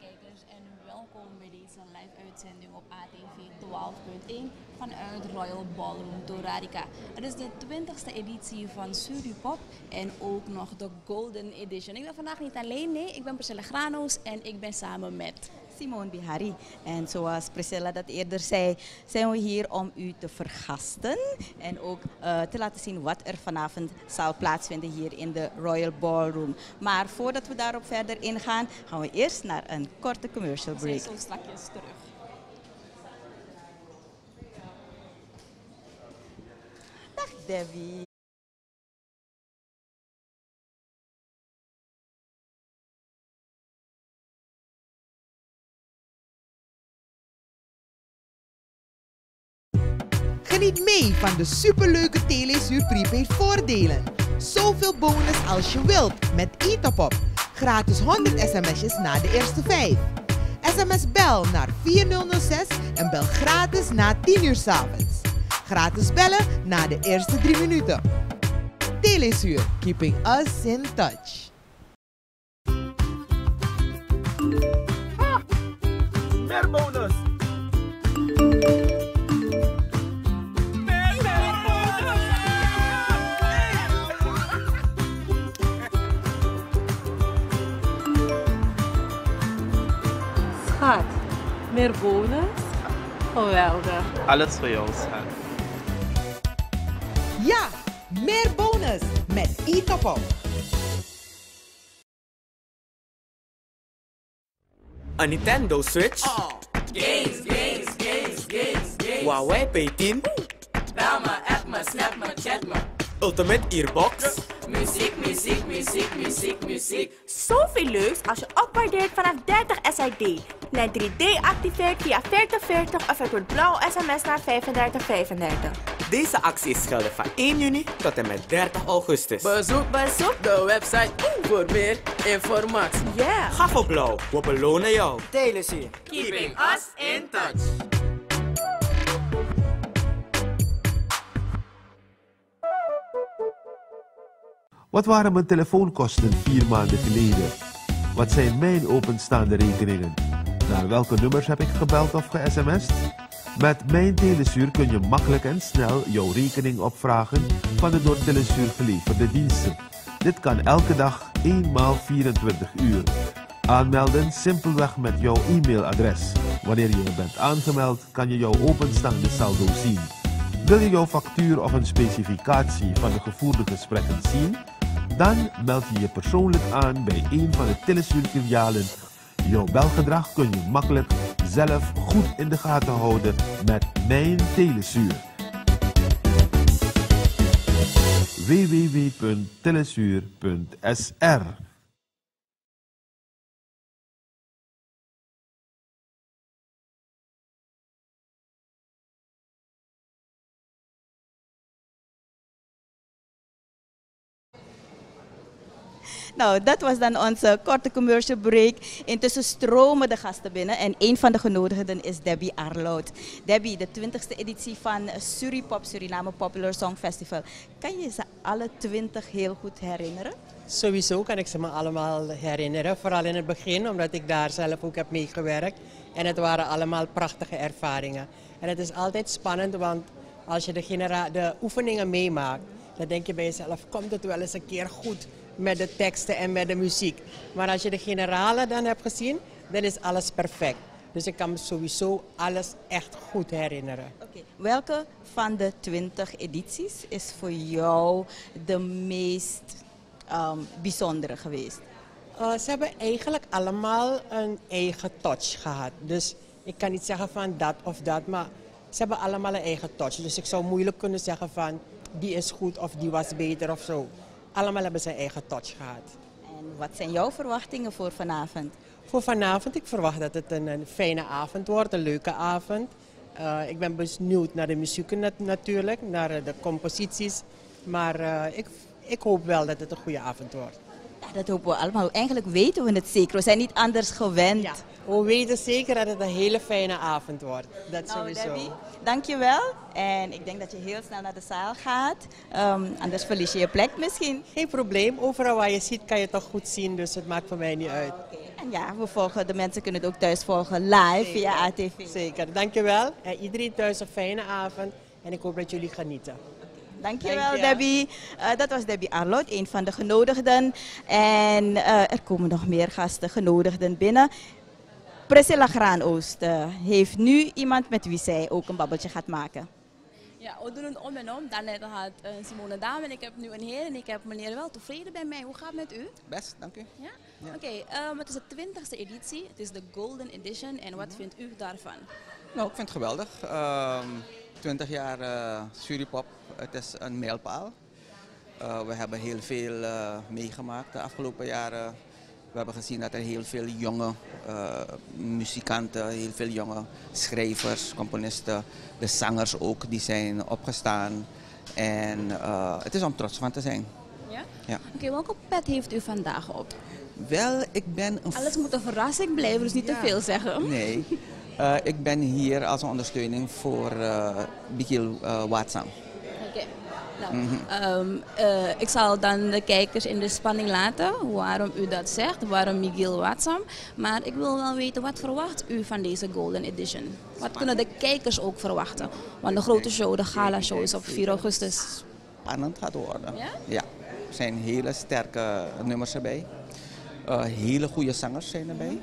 kijkers en welkom bij deze live-uitzending op ATV 12.1 vanuit Royal Ballroom Torarica. Het is de 20e editie van Suripop en ook nog de Golden Edition. Ik ben vandaag niet alleen, nee, ik ben Priscilla Grano's en ik ben samen met Simone Bihari. En zoals Priscilla dat eerder zei, zijn we hier om u te vergasten en ook te laten zien wat er vanavond zal plaatsvinden hier in de Royal Ballroom. Maar voordat we daarop verder ingaan, gaan we eerst naar een korte commercial break. zo strakjes terug. Dag Debbie. Geniet mee van de superleuke Telesuur prepaid voordelen. Zoveel bonus als je wilt met e-top-up. Gratis 100 sms'jes na de eerste 5. SMS bel naar 4006 en bel gratis na 10 uur 's avonds. Gratis bellen na de eerste 3 minuten. Telesuur, keeping us in touch. Meer bonus! Schat, meer bonus? Geweldig. Alles voor jou, schat. Ja, meer bonus met e-top-up. Een Nintendo Switch? Oh, games, games, games, games, games. Huawei P10? Bel me, app me, snap me, chat me. Ultimate Earbox? Muziek, muziek, muziek, muziek, muziek. Zoveel leuks als je opwaardeert vanaf 30 SID. Lijn 3D activeert via 4040 of het wordt blauw sms naar 3535. Deze actie is geldig van 1 juni tot en met 30 augustus. Bezoek de website voor meer informatie. Yeah! Ga voor blauw, we belonen jou. Telesuur, keeping us in touch. Wat waren mijn telefoonkosten 4 maanden geleden? Wat zijn mijn openstaande rekeningen? Naar welke nummers heb ik gebeld of ge-sms'd? Met Mijn Telesuur kun je makkelijk en snel jouw rekening opvragen van de door Telesuur geleverde diensten. Dit kan elke dag, 1 maal 24 uur. Aanmelden simpelweg met jouw e-mailadres. Wanneer je bent aangemeld, kan je jouw openstaande saldo zien. Wil je jouw factuur of een specificatie van de gevoerde gesprekken zien? Dan meld je je persoonlijk aan bij een van de Telesuur-filialen. Jouw belgedrag kun je makkelijk zelf goed in de gaten houden met Mijn Telesuur. www.telesuur.sr Nou, dat was dan onze korte commercial break. Intussen stromen de gasten binnen en een van de genodigden is Debbie Arlout. Debbie, de 20e editie van Suripop, Suriname Popular Song Festival. Kan je ze alle 20 heel goed herinneren? Sowieso kan ik ze me allemaal herinneren. Vooral in het begin, omdat ik daar zelf ook heb meegewerkt. En het waren allemaal prachtige ervaringen. En het is altijd spannend, want als je de oefeningen meemaakt, dan denk je bij jezelf, komt het wel eens een keer goed met de teksten en met de muziek. Maar als je de generale dan hebt gezien, dan is alles perfect. Dus ik kan me sowieso alles echt goed herinneren. Okay. Welke van de 20 edities is voor jou de meest bijzondere geweest? Ze hebben eigenlijk allemaal een eigen touch gehad. Dus ik kan niet zeggen van dat of dat, maar ze hebben allemaal een eigen touch. Dus ik zou moeilijk kunnen zeggen van die is goed of die was beter of zo. Allemaal hebben ze een eigen touch gehad. En wat zijn jouw verwachtingen voor vanavond? Voor vanavond, ik verwacht dat het een fijne avond wordt, een leuke avond. Ik ben benieuwd naar de muziek natuurlijk, naar de composities. Maar ik hoop wel dat het een goede avond wordt. Ja, dat hopen we allemaal. Eigenlijk weten we het zeker. We zijn niet anders gewend. Ja, we weten zeker dat het een hele fijne avond wordt. Dat nou, sowieso. Debbie, dankjewel. En ik denk dat je heel snel naar de zaal gaat. Anders verlies je je plek misschien. Geen probleem. Overal waar je ziet kan je toch goed zien. Dus het maakt voor mij niet uit. Okay. En ja, de mensen kunnen het ook thuis volgen live via ATV. Zeker, dankjewel. En iedereen thuis een fijne avond en ik hoop dat jullie genieten. Dankjewel Debbie. Dat was Debbie Arlout, een van de genodigden. En er komen nog meer gasten, genodigden binnen. Priscilla Graanoost heeft nu iemand met wie zij ook een babbeltje gaat maken. Ja, we doen het om en om. Daarnet had Simone dame en ik heb nu een heer en ik heb meneer wel tevreden bij mij. Hoe gaat het met u? Best, dank u. Ja? Oké, het is de 20e editie. Het is de Golden Edition. En wat vindt u daarvan? Nou, ik vind het geweldig. 20 jaar Suripop, het is een mijlpaal. We hebben heel veel meegemaakt de afgelopen jaren. We hebben gezien dat er heel veel jonge muzikanten, heel veel jonge schrijvers, componisten, de zangers ook, die zijn opgestaan. En het is om trots van te zijn. Ja? Ja. Oké, welke pet heeft u vandaag op? Wel, ik ben een... Alles moet een verrassing blijven, dus niet te veel zeggen. Nee, ik ben hier als een ondersteuning voor Michiel Waatsam. Oké. Nou, ik zal dan de kijkers in de spanning laten waarom u dat zegt, waarom Michiel Waatsam. Maar ik wil wel weten, wat verwacht u van deze Golden Edition? Wat kunnen de kijkers ook verwachten? Want de grote show, de gala show is op 4 augustus. Spannend gaat worden. Ja? Ja, er zijn hele sterke nummers erbij. Hele goede zangers zijn erbij.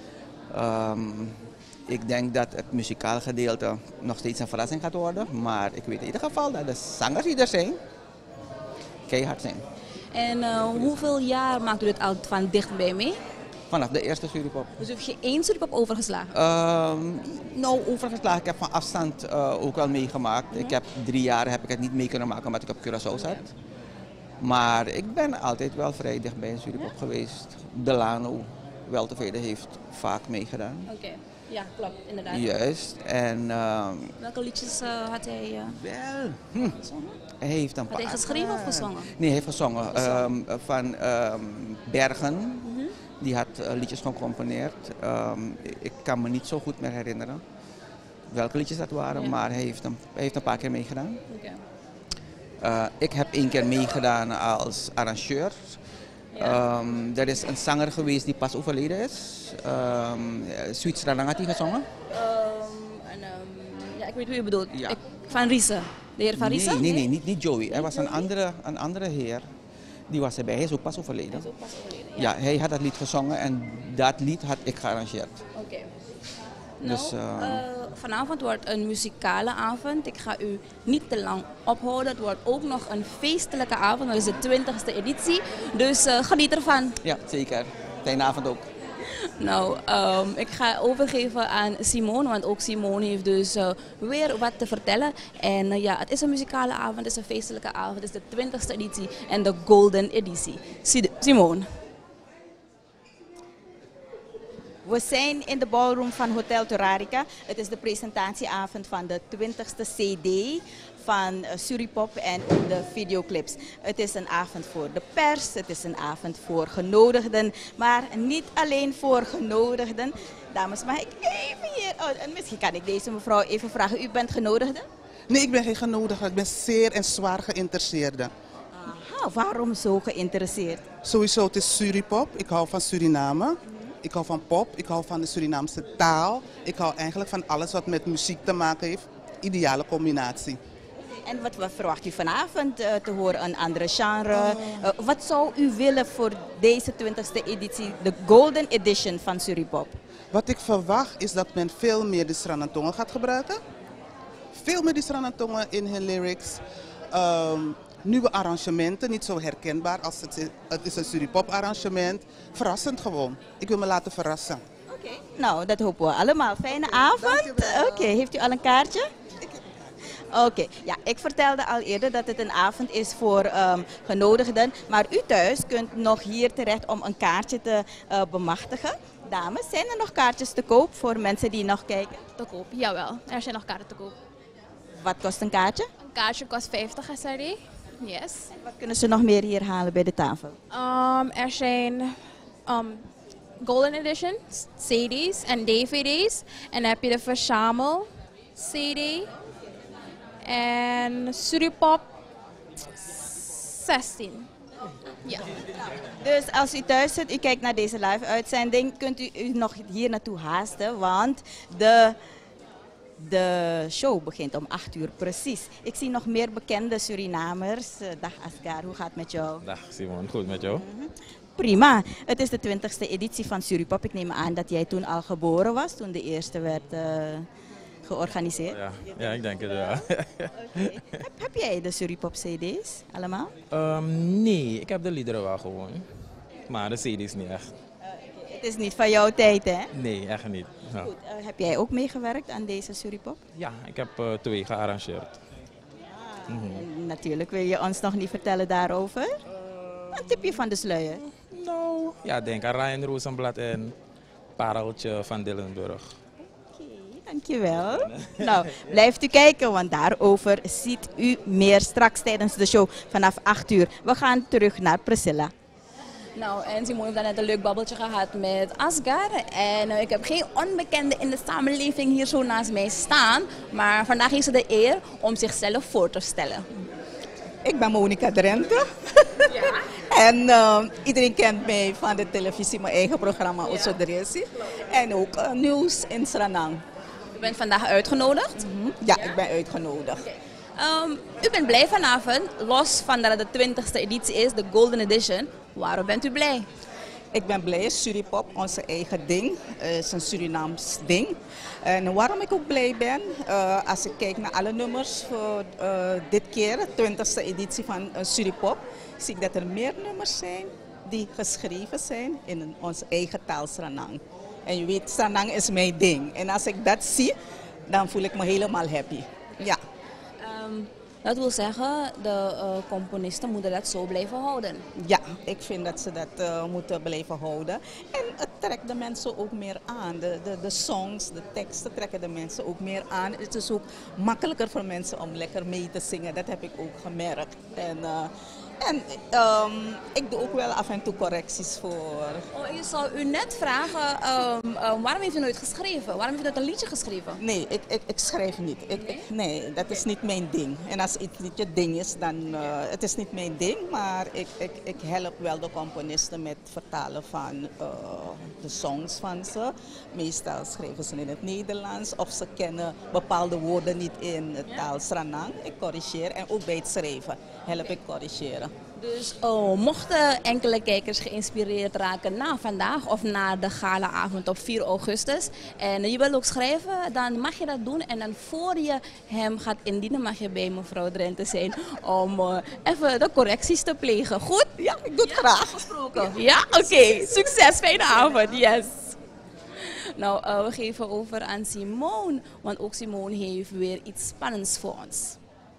Ik denk dat het muzikaal gedeelte nog steeds een verrassing gaat worden. Maar ik weet in ieder geval dat de zangers die er zijn, keihard zijn. En hoeveel jaar maakt u dit al van dichtbij mee? Vanaf de eerste Suripop. Dus u heeft je 1 Suripop overgeslagen? Nou, overgeslagen. Ik heb van afstand ook wel meegemaakt. Ik heb 3 jaar heb ik het niet mee kunnen maken omdat ik op Curaçao zat. Maar ik ben altijd wel vrij dichtbij een Suripop geweest. Delano, wel tevreden, heeft vaak meegedaan. Oké. Ja, klopt, inderdaad. Juist. En, welke liedjes had hij gezongen? Hij heeft een paar. Had hij geschreven of gezongen? Nee, hij heeft gezongen. Van Bergen. Die had liedjes gecomponeerd. Ik kan me niet zo goed meer herinneren welke liedjes dat waren, maar hij heeft een paar keer meegedaan. Okay. Ik heb 1 keer meegedaan als arrangeur. Ja. Er is een zanger geweest die pas overleden is. Sweet Strandang had hij gezongen. Ja, ik weet wie u bedoelt. Ja. Van Riese. De heer Van Riese? Nee, niet Joey. Er was een andere heer. Die was erbij. Hij is ook pas overleden. Ja, hij had dat lied gezongen en dat lied had ik gearrangeerd. Oké. Dus, vanavond wordt een muzikale avond. Ik ga u niet te lang ophouden. Het wordt ook nog een feestelijke avond. Dat is de 20e editie. Dus geniet ervan. Ja, zeker. Fijne avond ook. Nou, ik ga overgeven aan Simone, want ook Simone heeft dus weer wat te vertellen. En ja, het is een muzikale avond, het is een feestelijke avond, het is de 20e editie en de Golden editie. Simone. We zijn in de ballroom van Hotel Torarica. Het is de presentatieavond van de 20e CD van Suripop en de videoclips. Het is een avond voor de pers, het is een avond voor genodigden, maar niet alleen voor genodigden. Dames, mag ik even hier... en misschien kan ik deze mevrouw even vragen, u bent genodigde? Nee, ik ben geen genodigde, ik ben zeer en zwaar geïnteresseerde. Aha, waarom zo geïnteresseerd? Sowieso, het is Suripop, ik hou van Suriname. Ik hou van pop, ik hou van de Surinaamse taal. Ik hou eigenlijk van alles wat met muziek te maken heeft. Ideale combinatie. En wat verwacht u vanavond te horen? Een andere genre? Wat zou u willen voor deze 20e editie, de Golden Edition van Suripop? Wat ik verwacht is dat men veel meer de Sranantongen gaat gebruiken. Veel meer de Sranantongen in hun lyrics. Nieuwe arrangementen, niet zo herkenbaar als het is een Suripop arrangement. Verrassend gewoon. Ik wil me laten verrassen. Oké. Nou, dat hopen we allemaal. Fijne avond. Oké, heeft u al een kaartje? Oké, ja, ik vertelde al eerder dat het een avond is voor genodigden. Maar u thuis kunt nog hier terecht om een kaartje te bemachtigen. Dames, zijn er nog kaartjes te koop voor mensen die nog kijken? Te koop, jawel. Er zijn nog kaarten te koop. Wat kost een kaartje? Een kaartje kost 50 SRD. Yes. En wat kunnen ze nog meer hier halen bij de tafel? Er zijn Golden Edition CD's en DVD's. En dan heb je de Verzamel CD. En Suripop 16. Ja. Dus als u thuis zit, u kijkt naar deze live-uitzending, kunt u nog hier naartoe haasten, want de show begint om 8 uur precies. Ik zie nog meer bekende Surinamers. Dag Asgar, hoe gaat het met jou? Dag Simon, goed met jou? Prima. Het is de 20e editie van Suripop. Ik neem aan dat jij toen al geboren was, toen de eerste werd georganiseerd. Ja, ik denk het ja. Okay. Heb jij de Suripop CD's allemaal? Nee, ik heb de liederen wel gewoon. Maar de CD's niet echt. Het is niet van jouw tijd, hè? Nee, echt niet. Ja. Goed, heb jij ook meegewerkt aan deze Suripop? Ja, ik heb 2 gearrangeerd. En natuurlijk wil je ons nog niet vertellen daarover. Een tipje van de sluier. Nou, ja, denk aan Ryan Rosenblad en Pareltje van Dillenburg. Dankjewel. Nou, blijft u kijken, want daarover ziet u meer straks tijdens de show vanaf 8 uur. We gaan terug naar Priscilla. Nou, en Simone heeft net een leuk babbeltje gehad met Asgar. En ik heb geen onbekende in de samenleving hier zo naast mij staan. Maar vandaag heeft ze de eer om zichzelf voor te stellen. Ik ben Monica Drenthe. Ja. En iedereen kent mij van de televisie, mijn eigen programma Oso Dresi. En ook nieuws in Suriname. U bent vandaag uitgenodigd? Ja, ik ben uitgenodigd. U bent blij vanavond, los van dat het de 20e editie is, de Golden Edition. Waarom bent u blij? Ik ben blij, Suripop, onze eigen ding, is een Surinaams ding. En waarom ik ook blij ben, als ik kijk naar alle nummers voor dit keer, de 20e editie van Suripop, zie ik dat er meer nummers zijn die geschreven zijn in onze eigen taal Sranang. En je weet, Sranang is mijn ding. En als ik dat zie, dan voel ik me helemaal happy. Ja. Dat wil zeggen, de componisten moeten dat zo blijven houden. Ja, ik vind dat ze dat moeten blijven houden. En het trekt de mensen ook meer aan. De songs, de teksten trekken de mensen ook meer aan. Het is ook makkelijker voor mensen om lekker mee te zingen. Dat heb ik ook gemerkt. En ik doe ook wel af en toe correcties voor. Oh, ik zou u net vragen, waarom heeft u nooit geschreven? Waarom heeft u nooit een liedje geschreven? Nee, ik schrijf niet. Nee, dat is niet mijn ding. En als iets niet je ding is, dan het is niet mijn ding. Maar ik help wel de componisten met vertalen van de songs van ze. Meestal schrijven ze in het Nederlands of ze kennen bepaalde woorden niet in het taal Sranang. Ik corrigeer en ook bij het schrijven help ik corrigeren. Dus mochten enkele kijkers geïnspireerd raken na vandaag of na de galaavond op 4 augustus en je wil ook schrijven, dan mag je dat doen. En dan voor je hem gaat indienen, mag je bij mevrouw Drenthe zijn om even de correcties te plegen. Goed? Ja, ik doe het graag. Afgesproken. Ja, oké. Succes, fijne avond. Yes. Nou, we geven over aan Simone, want ook Simone heeft weer iets spannends voor ons.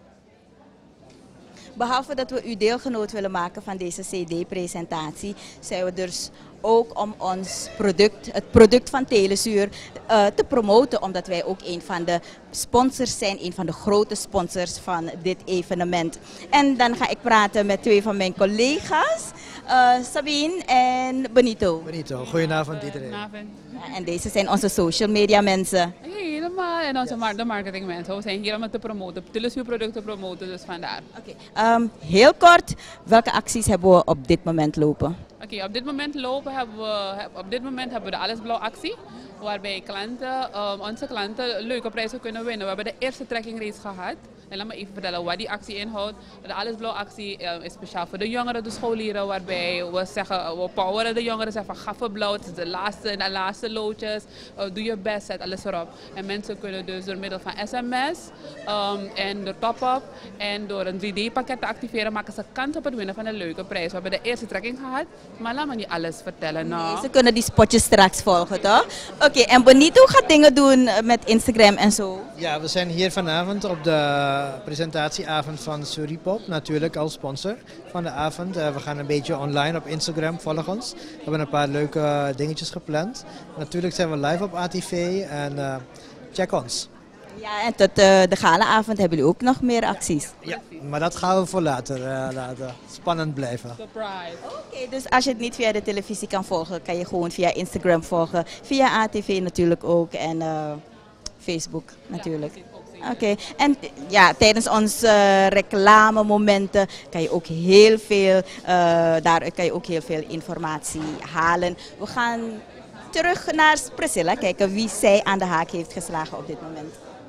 Behalve dat we u deelgenoot willen maken van deze CD-presentatie, zijn we dus ook om ons product, het product van Telesuur, te promoten. Omdat wij ook een van de sponsors zijn, een van de grote sponsors van dit evenement. En dan ga ik praten met 2 van mijn collega's, Sabine en Benito. Benito, goedenavond iedereen. Ja, en deze zijn onze social media mensen. Helemaal, en onze de marketingmensen. We zijn hier om het te promoten, Telesuur producten promoten, dus vandaar. Heel kort, welke acties hebben we op dit moment lopen? Oké, op dit moment hebben we de Alles Blauw actie, waarbij onze klanten leuke prijzen kunnen winnen. We hebben de eerste trekking reeds gehad. En laat me even vertellen wat die actie inhoudt. De Alles Blauw actie is speciaal voor de jongeren, de scholieren, waarbij we zeggen, we poweren de jongeren, zeggen van gaffe blauw, het is de laatste loodjes, doe je best, zet alles erop. En mensen kunnen dus door middel van sms en door top-up en door een 3D-pakket te activeren, maken ze kans op het winnen van een leuke prijs. We hebben de eerste trekking gehad, maar laat me niet alles vertellen. Nou. Nee, ze kunnen die spotjes straks volgen, toch? Oké, en Benito gaat dingen doen met Instagram en zo? Ja, we zijn hier vanavond op de presentatieavond van Suripop, natuurlijk als sponsor van de avond. We gaan een beetje online op Instagram, volg ons. We hebben een paar leuke dingetjes gepland. Natuurlijk zijn we live op ATV en check ons. Ja, en tot de galaavond hebben jullie ook nog meer acties? Ja, maar dat gaan we voor later laten spannend blijven. Surprise. Oké, dus als je het niet via de televisie kan volgen, kan je gewoon via Instagram volgen. Via ATV natuurlijk ook en Facebook natuurlijk. Ja, Oké, en ja, tijdens onze reclamemomenten kan je ook heel veel, daaruit kan je ook heel veel informatie halen. We gaan terug naar Priscilla, kijken wie zij aan de haak heeft geslagen op dit moment.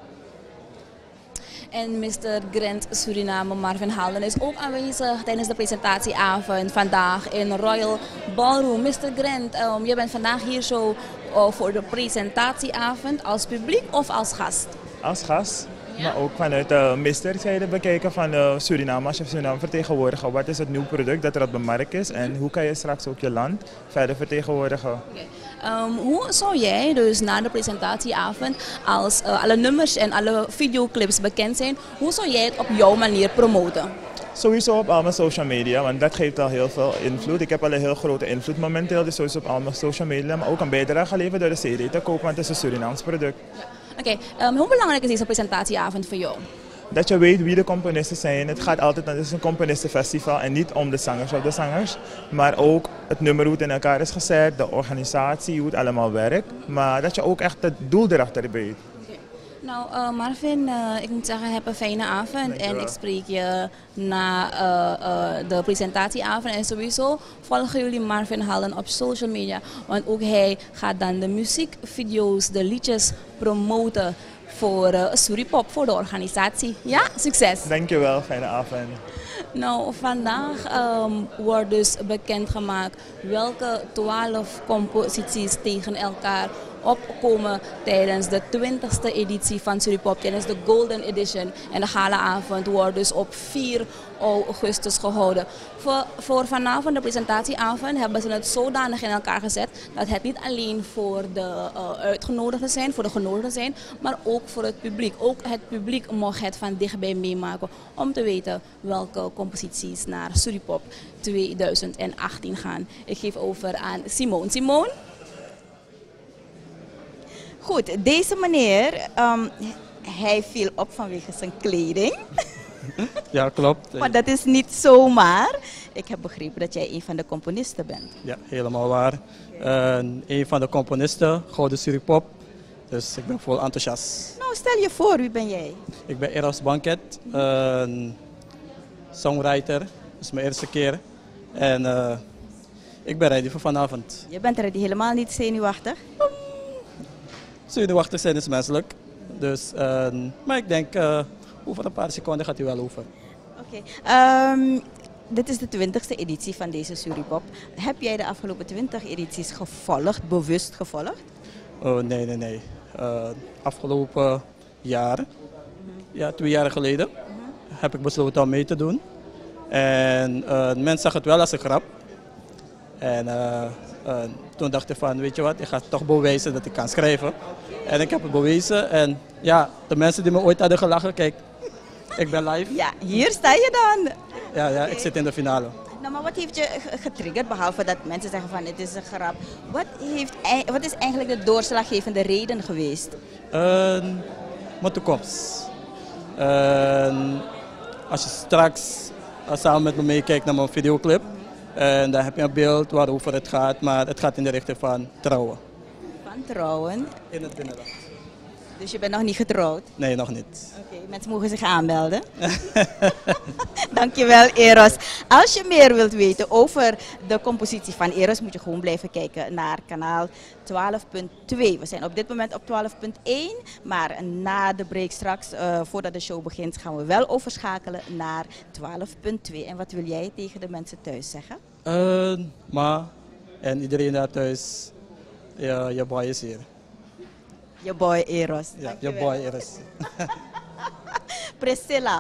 En Mr. Grant Suriname Marvin Halden is ook aanwezig tijdens de presentatieavond vandaag in Royal Ballroom. Mr. Grant, je bent vandaag hier zo voor de presentatieavond als publiek of als gast? Als gast, maar ook vanuit de misterzijde bekijken van Suriname. Als je Suriname vertegenwoordigt, wat is het nieuw product dat er op de markt is en hoe kan je straks ook je land verder vertegenwoordigen? Hoe zou jij dus na de presentatieavond, als alle nummers en alle videoclips bekend zijn, hoe zou jij het op jouw manier promoten? Sowieso op al mijn social media, want dat geeft al heel veel invloed. Ik heb al een heel grote invloed momenteel, dus sowieso op al mijn social media, maar ook een bijdrage geleverd door de CD te kopen, want het is een Surinaams product. Oké, hoe belangrijk is deze presentatieavond voor jou? Dat je weet wie de componisten zijn. Het gaat altijd, het is een componistenfestival en niet om de zangers of de zangers. Maar ook het nummer hoe het in elkaar is gezet, de organisatie, hoe het allemaal werkt. Maar dat je ook echt het doel erachter weet. Nou Marvin, ik moet zeggen, heb een fijne avond en ik spreek je na de presentatieavond. En sowieso volgen jullie Marvin Halden op social media, want ook hij gaat dan de muziekvideo's, de liedjes promoten voor Suripop, voor de organisatie. Ja, succes! Dankjewel, fijne avond. Nou, vandaag wordt dus bekendgemaakt welke 12 composities tegen elkaar opkomen tijdens de 20e editie van Suripop, tijdens de Golden Edition. En de galaavond wordt dus op 4 augustus gehouden. Voor vanavond, de presentatieavond, hebben ze het zodanig in elkaar gezet dat het niet alleen voor de uitgenodigden zijn, voor de genodigden zijn, maar ook voor het publiek. Ook het publiek mocht het van dichtbij meemaken om te weten welke composities naar Suripop 2018 gaan. Ik geef over aan Simone. Simone? Goed, deze meneer, hij viel op vanwege zijn kleding. Ja, klopt. Maar dat is niet zomaar. Ik heb begrepen dat jij een van de componisten bent. Ja, helemaal waar. Een van de componisten, Gouden Suripop. Dus ik ben vol enthousiast. Nou, stel je voor, wie ben jij? Ik ben Eros Banket, songwriter. Dat is mijn eerste keer. En ik ben ready voor vanavond. Je bent ready, helemaal niet zenuwachtig? Zenuwachtig zijn is menselijk. Dus, maar ik denk, over een paar seconden gaat hij wel over. Oké. Dit is de 20e editie van deze Suripop. Heb jij de afgelopen 20 edities gevolgd, bewust gevolgd? Oh, nee. Afgelopen jaar, ja, 2 jaar geleden, heb ik besloten om mee te doen. En mensen zag het wel als een grap. En toen dacht ik van, weet je wat, ik ga toch bewijzen dat ik kan schrijven. En ik heb het bewezen. En ja, de mensen die me ooit hadden gelachen, kijk, ik ben live. Ja, hier sta je dan. Ja, ik zit in de finale. Nou, maar wat heeft je getriggerd, behalve dat mensen zeggen van het is een grap? Wat is eigenlijk de doorslaggevende reden geweest? Mijn toekomst. Als je straks samen met me meekijkt naar mijn videoclip, en dan heb je een beeld waarover het gaat, maar het gaat in de richting van trouwen. Van trouwen? In het binnenland. Dus je bent nog niet getrouwd? Nee, nog niet. Oké, mensen mogen zich aanmelden. Dankjewel, Eros. Als je meer wilt weten over de compositie van Eros, moet je gewoon blijven kijken naar kanaal 12.2. We zijn op dit moment op 12.1, maar na de break straks, voordat de show begint, gaan we wel overschakelen naar 12.2. En wat wil jij tegen de mensen thuis zeggen? Ma en iedereen daar thuis, je boy is hier. Je boy Eros. Ja, je boy Eros. Priscilla.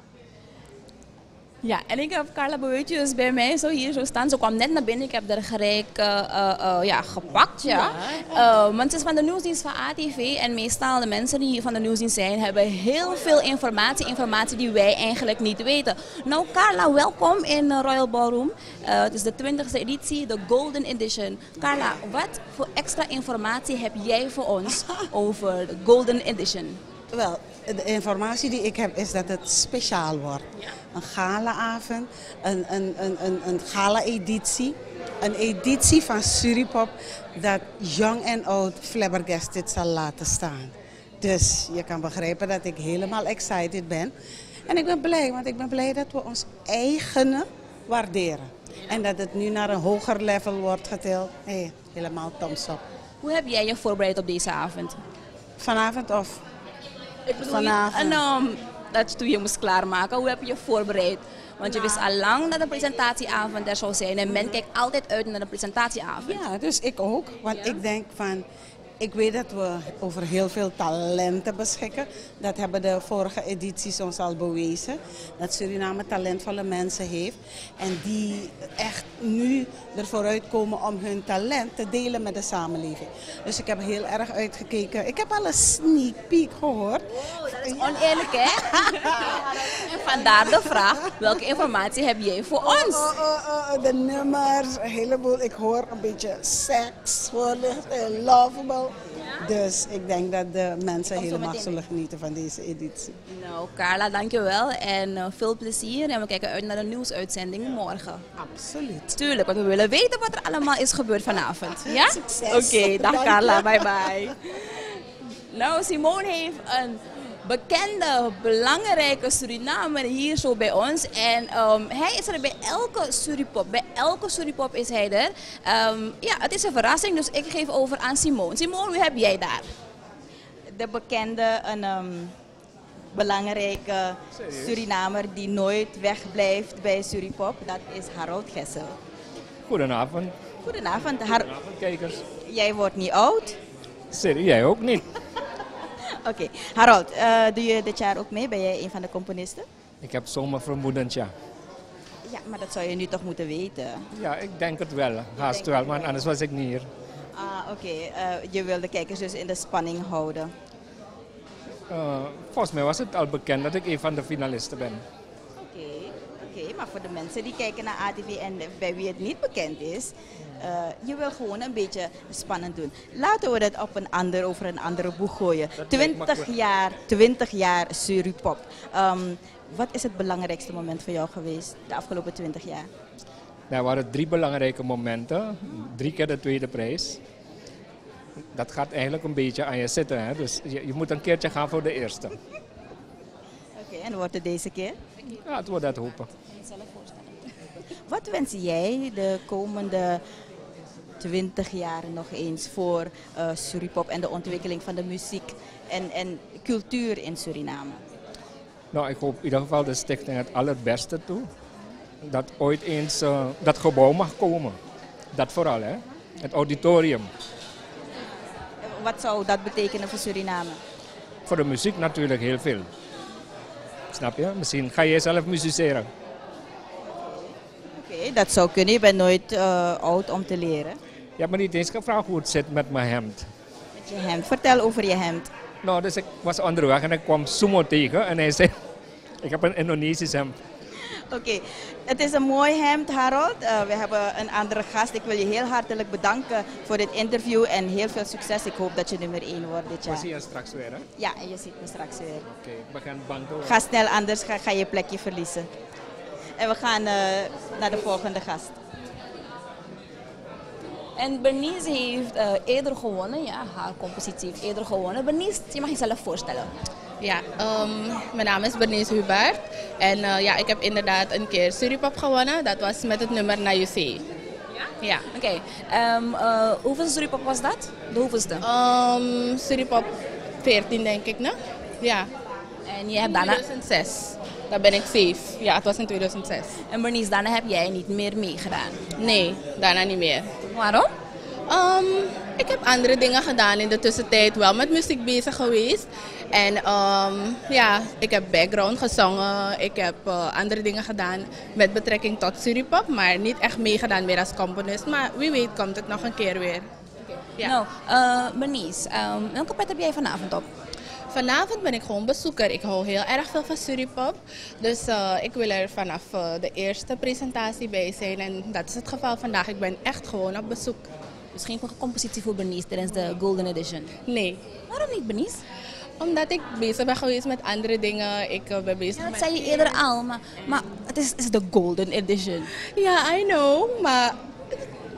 Ja, en ik heb Carla Boeutjes bij mij zo hier zo staan. Ze kwam net naar binnen, ik heb haar gelijk gepakt. Ja. Want ze is van de nieuwsdienst van ATV en meestal de mensen die van de nieuwsdienst zijn, hebben heel veel informatie die wij eigenlijk niet weten. Nou Carla, welkom in Royal Ballroom. Het is de 20e editie, de Golden Edition. Carla, wat voor extra informatie heb jij voor ons over de Golden Edition? Wel, de informatie die ik heb is dat het speciaal wordt. Ja. Een galaavond, een gala-editie. Een editie van Suripop dat jong en oud flabbergasted zal laten staan. Dus je kan begrijpen dat ik helemaal excited ben. En ik ben blij, want ik ben blij dat we ons eigen waarderen. En dat het nu naar een hoger level wordt getild. Hey, helemaal thumbs up. Hoe heb jij je voorbereid op deze avond? Vanavond of? Vanavond. Dat toen je moest klaarmaken, hoe heb je je voorbereid? Want je wist al lang dat de presentatieavond er zou zijn. En men kijkt altijd uit naar de presentatieavond. Ja, dus ik ook. Want ik denk van... Ik weet dat we over heel veel talenten beschikken. Dat hebben de vorige edities ons al bewezen. Dat Suriname talentvolle mensen heeft. En die echt nu ervoor uitkomen om hun talent te delen met de samenleving. Dus ik heb heel erg uitgekeken. Ik heb al een sneak peek gehoord. Wow, dat is oneerlijk, hè? En vandaar de vraag, welke informatie heb jij voor ons? De nummers, een heleboel. Ik hoor een beetje seks, voorlicht en lovable. Ja? Dus ik denk dat de mensen helemaal zullen genieten van deze editie. Nou, Carla, dankjewel en veel plezier. En we kijken uit naar de nieuwsuitzending morgen. Absoluut. Tuurlijk, want we willen weten wat er allemaal is gebeurd vanavond. Ja? Succes. Oké, dag Carla, bye bye. Nou, Simone heeft een bekende, belangrijke Surinamer hier zo bij ons. En hij is er bij elke Suripop. Bij elke Suripop is hij er. Ja, het is een verrassing, dus ik geef over aan Simone. Simone, wie heb jij daar? De bekende, een belangrijke Surinamer die nooit wegblijft bij Suripop. Dat is Harold Gessel. Goedenavond. Goedenavond. Goedenavond, kijkers. Jij wordt niet oud? Sorry, jij ook niet. Oké. Harold, doe je dit jaar ook mee? Ben jij een van de componisten? Ik heb zomaar vermoedend, ja. Ja, maar dat zou je nu toch moeten weten? Ja, ik denk het wel. Haast wel, maar anders was ik niet hier. Ah, oké. Je wil de kijkers dus in de spanning houden? Volgens mij was het al bekend dat ik een van de finalisten ben. Oké, maar voor de mensen die kijken naar ATV en bij wie het niet bekend is, je wil gewoon een beetje spannend doen. Laten we dat over een andere boeg gooien. 20 jaar Suripop. Wat is het belangrijkste moment voor jou geweest de afgelopen 20 jaar? Er waren 3 belangrijke momenten. 3 keer de tweede prijs. Dat gaat eigenlijk een beetje aan je zitten. Hè? Dus je moet een keertje gaan voor de eerste. Oké, en wordt het deze keer? Ja, het wordt dat hopen. Wat wens jij de komende 20 jaar nog eens voor Suripop en de ontwikkeling van de muziek en cultuur in Suriname? Nou, ik hoop in ieder geval de stichting het allerbeste toe. Dat ooit eens dat gebouw mag komen. Dat vooral, hè? Het auditorium. Wat zou dat betekenen voor Suriname? Voor de muziek natuurlijk heel veel. Snap je? Misschien ga jij zelf musiceren. Oké, dat zou kunnen. Je bent nooit oud om te leren. Je hebt me niet eens gevraagd hoe het zit met mijn hemd. Met je hemd? Vertel over je hemd. Nou, dus ik was onderweg en ik kwam Sumo tegen en hij zei, ik heb een Indonesisch hemd. Oké, het is een mooi hemd, Harold. We hebben een andere gast. Ik wil je heel hartelijk bedanken voor dit interview en heel veel succes. Ik hoop dat je nummer 1 wordt dit jaar. We zien je straks weer, hè? Ja, en je ziet me straks weer. Oké, ik begin bang te worden. Ga snel, anders ga je plekje verliezen. En we gaan naar de volgende gast. En Bernice heeft eerder gewonnen, ja, haar compositie heeft eerder gewonnen. Bernice, je mag jezelf voorstellen. Ja, mijn naam is Bernice Hubert en ja, ik heb inderdaad een keer Suripop gewonnen. Dat was met het nummer Na You Say. Ja? Oké. Hoeveelste Suripop was dat? De hoeveelste? Suripop 14 denk ik, ne? Ja. En je hebt daarna... 2006. Daar ben ik safe. Ja, het was in 2006. En Bernice, daarna heb jij niet meer meegedaan? Nee, daarna niet meer. Waarom? Ik heb andere dingen gedaan in de tussentijd, wel met muziek bezig geweest. En ja, ik heb background gezongen, ik heb andere dingen gedaan met betrekking tot Suripop, maar niet echt meegedaan meer als componist. Maar wie weet komt het nog een keer weer. Ja. Nou, Bernice, welke pet heb jij vanavond op? Vanavond ben ik gewoon bezoeker. Ik hou heel erg veel van Suripop. Dus ik wil er vanaf de eerste presentatie bij zijn. En dat is het geval vandaag. Ik ben echt gewoon op bezoek. Dus geen compositie voor Bernice tijdens de Golden Edition? Nee. Waarom niet, Bernice? Omdat ik bezig ben geweest met andere dingen. Ik ben bezig dat zei je eerder al, maar het is de Golden Edition. Ja, I know. Maar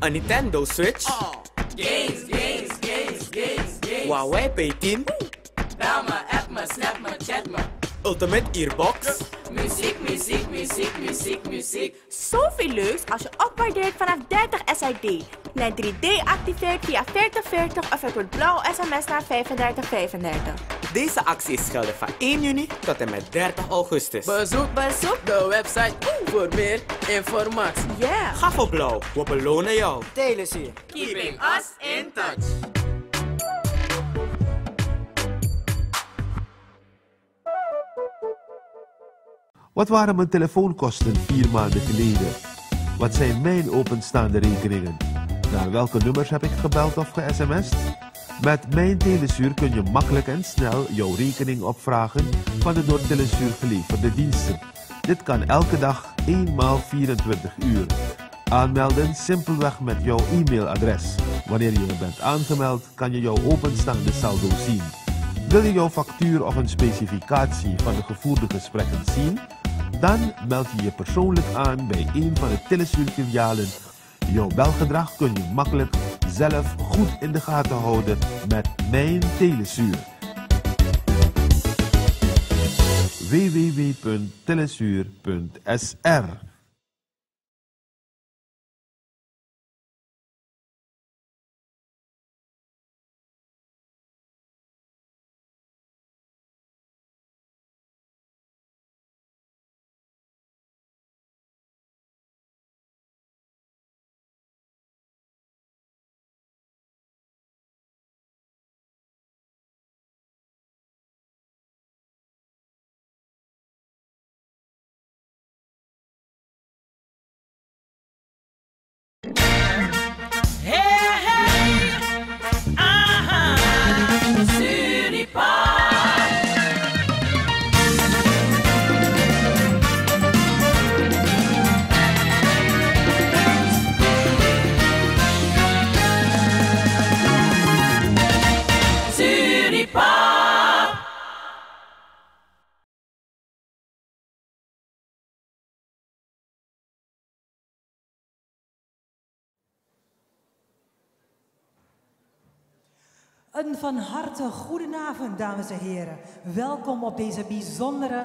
Een Nintendo Switch? Games, games, games, games, games. Huawei P10? Bel me, app me, snap me, chat me. Ultimate Earbox? Muziek, muziek, muziek, muziek, muziek. Zoveel leuks als je opwaardeert vanaf 30 SID. Net 3D activeert via 4040 of het wordt blauw sms naar 3535. Deze actie is geldig van 1 juni tot en met 30 augustus. Bezoek de website voor meer informatie. Yeah. Ga voor blauw, we belonen jou. Telesuur. Keeping us in touch. Wat waren mijn telefoonkosten 4 maanden geleden? Wat zijn mijn openstaande rekeningen? Naar welke nummers heb ik gebeld of ge-sms'd? Met Mijn Telesuur kun je makkelijk en snel jouw rekening opvragen van de door Telesuur geleverde diensten. Dit kan elke dag 1 maal 24 uur. Aanmelden simpelweg met jouw e-mailadres. Wanneer je bent aangemeld, kan je jouw openstaande saldo zien. Wil je jouw factuur of een specificatie van de gevoerde gesprekken zien? Dan meld je je persoonlijk aan bij een van de Telesuur-filialen. Jouw belgedrag kun je makkelijk zelf goed in de gaten houden met Mijn Telesuur. www.telesuur.sr Een van harte goedenavond, dames en heren. Welkom op deze bijzondere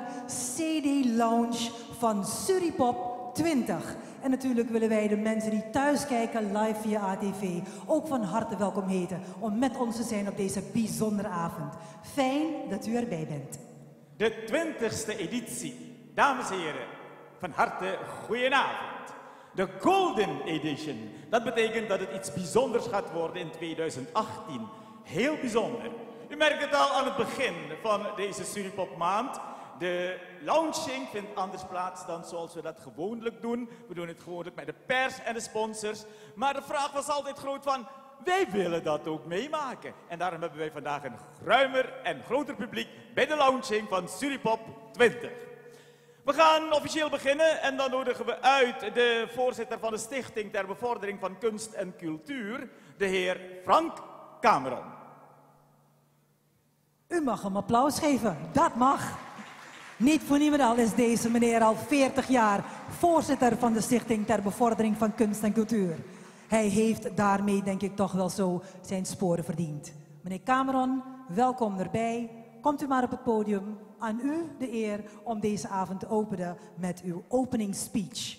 CD-lounge van Suripop 20. En natuurlijk willen wij de mensen die thuis kijken live via ATV ook van harte welkom heten om met ons te zijn op deze bijzondere avond. Fijn dat u erbij bent. De 20ste editie. Dames en heren, van harte goedenavond. De Golden Edition. Dat betekent dat het iets bijzonders gaat worden in 2018. Heel bijzonder. U merkt het al aan het begin van deze Suripop maand. De launching vindt anders plaats dan zoals we dat gewoonlijk doen. We doen het gewoonlijk met de pers en de sponsors. Maar de vraag was altijd groot van, wij willen dat ook meemaken. En daarom hebben wij vandaag een ruimer en groter publiek bij de launching van Suripop 20. We gaan officieel beginnen en dan nodigen we uit de voorzitter van de Stichting ter Bevordering van Kunst en Cultuur, de heer Frank Cameron. U mag hem applaus geven, dat mag. Niet voor niemand is deze meneer al 40 jaar voorzitter van de Stichting ter Bevordering van Kunst en Cultuur. Hij heeft daarmee denk ik toch wel zo zijn sporen verdiend. Meneer Cameron, welkom erbij. Komt u maar op het podium. Aan u de eer om deze avond te openen met uw opening speech.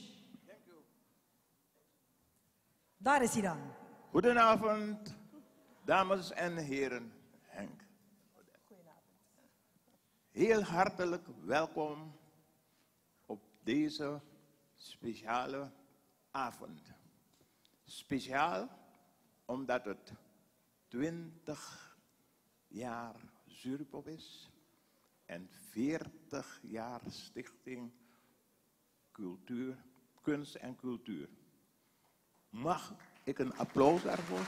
Daar is hij dan. Goedenavond, dames en heren. Henk. Heel hartelijk welkom op deze speciale avond. Speciaal omdat het 20 jaar Suripop is en 40 jaar Stichting Cultuur, Kunst en Cultuur. Mag ik een applaus daarvoor?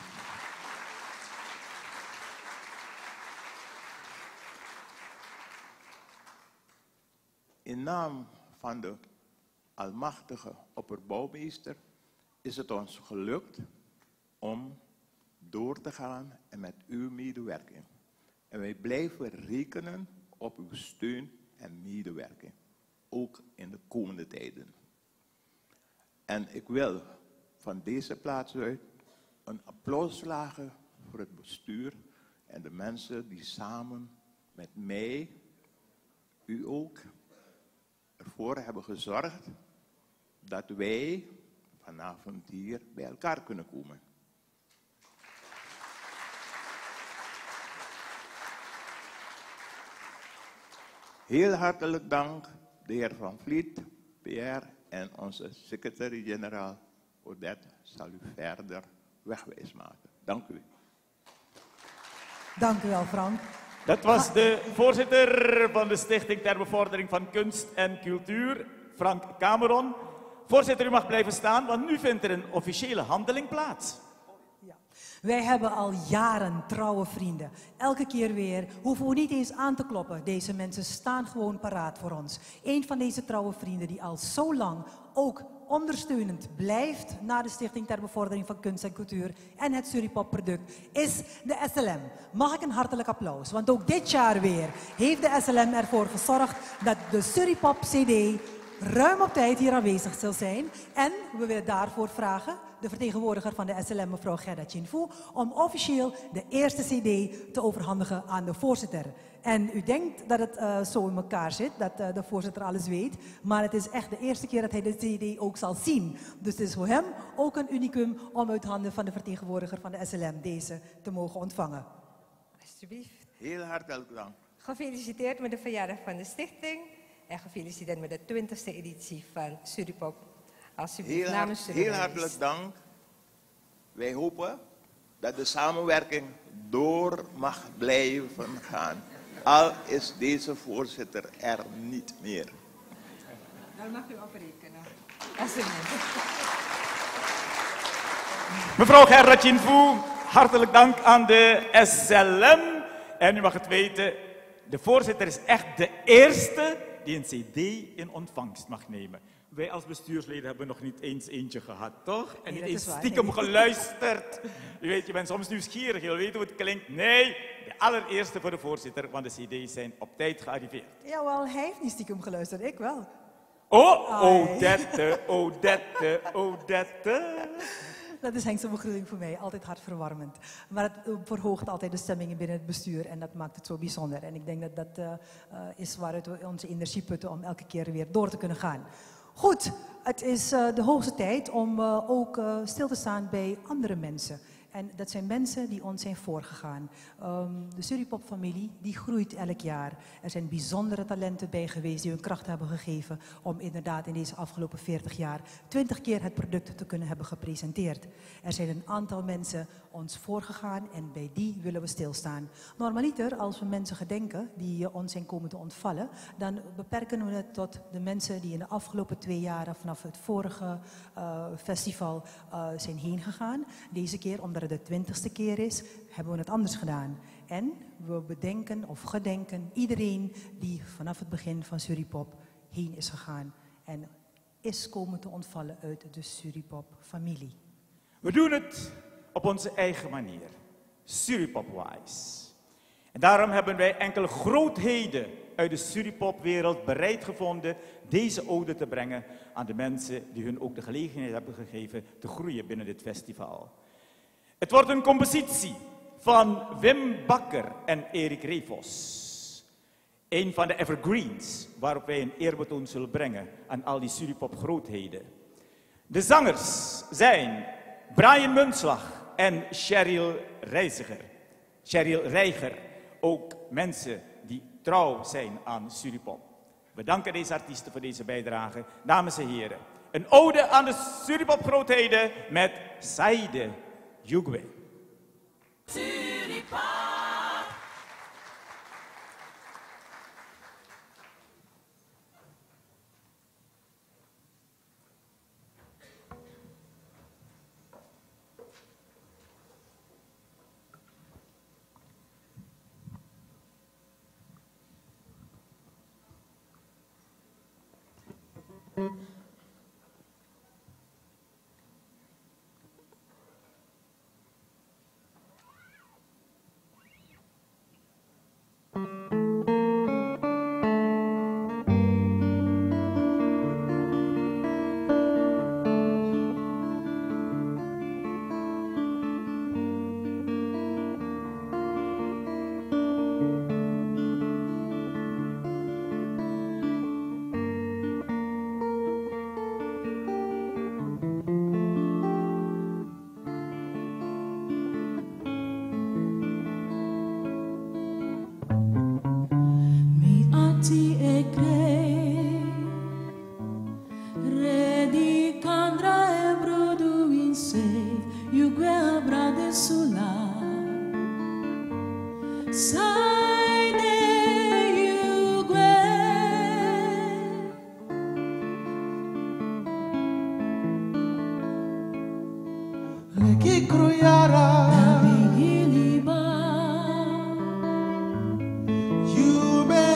In naam van de almachtige opperbouwmeester is het ons gelukt om door te gaan en met uw medewerking. En wij blijven rekenen op uw steun en medewerking, ook in de komende tijden. En ik wil van deze plaats uit een applaus vragen voor het bestuur en de mensen die samen met mij, u ook, ervoor hebben gezorgd dat wij vanavond hier bij elkaar kunnen komen. Heel hartelijk dank, de heer Van Vliet, Pierre en onze secretaris-generaal Odette zal u verder wegwijs maken. Dank u. Dank u wel, Frank. Dat was de voorzitter van de Stichting ter Bevordering van Kunst en Cultuur, Frank Cameron. Voorzitter, u mag blijven staan, want nu vindt er een officiële handeling plaats. Wij hebben al jaren trouwe vrienden. Elke keer weer, hoeven we niet eens aan te kloppen. Deze mensen staan gewoon paraat voor ons. Een van deze trouwe vrienden die al zo lang ook ondersteunend blijft naar de Stichting ter Bevordering van Kunst en Cultuur en het Suripop product is de SLM. Mag ik een hartelijk applaus? Want ook dit jaar weer heeft de SLM ervoor gezorgd dat de Suripop CD ruim op tijd hier aanwezig zal zijn. En we willen daarvoor vragen de vertegenwoordiger van de SLM, mevrouw Gerda Chinfu, om officieel de eerste CD te overhandigen aan de voorzitter. En u denkt dat het zo in elkaar zit, dat de voorzitter alles weet, maar het is echt de eerste keer dat hij de CD ook zal zien. Dus het is voor hem ook een unicum om uit handen van de vertegenwoordiger van de SLM deze te mogen ontvangen. Alsjeblieft. Heel hartelijk dank. Gefeliciteerd met de verjaardag van de stichting en gefeliciteerd met de 20e editie van Suripop. Alsjeblieft, namens Suripop. Heel hartelijk dank. Wij hopen dat de samenwerking door mag blijven gaan. Al is deze voorzitter er niet meer. Dan mag u oprekenen. Alsjeblieft. Mevrouw Gerda Chinfu, hartelijk dank aan de SLM. En u mag het weten, de voorzitter is echt de eerste die een CD in ontvangst mag nemen. Wij als bestuursleden hebben nog niet eens eentje gehad, toch? En niet eens stiekem geluisterd. U weet, je bent soms nieuwsgierig, je wil weten hoe het klinkt. Nee, de allereerste voor de voorzitter, want de CD's zijn op tijd gearriveerd. Jawel, hij heeft niet stiekem geluisterd, ik wel. Oh, Odette, Odette, Odette. Dat is Henk's begroeting voor mij, altijd hartverwarmend. Maar het verhoogt altijd de stemmingen binnen het bestuur en dat maakt het zo bijzonder. En ik denk dat dat is waaruit we onze energie putten om elke keer weer door te kunnen gaan. Goed, het is de hoogste tijd om ook stil te staan bij andere mensen. En dat zijn mensen die ons zijn voorgegaan. De Suripop-familie die groeit elk jaar. Er zijn bijzondere talenten bij geweest die hun kracht hebben gegeven om inderdaad in deze afgelopen 40 jaar 20 keer het product te kunnen hebben gepresenteerd. Er zijn een aantal mensen ons voorgegaan en bij die willen we stilstaan. Normaliter, als we mensen gedenken die ons zijn komen te ontvallen, dan beperken we het tot de mensen die in de afgelopen 2 jaren vanaf het vorige festival zijn heen gegaan. Deze keer, omdat het de 20ste keer is, hebben we het anders gedaan. En we bedenken of gedenken iedereen die vanaf het begin van Suripop heen is gegaan en is komen te ontvallen uit de Suripop-familie. We doen het op onze eigen manier, Suripop-wise. En daarom hebben wij enkele grootheden uit de Suripop-wereld bereid gevonden deze ode te brengen aan de mensen die hun ook de gelegenheid hebben gegeven te groeien binnen dit festival. Het wordt een compositie van Wim Bakker en Erik Revos. Een van de evergreens waarop wij een eerbetoon zullen brengen aan al die Suripop-grootheden. De zangers zijn Brian Munslag en Cheryl Reiger. Ook mensen die trouw zijn aan Suripop. We danken deze artiesten voor deze bijdrage. Dames en heren, een ode aan de Suripop-grootheden met Saide Jugwe. Suripop.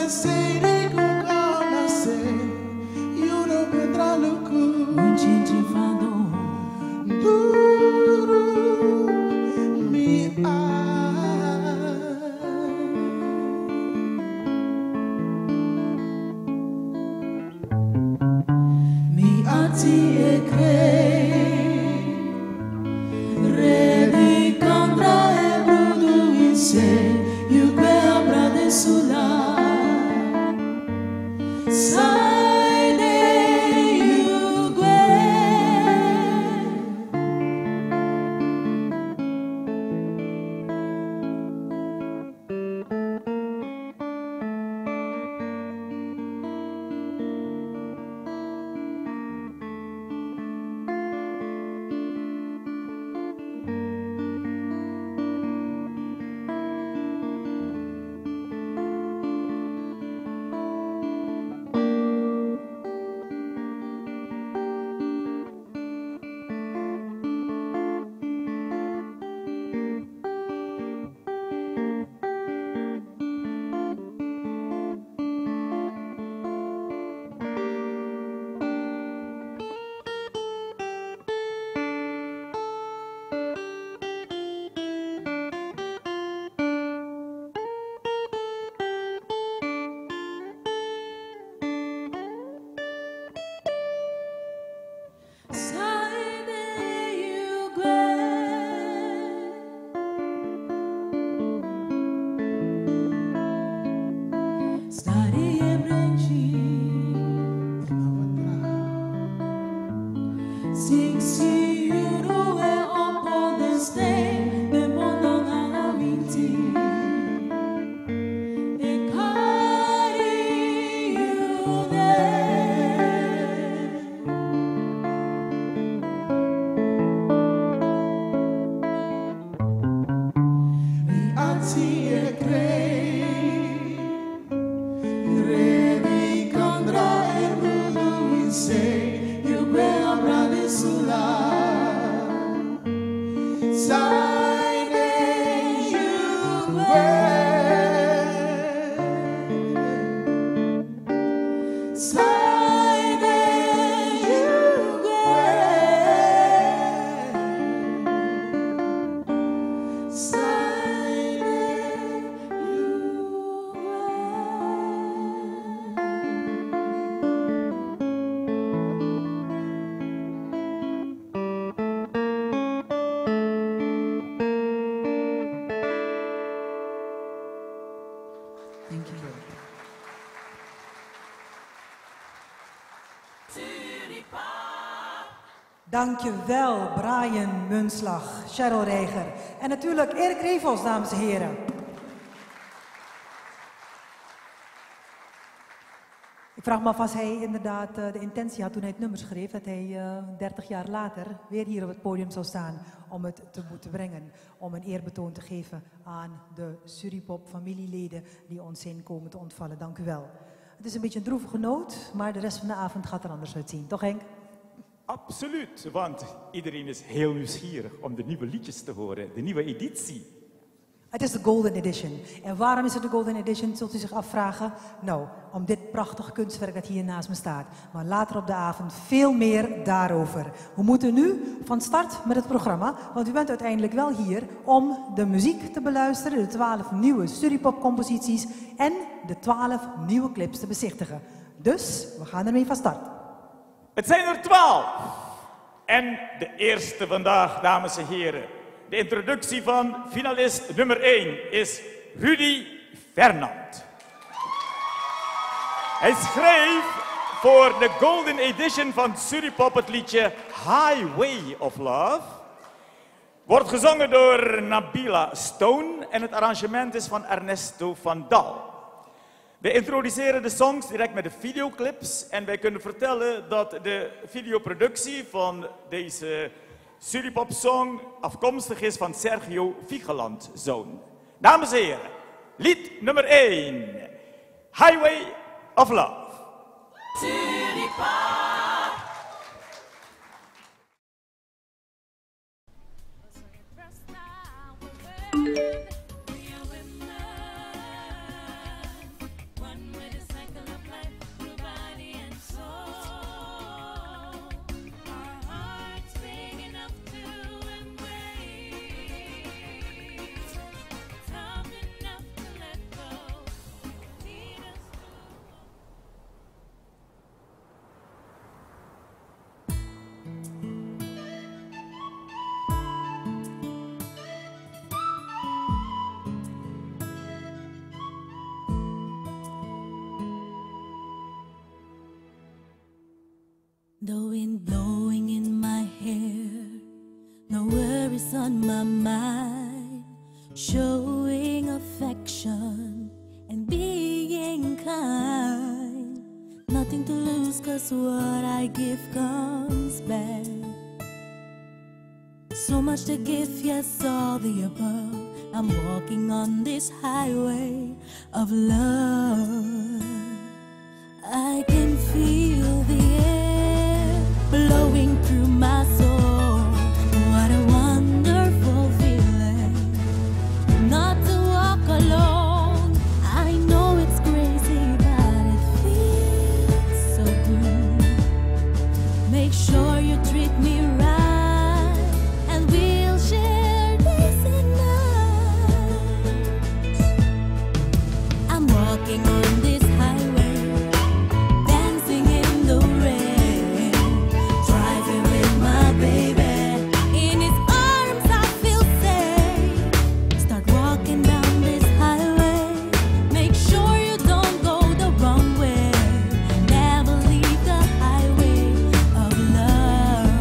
sei de cugana sei, you know betra luku. Un chinchi fado, duru mi mi ati e crei, revi contra e brudu in se, you que abra de sula. Sai de Uruguay. Dankjewel, Brian Munslag, Cheryl Reiger en natuurlijk Erik Revels, dames en heren. Ik vraag me af als hij inderdaad de intentie had toen hij het nummer schreef, dat hij 30 jaar later weer hier op het podium zou staan om het te moeten brengen. Om een eerbetoon te geven aan de Suripop familieleden die ons zijn komen te ontvallen. Dank u wel. Het is een beetje een droevige noot, maar de rest van de avond gaat er anders uitzien. Toch Henk? Absoluut, want iedereen is heel nieuwsgierig om de nieuwe liedjes te horen, de nieuwe editie. Het is de Golden Edition. En waarom is het de Golden Edition, zult u zich afvragen? Nou, om dit prachtig kunstwerk dat hier naast me staat. Maar later op de avond veel meer daarover. We moeten nu van start met het programma, want u bent uiteindelijk wel hier om de muziek te beluisteren, de 12 nieuwe Suripop-composities en de 12 nieuwe clips te bezichtigen. Dus, we gaan ermee van start. Het zijn er 12. En de eerste vandaag, dames en heren. De introductie van finalist nummer 1 is Rudy Fernand. Hij schreef voor de Golden Edition van Suripop het liedje Highway of Love. Wordt gezongen door Nabila Stone en het arrangement is van Ernesto van Dal. We introduceren de songs direct met de videoclips en wij kunnen vertellen dat de videoproductie van deze Suripop-song afkomstig is van Sergio Vigeland Zoon. Dames en heren, lied nummer 1, Highway of Love. Suripop. One on my mind, showing affection and being kind. Nothing to lose, 'cause what I give comes back. So much to give, yes, all the above. I'm walking on this highway of love. I can feel the air blowing through my soul. What a wonderful feeling, not to walk alone. I know it's crazy, but it feels so good. Make sure you treat me right, and we'll share days and nights. I'm walking on this highway, dancing in the rain, driving with my baby. In his arms I feel safe. Start walking down this highway. Make sure you don't go the wrong way. Never leave the highway of love.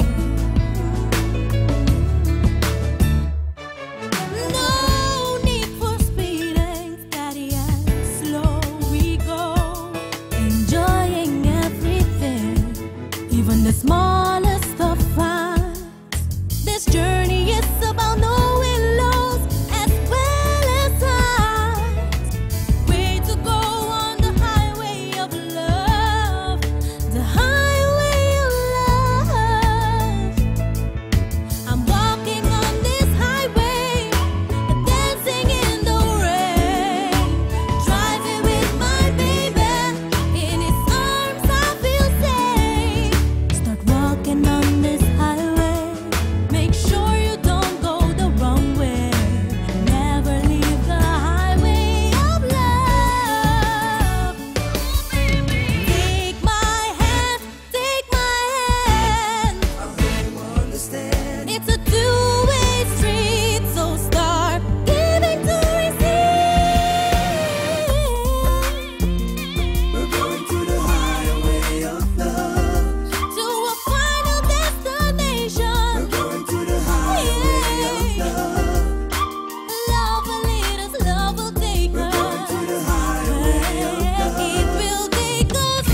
No need for speeding, steady and slow we go. Enjoying everything, even the smallest of finds. This journey is about knowing lows as well as highs. Way to go on the highway of love, the highway of love. I'm walking on this highway, dancing in the rain, driving with my baby. In his arms I feel safe. Start walking on this highway. Make sure you don't go the wrong way. Never leave the highway of love. Take my hand, take my hand. I really won't understand. It's a two-way street, so start giving to receive. We're going to the highway of love, to a final destination. We're going to the highway of love. Love will lead us, love will take us. We're going to the highway of love. It will take us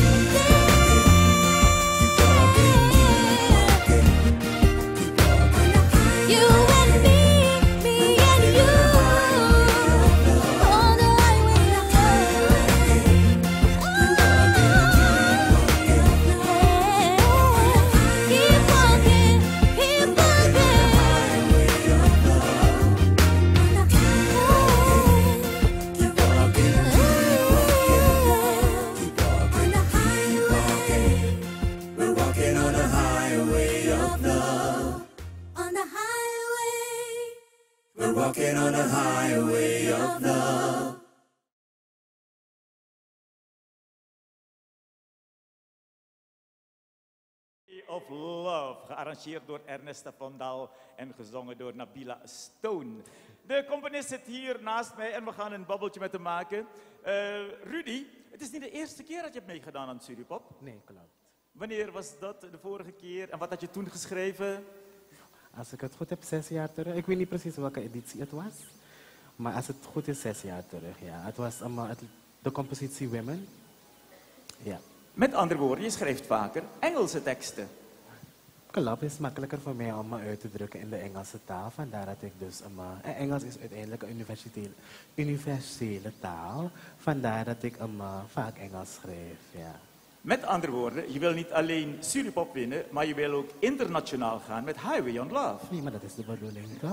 you and me and you, on the highway of love. Keep walking, keep We're walking on the highway of love. On the highway. We're walking on the highway of love. Of Love, gearrangeerd door Ernesta van Dal en gezongen door Nabila Stone. De componist zit hier naast mij en we gaan een babbeltje met hem maken. Rudy, het is niet de eerste keer dat je hebt meegedaan aan het Suripop. Nee, klopt. Wanneer was dat de vorige keer en wat had je toen geschreven? Als ik het goed heb, 6 jaar terug. Ik weet niet precies welke editie het was. Maar als het goed is, 6 jaar terug. Ja. Het was de compositie Women. Ja. Met andere woorden, je schrijft vaker Engelse teksten. Klopt, het is makkelijker voor mij om me uit te drukken in de Engelse taal. Vandaar dat ik dus... Engels is uiteindelijk een universele taal. Vandaar dat ik vaak Engels schrijf, ja. Met andere woorden, je wil niet alleen Suripop winnen, maar je wil ook internationaal gaan met Highway on Love. Nee, maar dat is de bedoeling, toch?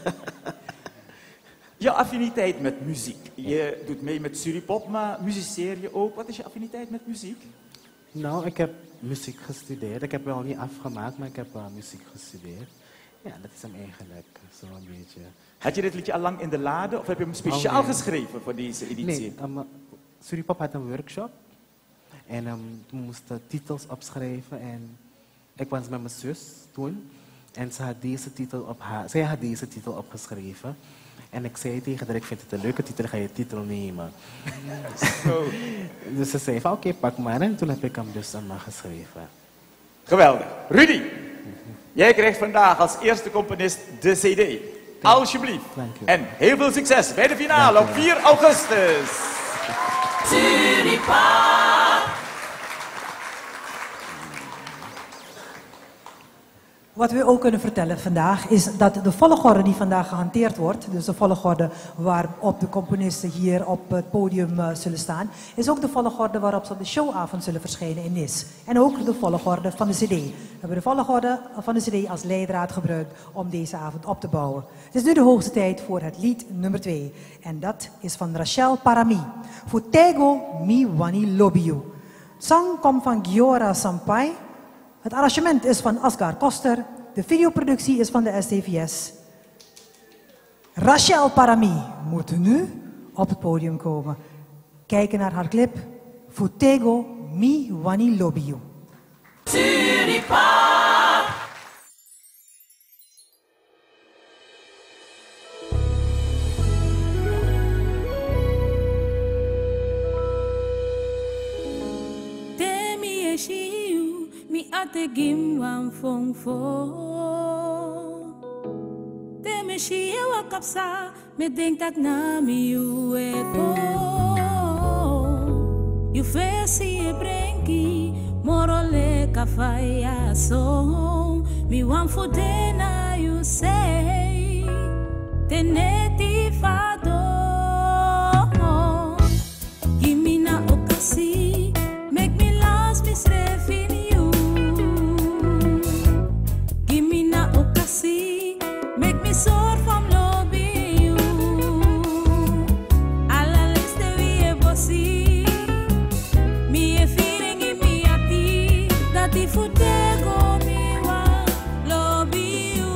Jouw affiniteit met muziek. Je doet mee met Suripop, maar muziceer je ook. Wat is je affiniteit met muziek? Nou, ik heb muziek gestudeerd. Ik heb wel niet afgemaakt, maar ik heb muziek gestudeerd. Ja, dat is hem eigenlijk zo'n beetje. Had je dit liedje al lang in de lade of heb je hem speciaal geschreven voor deze editie? Nee, Suripop had een workshop. En we moesten titels opschrijven. En ik was met mijn zus toen. En zij had deze titel opgeschreven. En ik zei tegen haar, ik vind het een leuke titel, ga je titel nemen. Dus ze zei van oké, pak maar. En toen heb ik hem dus geschreven. Geweldig. Rudy! Jij krijgt vandaag als eerste componist de CD. Alsjeblieft. En heel veel succes bij de finale op 4 augustus. Wat we ook kunnen vertellen vandaag is dat de volgorde die vandaag gehanteerd wordt, dus de volgorde waarop de componisten hier op het podium zullen staan, is ook de volgorde waarop ze op de showavond zullen verschijnen in Nis. En ook de volgorde van de CD. We hebben de volgorde van de CD als leidraad gebruikt om deze avond op te bouwen. Het is nu de hoogste tijd voor het lied nummer 2. En dat is van Rachel Parami. Futego mi wani lobiu. Het zang komt van Giora Sampai. Het arrangement is van Asgar Koster. De videoproductie is van de STVS. Rachel Parami moet nu op het podium komen. Kijken naar haar clip. Futego mi wani lobiu. Mi ate gim wan fong fo. Te me shie wa kapsa, me denk dat na mi u eko. You fesi e brenki, morole kafaya so. Mi wan fo de na you say, te neti fado. Give me na okasi, make me last me srefi. Make me soar from lobby you. Alla liste wie bossi. Mi e feeling in mi ati. Dat die futego mi wa lobby you.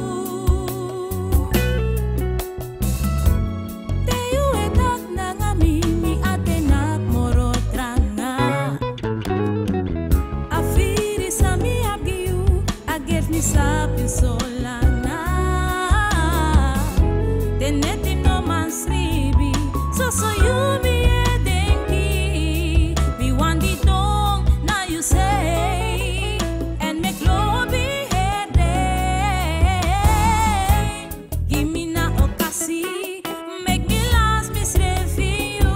Te you e tak nanga mi ate nak moro tranga. Afiri sa mi agi you. I get me sap you so. So you me a denki, me want the dong, now you say, and make love be here day. Give me na okasi, make me last me srefi you.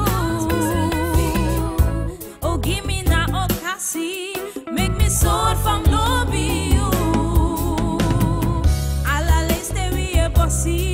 Oh, give me na okasi, make me soar from lobby you. Alla liste we a bossy.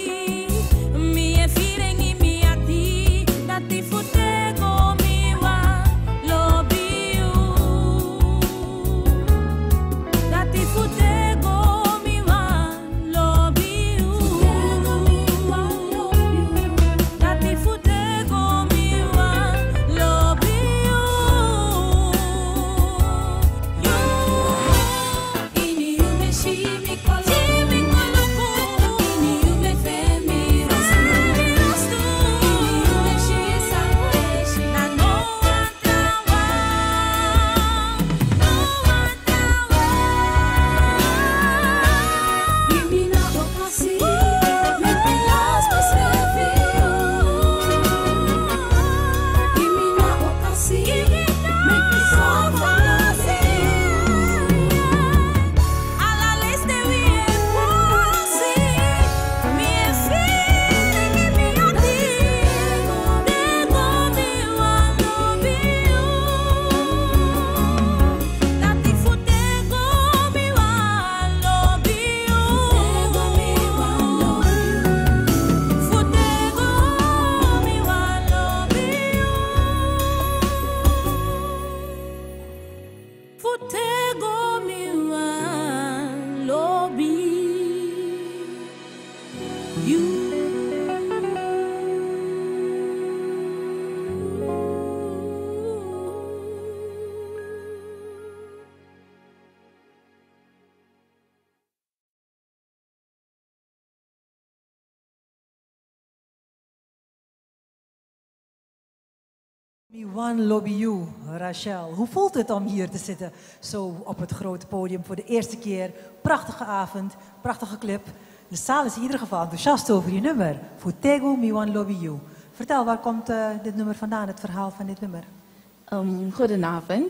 Me One Lobby You, Rachel. Hoe voelt het om hier te zitten, zo op het grote podium voor de eerste keer? Prachtige avond, prachtige clip. De zaal is in ieder geval enthousiast over je nummer. Futego Me One Lobby You. Vertel, waar komt dit nummer vandaan, het verhaal van dit nummer? Goedenavond.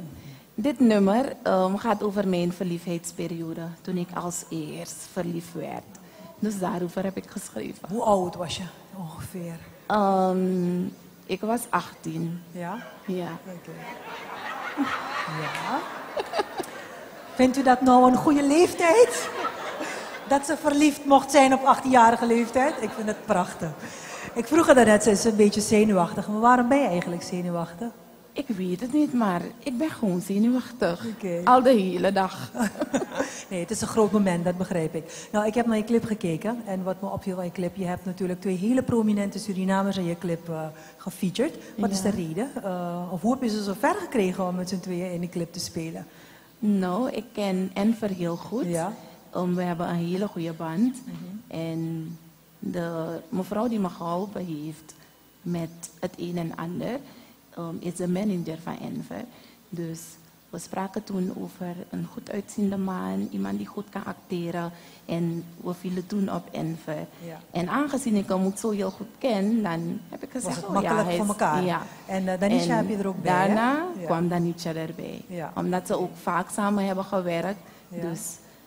Dit nummer gaat over mijn verliefdheidsperiode, toen ik als eerst verliefd werd. Dus daarover heb ik geschreven. Hoe oud was je ongeveer? Ik was 18. Ja? Ja. Oké. Ja. Vindt u dat nou een goede leeftijd? Dat ze verliefd mocht zijn op 18-jarige leeftijd? Ik vind het prachtig. Ik vroeg haar net, ze is een beetje zenuwachtig. Maar waarom ben je eigenlijk zenuwachtig? Ik weet het niet, maar ik ben gewoon zenuwachtig. Al de hele dag. Nee, het is een groot moment, dat begrijp ik. Nou, ik heb naar je clip gekeken. En wat me opviel van je clip, je hebt natuurlijk 2 hele prominente Surinamers in je clip gefeatured. Wat is de reden? Of hoe heb je ze zo ver gekregen om met z'n tweeën in die clip te spelen? Nou, ik ken Enver heel goed. Ja. We hebben een hele goede band. En de mevrouw die me geholpen heeft met het een en ander, is de manager van Enver. Dus we spraken toen over een goed uitziende man, iemand die goed kan acteren. En we vielen toen op Enver. Ja. En aangezien ik hem ook zo heel goed ken, dan heb ik gezegd, was het makkelijk voor elkaar. Ja. En Danisha heb je er ook bij, daarna hè? kwam Danisha erbij. Ja. Omdat ze ook vaak samen hebben gewerkt. Ja. Dus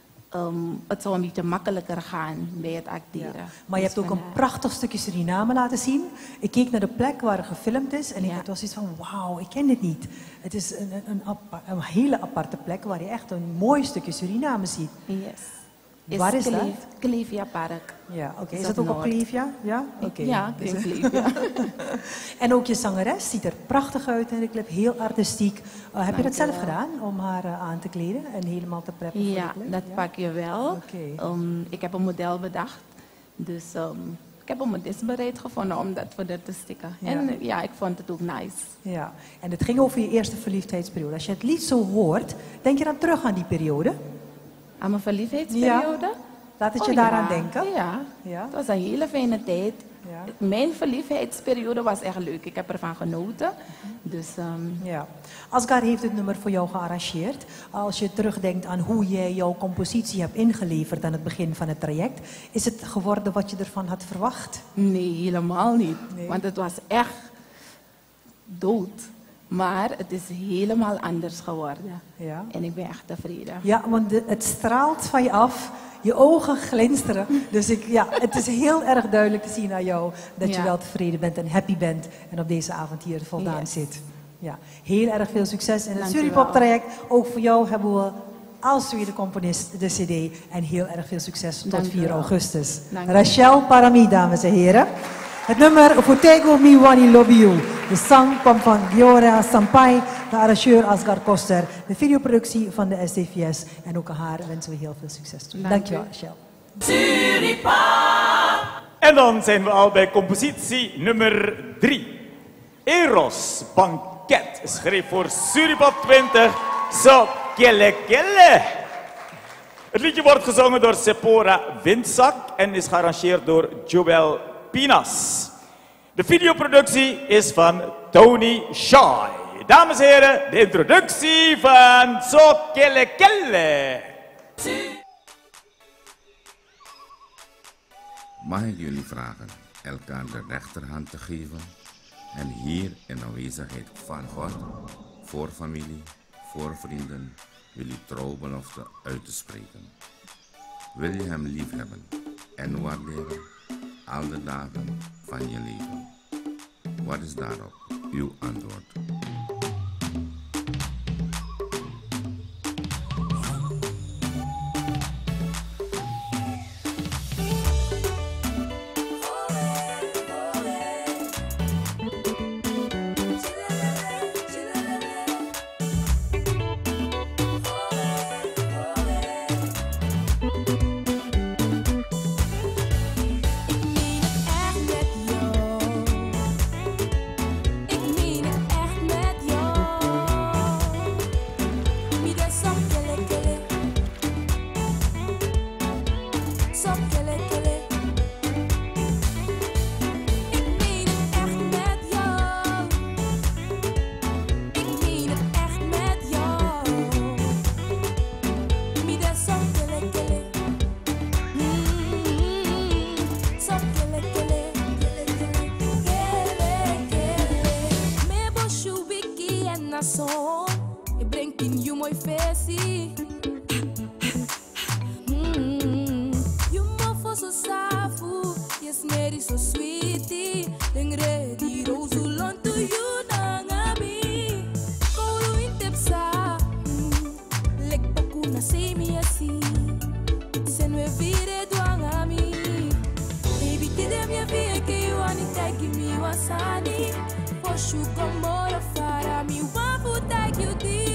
het zou een beetje makkelijker gaan bij het acteren. Ja. Maar je hebt ook een prachtig stukje Suriname laten zien. Ik keek naar de plek waar er gefilmd is en het was iets van wauw, ik ken dit niet. Het is een hele aparte plek waar je echt een mooi stukje Suriname ziet. Yes. Waar is dat? Klevia Park. Ja, oké. Is dat ook op Klevia? Ja, oké. Ja, in Klevia. En ook je zangeres ziet er prachtig uit in de clip, heel artistiek. Heb je dat zelf gedaan om haar aan te kleden en helemaal te preppen voor de Ja, clip? dat pak je wel. Ik heb een model bedacht. Dus ik heb een modest bereid gevonden om dat voor haar te stikken. Ja. En ja, ik vond het ook nice. Ja, en het ging over je eerste verliefdheidsperiode. Als je het lied zo hoort, denk je dan terug aan die periode? Aan mijn verliefdheidsperiode? Ja. Laat het je daaraan denken? Ja. Het was een hele fijne tijd. Ja. Mijn verliefdheidsperiode was echt leuk. Ik heb ervan genoten. Dus, ja. Asghar heeft het nummer voor jou gearrangeerd. Als je terugdenkt aan hoe jij jouw compositie hebt ingeleverd aan het begin van het traject, is het geworden wat je ervan had verwacht? Nee, helemaal niet. Nee. Want het was echt dood. Maar het is helemaal anders geworden. Ja. En ik ben echt tevreden. Ja, want het straalt van je af. Je ogen glinsteren. Dus het is heel erg duidelijk te zien aan jou dat je wel tevreden bent en happy bent. En op deze avond hier voldaan zit. Ja, heel erg veel succes in het Suripop traject. Ook voor jou hebben we als tweede componist de CD. En heel erg veel succes tot 4 augustus. Rachel Parami, dames en heren. Het nummer Futego Mi Wani Lobby You. De zang kwam van Giora Sampai, de arrangeur Asghar Koster. De videoproductie van de SDVS. En ook aan haar wensen we heel veel succes toe. Dankjewel, Rachel. En dan zijn we al bij compositie nummer 3. Eros Banket schreef voor Suripop 20 Zo Kelle Kelle. Het liedje wordt gezongen door Sephora Windsak en is gearrangeerd door Joel Pinas. De videoproductie is van Tony Shai. Dames en heren, de introductie van So Kelle Kelle. Mag ik jullie vragen elkaar de rechterhand te geven en hier in aanwezigheid van God, voor familie, voor vrienden, jullie trouwbelofte uit te spreken. Wil je hem lief hebben en waarderen al de dagen van je leven? Wat is daarop uw antwoord? Ik breng Pin you my face. You mo for so safu. Yes, Mary so sweetie. Then ready rose on to you nangami. Kolo intepsa. Lek baku na say me asi. Sen we vire duangami. Baby kidem ya vie ke you ani take me wasani. For sugar more fara me wafu take you deep.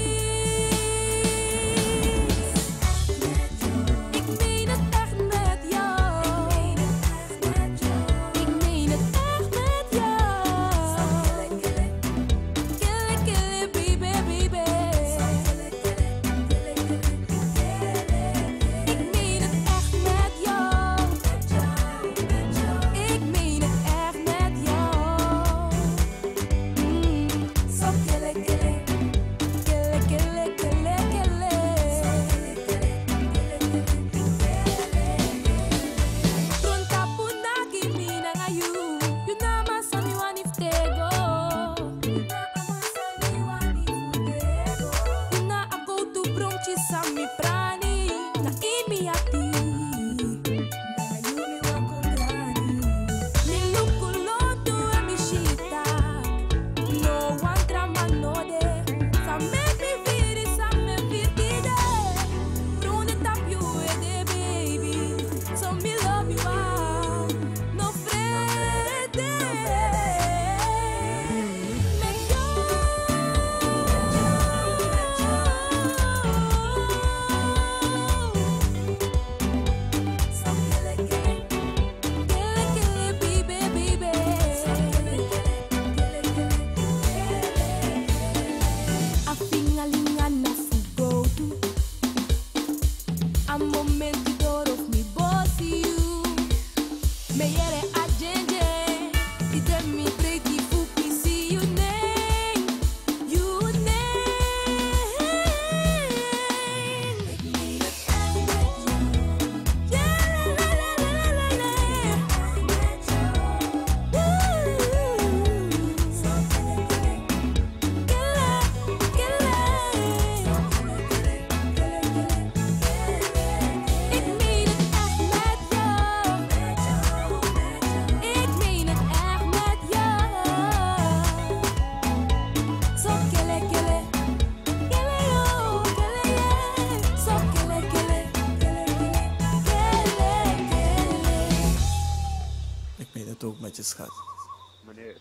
Schat. Meneer.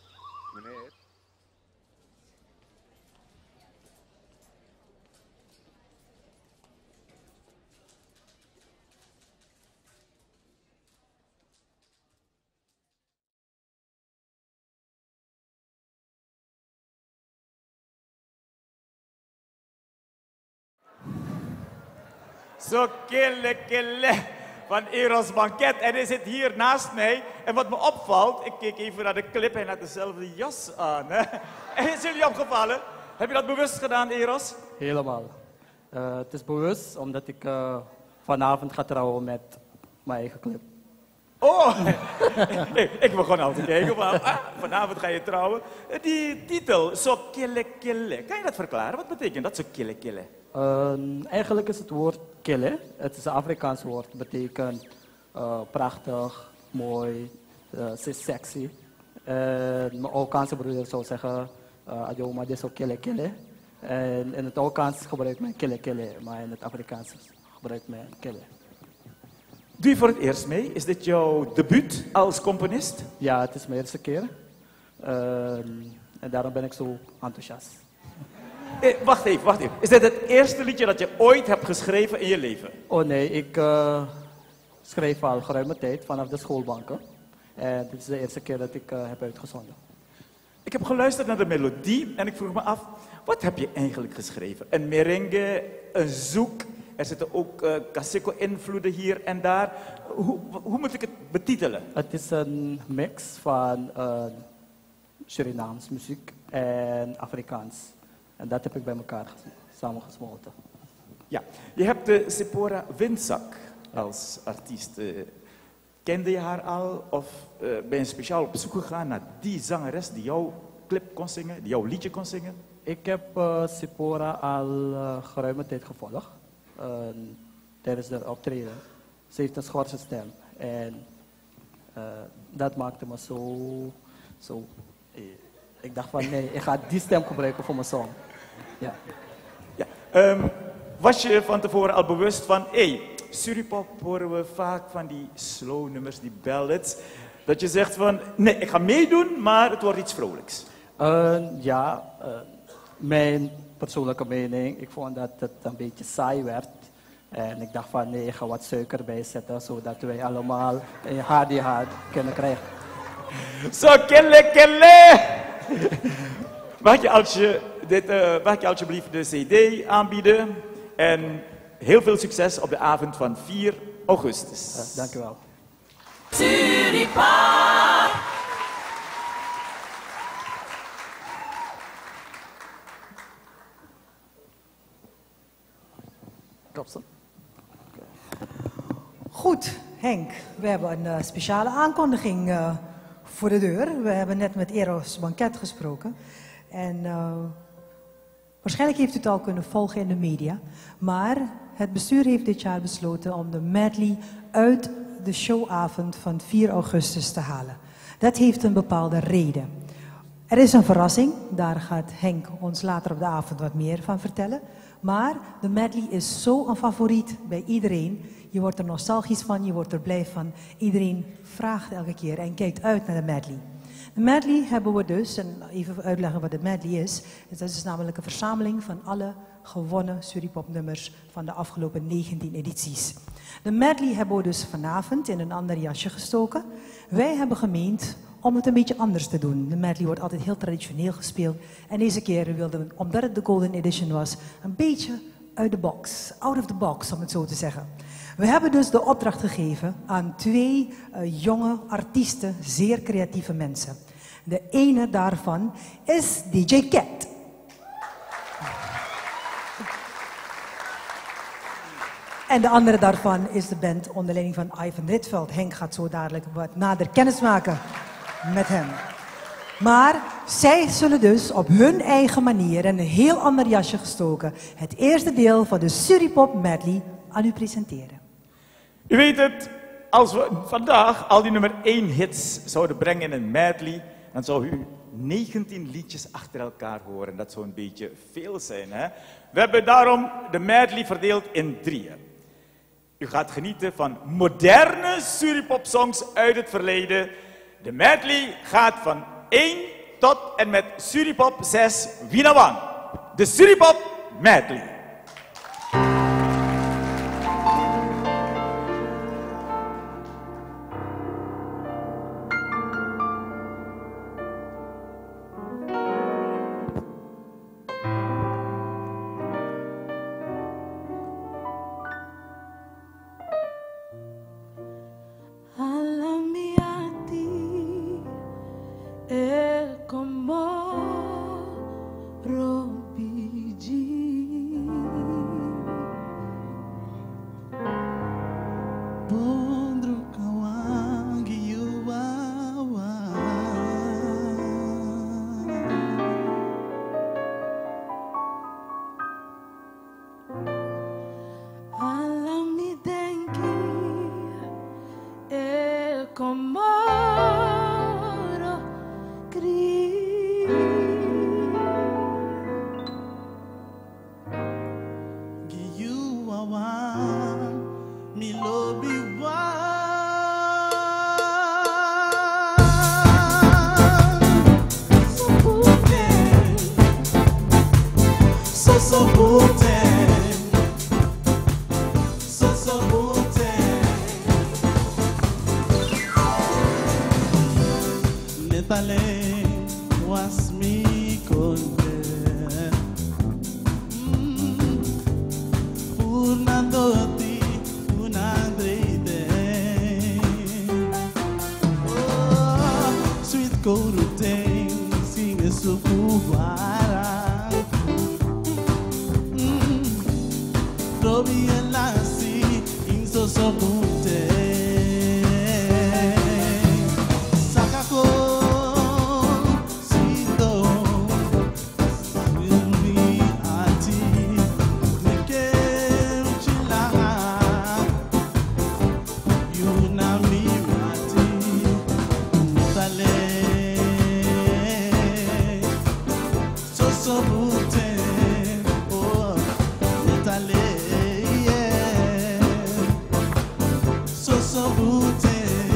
Zo kille van Eros Banket. En hij zit hier naast mij. En wat me opvalt, ik keek even naar de clip en had dezelfde jas aan. Hè? En is jullie opgevallen? Heb je dat bewust gedaan, Eros? Helemaal. Het is bewust omdat ik vanavond ga trouwen met mijn eigen clip. Oh, ik begon al te kijken. Maar, vanavond ga je trouwen. Die titel, Zo kille. Kan je dat verklaren? Wat betekent dat, Zo kille? Eigenlijk is het woord kille. Het is een Afrikaans woord. Het betekent prachtig, mooi, sexy. Mijn Okaanse broeder zou zeggen, Adjoma, dit is zo kille. En in het Okaans gebruikt men kille, maar in het Afrikaans gebruikt men kille. Doe je voor het eerst mee? Is dit jouw debuut als componist? Ja, het is mijn eerste keer. En daarom ben ik zo enthousiast. Wacht even. Is dit het eerste liedje dat je ooit hebt geschreven in je leven? Oh nee, ik schreef al geruime tijd vanaf de schoolbanken. En dit is de eerste keer dat ik heb uitgezonden. Ik heb geluisterd naar de melodie en ik vroeg me af, wat heb je eigenlijk geschreven? Een merengue, een zouk, er zitten ook Kaseko-invloeden hier en daar. Hoe moet ik het betitelen? Het is een mix van Surinaams muziek en Afrikaans. En dat heb ik bij elkaar samengesmolten. Ja, je hebt de Sephora Windzak als artiest. Kende je haar al of ben je speciaal op zoek gegaan naar die zangeres die jouw clip kon zingen, die jouw liedje kon zingen? Ik heb Sipora al geruime tijd gevolgd tijdens de optreden. Ze heeft een schorse stem en dat maakte me zo. Ik dacht van nee, ik ga die stem gebruiken voor mijn song. Ja. Was je van tevoren al bewust van, Suripop horen we vaak van die slow nummers, die ballads, dat je zegt van, nee, ik ga meedoen, maar het wordt iets vrolijks? Mijn persoonlijke mening, ik vond dat het een beetje saai werd. En ik dacht van, nee, ik ga wat suiker bijzetten, zodat wij allemaal een HDH kunnen krijgen. Zo, kelle! Mag je alsjeblieft de CD aanbieden? En heel veel succes op de avond van 4 augustus. Dank u wel. Suripop. Goed, Henk, we hebben een speciale aankondiging voor de deur. We hebben net met Eros Banket gesproken. En waarschijnlijk heeft u het al kunnen volgen in de media. Maar het bestuur heeft dit jaar besloten om de medley uit de showavond van 4 augustus te halen. Dat heeft een bepaalde reden. Er is een verrassing, daar gaat Henk ons later op de avond wat meer van vertellen. Maar de medley is zo een favoriet bij iedereen. Je wordt er nostalgisch van, je wordt er blij van. Iedereen vraagt elke keer en kijkt uit naar de medley. De medley hebben we dus, en even uitleggen wat de medley is. Dat is namelijk een verzameling van alle gewonnen Suripop nummers van de afgelopen 19 edities. De medley hebben we dus vanavond in een ander jasje gestoken. Wij hebben gemeend om het een beetje anders te doen. De medley wordt altijd heel traditioneel gespeeld. En deze keer wilden we, omdat het de Golden Edition was, een beetje uit de box, out of the box om het zo te zeggen. We hebben dus de opdracht gegeven aan 2 jonge artiesten, zeer creatieve mensen. De ene daarvan is DJ Cat. En de andere daarvan is de band onder leiding van Ivan Rietveld. Henk gaat zo dadelijk wat nader kennis maken met hem. Maar zij zullen dus op hun eigen manier en een heel ander jasje gestoken het eerste deel van de Suripop medley aan u presenteren. U weet het, als we vandaag al die nummer 1 hits zouden brengen in een medley, dan zou u 19 liedjes achter elkaar horen. Dat zou een beetje veel zijn, hè? We hebben daarom de medley verdeeld in 3. U gaat genieten van moderne Suripop-songs uit het verleden. De medley gaat van 1 tot en met Suripop 6 Winawan. De Suripop medley. so booty, oh, Italy, yeah. So booty.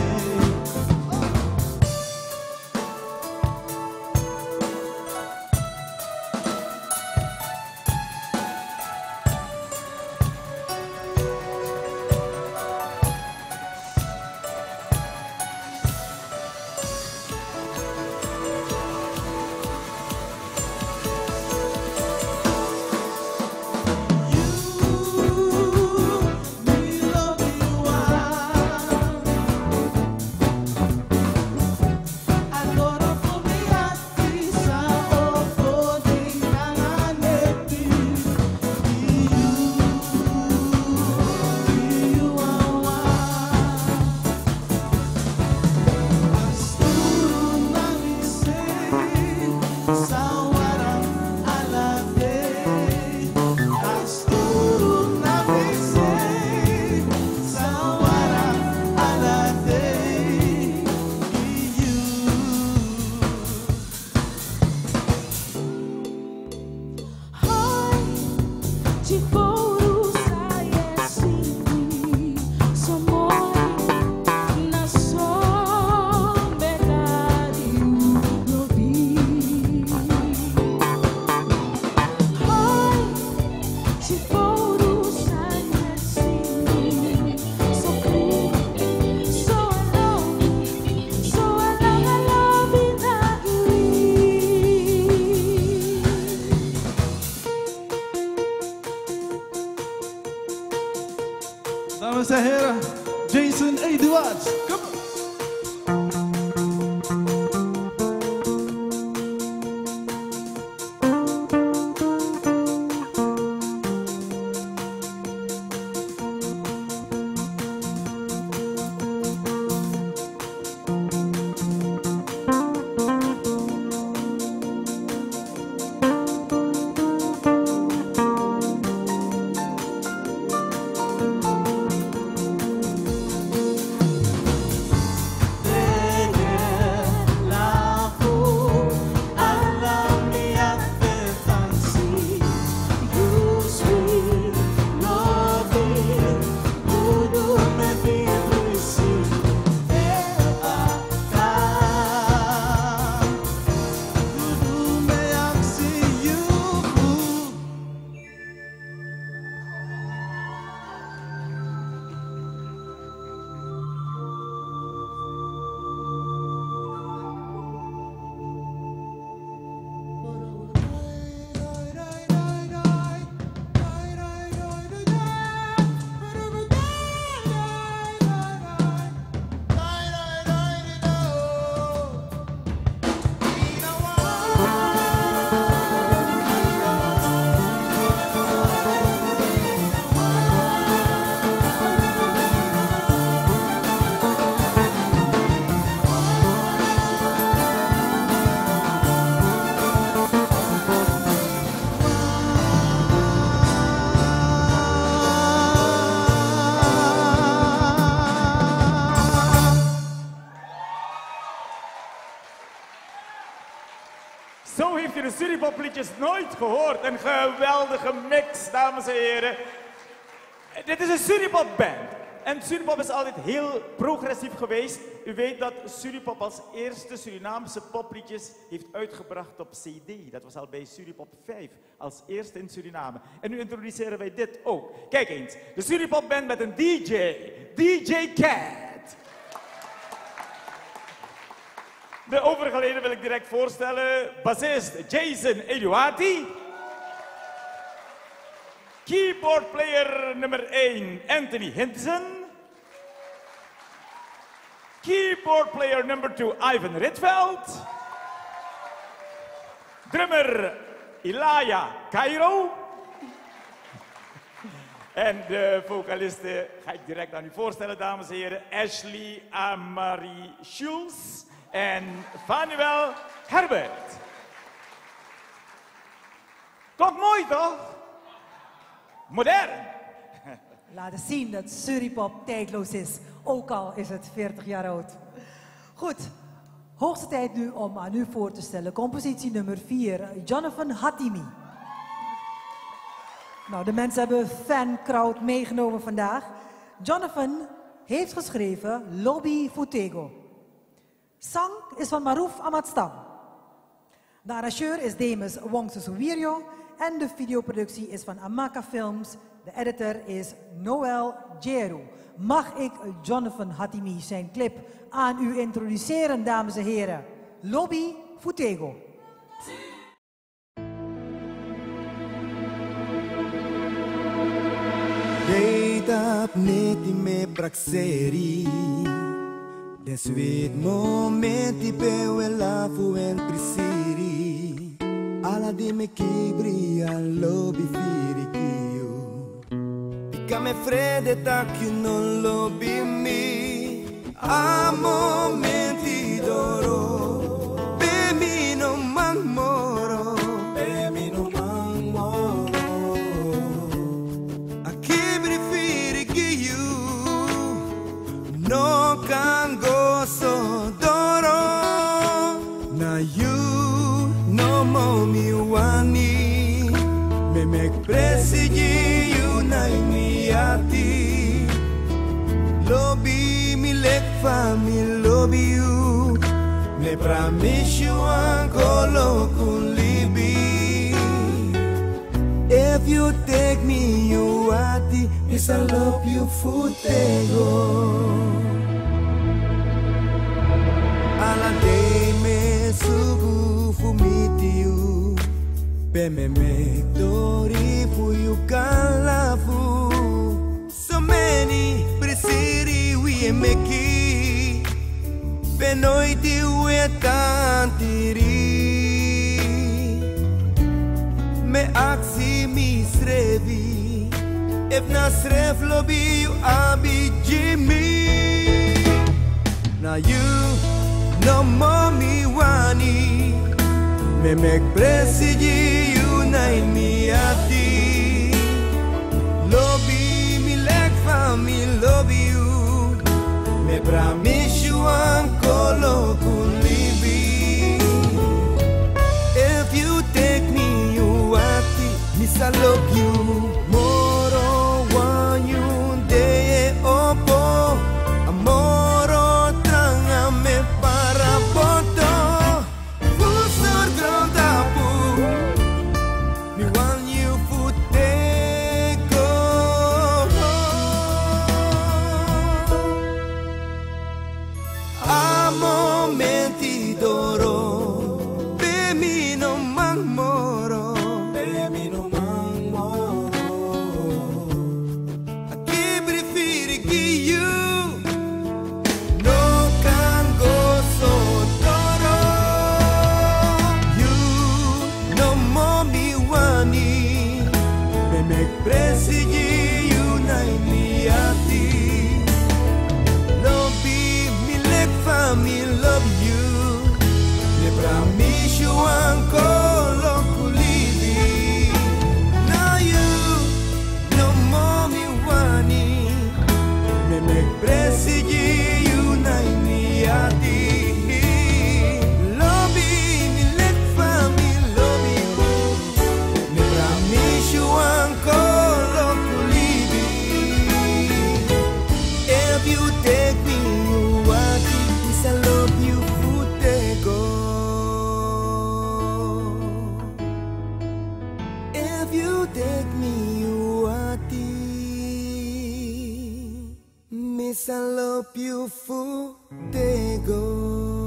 Dames en heren, Jason Eduards. Kom op. Zo heeft u de Suripop-liedjes nooit gehoord. Een geweldige mix, dames en heren. Dit is een Suripop-band. En Suripop is altijd heel progressief geweest. U weet dat Suripop als eerste Surinaamse popliedjes heeft uitgebracht op CD. Dat was al bij Suripop 5, als eerste in Suriname. En nu introduceren wij dit ook. Kijk eens, de Suripop-band met een DJ. DJ Cat. De overige leden wil ik direct voorstellen. Bassist Jason Eduardi. Keyboard player nummer 1 Anthony Hinson. Keyboard player nummer 2 Ivan Ritveld. Drummer Ilaya Cairo. En de vocalisten ga ik direct aan u voorstellen, dames en heren. Ashley Amarie Schulz en Vanuel Herbert. Toch mooi, toch? Modern. Laten zien dat Suripop tijdloos is, ook al is het 40 jaar oud. Goed, Hoogste tijd nu om aan u voor te stellen. Compositie nummer 4, Jonathan Hatimi. Nou, de mensen hebben fancrowd meegenomen vandaag. Jonathan heeft geschreven Lobby Futego. Zang is van Maruf Amadstam. De arrangeur is Demis Wongsusuwirio en de videoproductie is van Amaka Films. De editor is Noel Jeru. Mag ik Jonathan Hatimi zijn clip aan u introduceren, dames en heren? Lobby Futego. Deitap neti me praxeri Des sweet momenti pe lafu en prisiri Ala di me kibri al lobby firikio Pika me frede tak you non lobby mi A momenti d'oro Pe mi non man moro Pe mi non man moro A kibri firikio No can go so doro Na you no mo mi wani Me mek presigi you na mi ati Lobby mi lek fami lobby you Me promise you ancora con libi If you take me you ati Miss I love you futego Ala day me sugu fumitiu Pe me tori fu you kalafu So many presiri we meki Pe noiti we tantiri Me aksi mi srevi If na sref lobby you abi Jimmy Now you no mommy wani Me mek presigi you na mi ati Lobby mi lek fami lobby you Me promise you ancora con libi If you take me you ati Miss I love you Moro wan you de opo Amoro tranga me para poto Fusor grondapu Me wan you futego A momenti d'oro Pe mi non man moro Pe mi non man moro A chi preferi you No can go so doro You no mo mi wani Me mek presigi you na mi ati Lobby mi lek fami love you Me promise you ancora culidi Now you no mo mi wani Me mek presigi you na mi ati Lobby mi lek fami love you Me promise you ancora culidi If you take me you ati Miss I love you futego If you take me you ati Miss I love you futego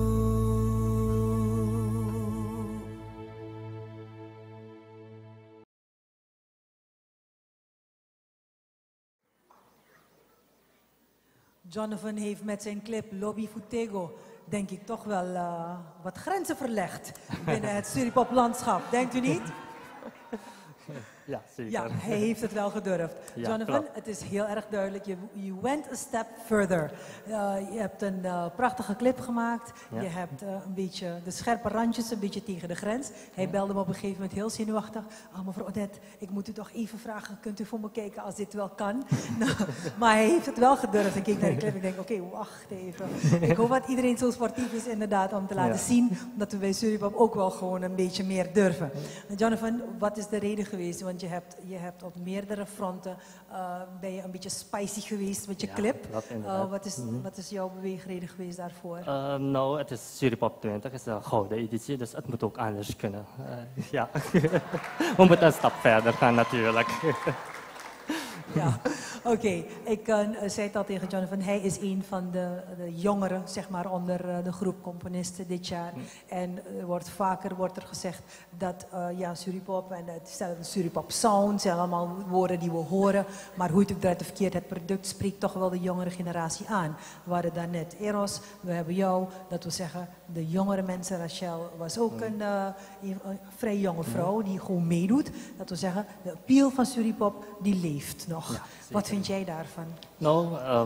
Jonathan heeft met zijn clip Lobby Futego, denk ik, toch wel wat grenzen verlegd binnen het Suripop-landschap. Denkt u niet? Ja, zeker. Ja, hij heeft het wel gedurfd. Ja, Jonathan, klopt. het is heel erg duidelijk. You went a step further. Je hebt een prachtige clip gemaakt. Ja. Je hebt een beetje de scherpe randjes een beetje tegen de grens. Hij belde me op een gegeven moment heel zenuwachtig. Oh, mevrouw Odette, ik moet u toch even vragen. Kunt u voor me kijken als dit wel kan? Nou, maar hij heeft het wel gedurfd. Ik keek naar de clip en ik denk, oké, wacht even. Ik hoop dat iedereen zo sportief is inderdaad om te laten zien dat we bij Suripop ook wel gewoon een beetje meer durven. Jonathan, wat is de reden geweest? Want je hebt op meerdere fronten ben je een beetje spicy geweest met je clip. Klopt, inderdaad. Wat is jouw beweegreden geweest daarvoor? Nou, het is Suripop 20, is de gouden editie, dus het moet ook anders kunnen. Ja, we moeten een stap verder gaan natuurlijk. Ja, oké. Ik zei het al tegen Jonathan, hij is een van de jongeren, zeg maar, onder de groep componisten dit jaar. En vaker wordt er gezegd dat Suripop en de Suripop sound zijn allemaal woorden die we horen. Maar hoe het ook draait of verkeerd, het product spreekt toch wel de jongere generatie aan. We hadden daarnet Eros, we hebben jou, dat we zeggen, de jongere mensen, Rachel was ook een vrij jonge vrouw die gewoon meedoet. Dat we zeggen, de appeal van Suripop, die leeft nog. Ja, wat vind jij daarvan? Nou,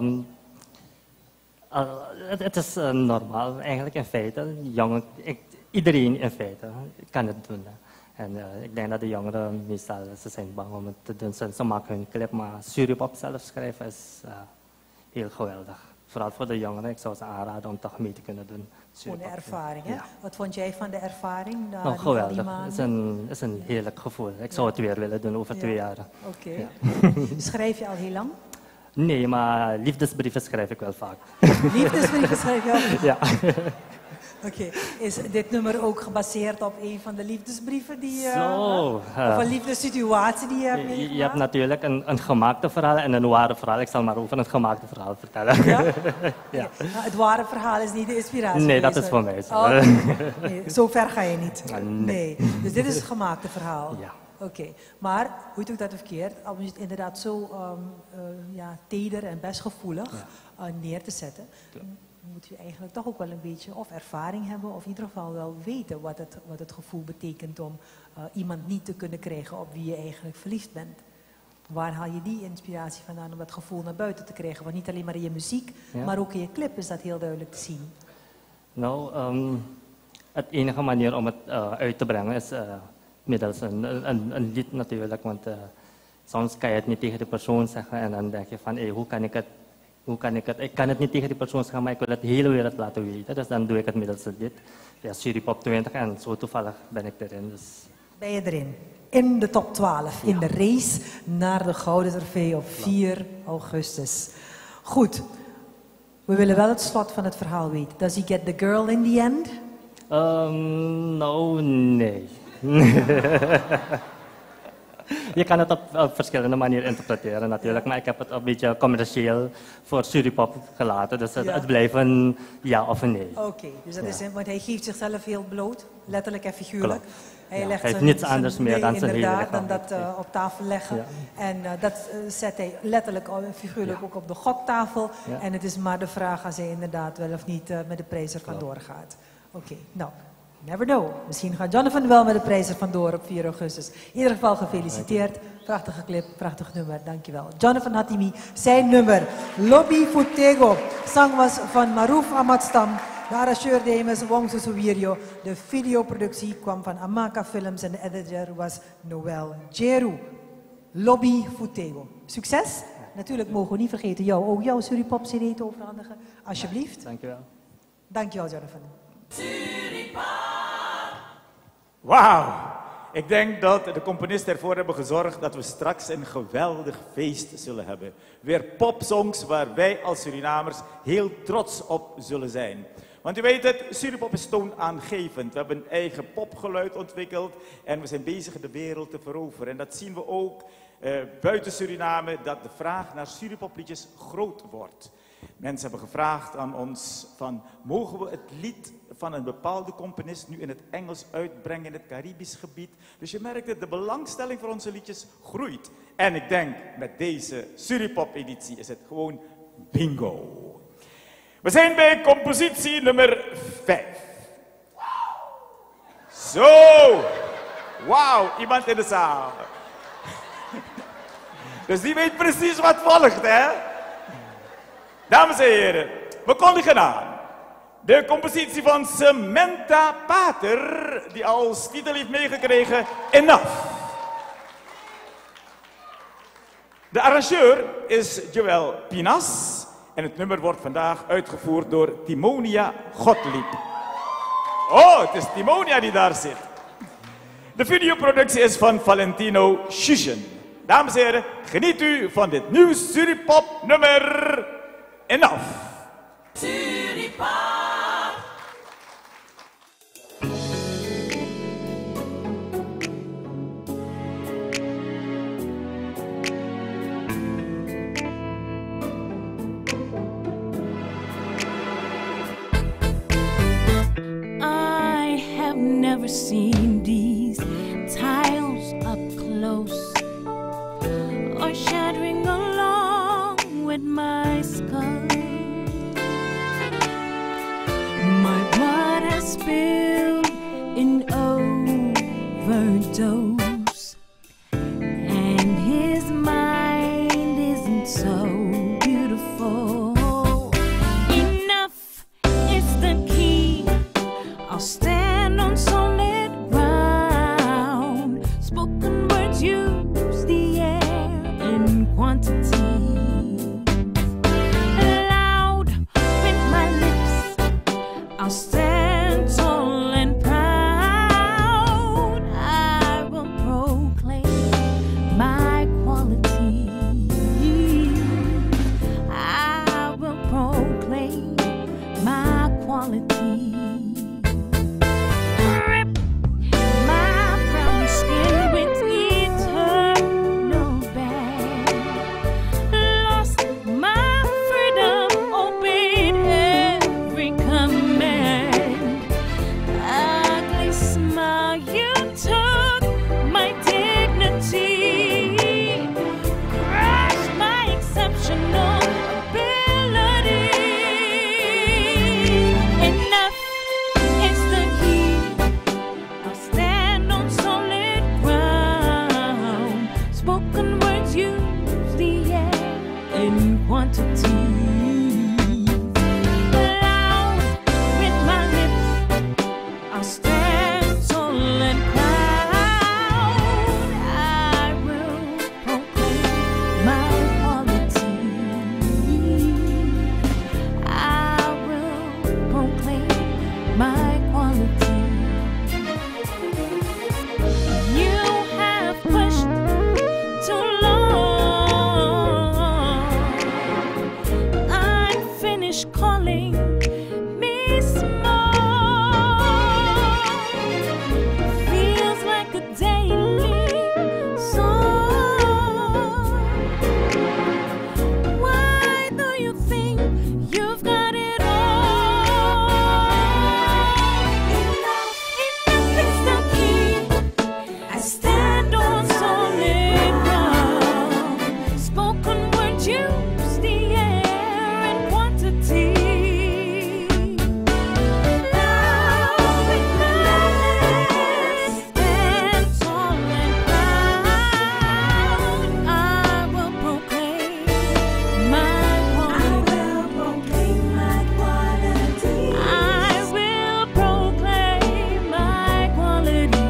het is normaal eigenlijk in feite. Iedereen in feite kan het doen. En ik denk dat de jongeren meestal ze zijn bang om het te doen. Ze maken hun clip, maar Suripop zelf schrijven is heel geweldig. Vooral voor de jongeren, ik zou ze aanraden om toch mee te kunnen doen. Gewoon de ervaring, hè? Ja. Wat vond jij van de ervaring? Nou, geweldig. Het is een heerlijk gevoel. Ik zou het weer willen doen over 2 jaar. Oké. Ja. Schrijf je al heel lang? Nee, maar liefdesbrieven schrijf ik wel vaak. Liefdesbrieven schrijf je al? Ja. Oké. Is dit nummer ook gebaseerd op een van de liefdesbrieven die of een liefdessituatie die je hebt meegemaakt? Je hebt natuurlijk een gemaakte verhaal en een ware verhaal. Ik zal maar over het gemaakte verhaal vertellen. Ja? Ja. Nou, het ware verhaal is niet de inspiratie. Nee, dat is voor mij zo. Oh, nee, zo ver ga je niet. Nee. Dus dit is het gemaakte verhaal. Ja. Oké. Maar hoe doe ik dat verkeerd? Om je het inderdaad zo teder en best gevoelig neer te zetten, moet je eigenlijk toch ook wel een beetje of ervaring hebben of in ieder geval wel weten wat het gevoel betekent om iemand niet te kunnen krijgen op wie je eigenlijk verliefd bent. Waar haal je die inspiratie vandaan om dat gevoel naar buiten te krijgen? Want niet alleen maar in je muziek, maar ook in je clip is dat heel duidelijk te zien. Nou, het enige manier om het uit te brengen is middels een lied natuurlijk. Want soms kan je het niet tegen de persoon zeggen en dan denk je van, hoe kan ik het? Ik kan het niet tegen die persoon zeggen, maar ik wil het de hele wereld laten weten. Dus dan doe ik het middels dit. Ja, Suripop 20 en zo toevallig ben ik erin. Dus. Ben je erin? In de top 12. In de race naar de Gouden Trofee op 4 augustus. Goed. We willen wel het slot van het verhaal weten. Does he get the girl in the end? Nou, nee. Je kan het op verschillende manieren interpreteren natuurlijk, maar ik heb het een beetje commercieel voor Suripop gelaten. Dus het blijft een ja of een nee. Oké, dus dat is, want hij geeft zichzelf heel bloot, letterlijk en figuurlijk. Hij heeft niets anders meer dan zijn hele lichaam. Dan dat op tafel leggen. Ja. En dat zet hij letterlijk en figuurlijk ook op de goktafel. Ja. En het is maar de vraag als hij inderdaad wel of niet met de prijs er vandoor gaat. Oké, nou. Never know. Misschien gaat Jonathan wel met de prijs er vandoor op 4 augustus. In ieder geval gefeliciteerd. Prachtige clip, prachtig nummer. Dankjewel. Jonathan Hatimi, zijn nummer. Lobby Futego. Zang was van Maruf Amadstam. De arrangeur Demes Wong Susuwirio. De videoproductie kwam van Amaka Films en de editor was Noel Jeru. Lobby Futego. Succes. Natuurlijk mogen we niet vergeten jou ook jouw Suripop CD te overhandigen. Alsjeblieft. Dankjewel. Dankjewel, Jonathan. Wauw! Ik denk dat de componisten ervoor hebben gezorgd dat we straks een geweldig feest zullen hebben. Weer popsongs waar wij als Surinamers heel trots op zullen zijn. Want u weet het, Suripop is toonaangevend. We hebben een eigen popgeluid ontwikkeld en we zijn bezig de wereld te veroveren. En dat zien we ook buiten Suriname, dat de vraag naar Suripopliedjes groot wordt. Mensen hebben gevraagd aan ons van, mogen we het lied van een bepaalde componist nu in het Engels uitbrengen in het Caribisch gebied? Dus je merkt dat de belangstelling voor onze liedjes groeit. En ik denk, met deze Suripop-editie is het gewoon bingo. We zijn bij compositie nummer 5. Zo! Wauw, iemand in de zaal. Dus die weet precies wat volgt, hè? Dames en heren, we kondigen aan de compositie van Samantha Pater, die als titel heeft meegekregen Enough. De arrangeur is Joël Pinas en het nummer wordt vandaag uitgevoerd door Timonia Gottlieb. Oh, het is Timonia die daar zit. De videoproductie is van Valentino Schuschen. Dames en heren, geniet u van dit nieuw Suripop nummer Enough. Suripop. I have never seen these tiles up close or shattering along with my skull. My blood has spilled in overdose, and his mind isn't so beautiful. Enough is the key. I'll stand on solid ground. Spoken words use the air in quantity. Loud with my lips, I'll stand tall and proud. I will proclaim my quality. I will proclaim my quality. Rip my brown skin with eternal band. Lost my freedom, obeyed every command. Ugly smile, you took my dignity. Crushed my exceptional ability. Enough is the key. I'll stand on solid ground. Spoken words use the air in quantity. Loud with my lips, I'll stand tall and proud. I will proclaim my quality. I will proclaim my quality. You have pushed too long. Unfinished calling me small. Feels like a daily song. Why do you think you've got it all? Enough is the key. I stand on solid ground. Spoken words use the air in quantity. Loud with my lips, stand tall and proud. I will proclaim my quality. I will proclaim my quality.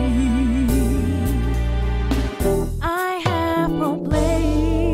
I have proclaimed.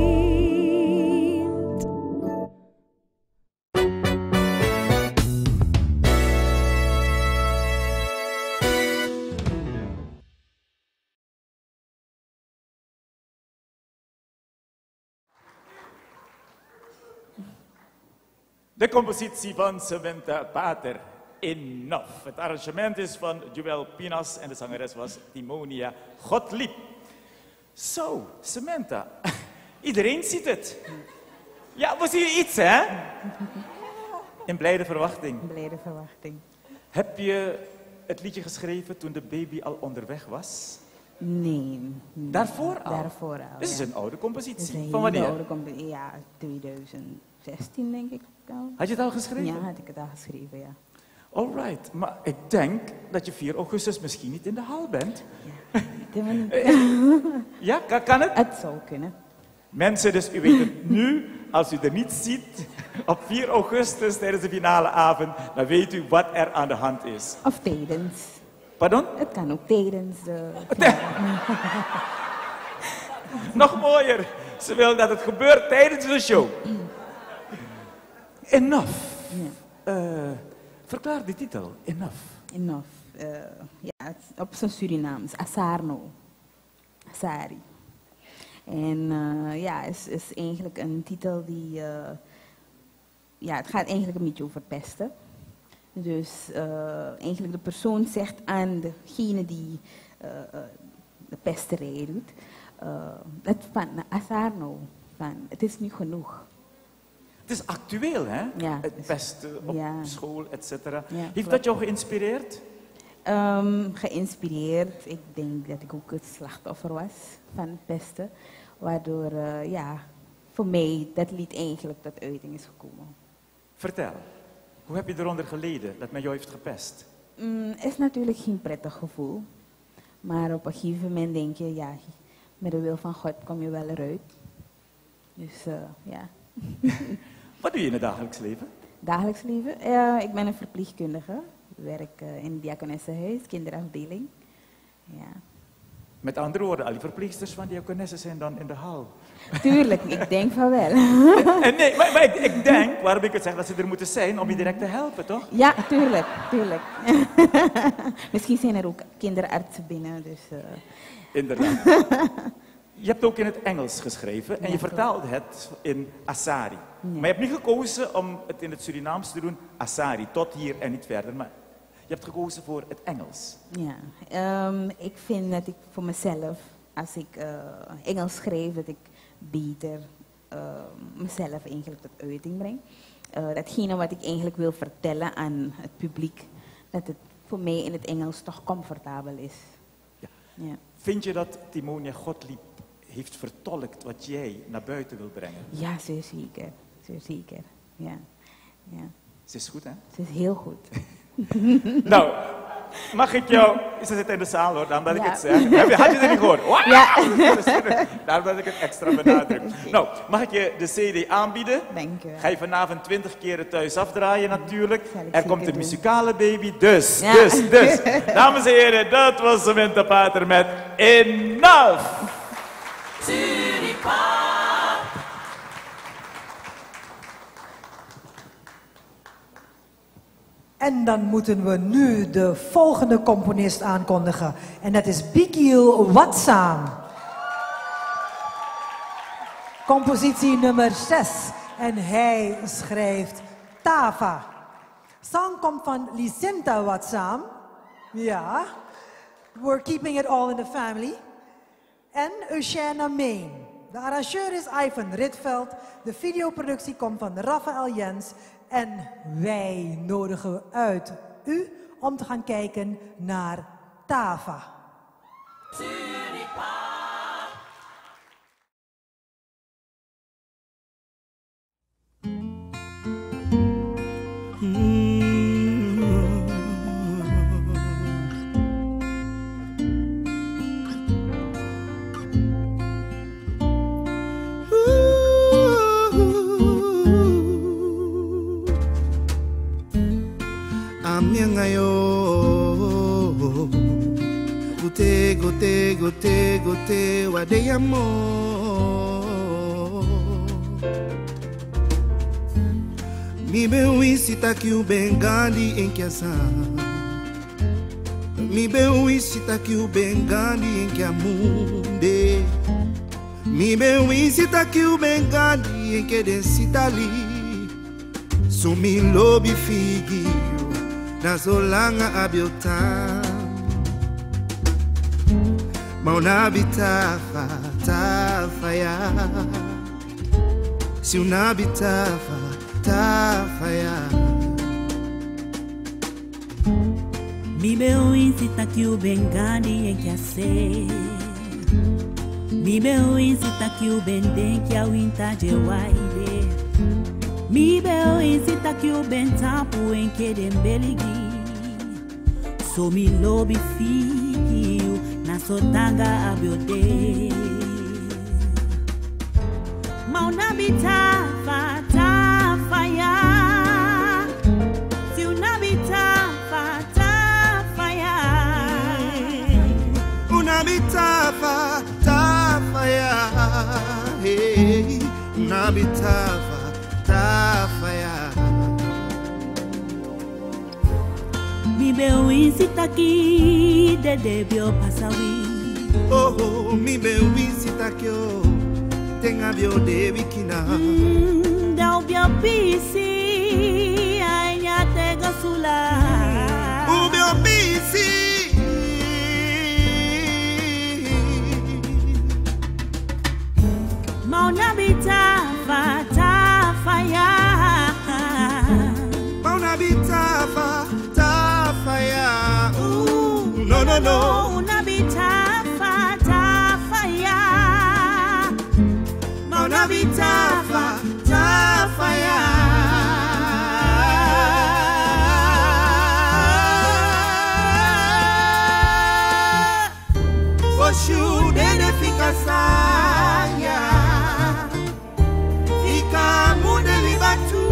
De compositie van Samantha Pater, Enough. Het arrangement is van Joël Pinas en de zangeres was Timonia Gottlieb. Zo, Samantha, iedereen ziet het. Ja, we zien iets, hè? In blijde verwachting. Blijde verwachting. Heb je het liedje geschreven toen de baby al onderweg was? Nee. Daarvoor al? Daarvoor al. Dit is ja. een oude compositie. Het is een Van hele wanneer? oude compositie. Ja, 2016 denk ik al. Had je het al geschreven? Ja, had ik het al geschreven, ja. Alright, maar ik denk dat je 4 augustus misschien niet in de hal bent. Ja, kan het? Het zou kunnen. Mensen, dus u weet het nu, als u er niet ziet, op 4 augustus tijdens de finale avond, dan weet u wat er aan de hand is. Of tijdens. Pardon? Het kan ook tijdens de... Nog mooier. Ze wil dat het gebeurt tijdens de show. Enough. Verklaar die titel. Enough. Enough. Ja, op zijn Surinaams. Asarno. Asari. En ja, is eigenlijk een titel die... ja, het gaat eigenlijk een beetje over pesten. Dus eigenlijk de persoon zegt aan degene die de pesterij doet... dat van Asarno, van het is nu genoeg. Het is actueel, hè? Ja, het pesten op school, et cetera. Ja, Heeft dat jou geïnspireerd? Geïnspireerd. Ik denk dat ik ook het slachtoffer was van het pesten. Waardoor, ja, voor mij dat lied eigenlijk tot uiting is gekomen. Vertel, hoe heb je eronder geleden dat men jou heeft gepest? Is natuurlijk geen prettig gevoel. Maar op een gegeven moment denk je, ja, met de wil van God kom je wel eruit. Dus, ja. Wat doe je in het dagelijks leven? Dagelijks leven? Ik ben een verpleegkundige. Ik werk in het diakonessenhuis, kinderafdeling. Ja. Met andere woorden, al die verpleegsters van diakonessen zijn dan in de hal. Tuurlijk, ik denk van wel. Nee, maar ik denk, waarom ik het zeg, dat ze er moeten zijn om je direct te helpen, toch? Ja, tuurlijk, tuurlijk. Misschien zijn er ook kinderartsen binnen, dus... Inderdaad. Je hebt ook in het Engels geschreven en je vertaalde het in Asari. Ja. Maar je hebt niet gekozen om het in het Surinaams te doen, Asari, tot hier en niet verder. Maar je hebt gekozen voor het Engels. Ja, ik vind dat ik voor mezelf, als ik Engels schrijf, dat ik beter mezelf eigenlijk tot uiting breng. Datgene wat ik eigenlijk wil vertellen aan het publiek, dat het voor mij in het Engels toch comfortabel is. Ja. Ja. Vind je dat Timonia Gottlieb heeft vertolkt wat jij naar buiten wil brengen? Ja, zeer zeker. Zeer zeker. Ja. Ja. Ze is goed, hè? Ze is heel goed. Nou, mag ik jou... Ze zit in de zaal, hoor, daarom dat ik het zeg. Had je het niet gehoord? Wow! Ja. Daarom dat ik het extra benadruk. Nou, mag ik je de CD aanbieden? Dank je. Ga je vanavond 20 keren thuis afdraaien natuurlijk. Er komt een muzikale baby, dus. Dames en heren, dat was Samantha Pater met Enough! En dan moeten we nu de volgende componist aankondigen. En dat is Bikiel Watsam. Compositie nummer 6. En hij schrijft Tava. Song komt van Lisinta Watsam. Ja. We're keeping it all in the family. En Eugène Main. De arrangeur is Ivan Ritveld. De videoproductie komt van Raphaël Jens. En wij nodigen uit u om te gaan kijken naar Tava. Gote, gote, gote, gote, wade amor. Mi be wisita ki u bengali en kiasa. Mi be wisita ki u bengali en kiamunde. Mi be wisita ki u bengali en kede sitali. So mi lobi figi na zolanga abiota. Maunabi tafa, tafa ya. Si unabi tafa, tafa ya. Mi beu insita que o bengani em que a ser. Mi beu insita que o bendem que a winta de waide. Mi beu insita que o bentapo em que dem beligi. So mi lobi fio. nasotanga abiode maunabita fata faya si unabita fata faya unabita fata faya hey unabita fata faya mi bewi sitaki de debio pasawi oh mi bewi sitakyo tenga bio de wikina dau bio pisi anya tega sula u bio pisi mauna bita fata faya mauna bita fata faya no no no una bita fata faya mauna bita fata faya Oshu dene fika saya Fika mude libatu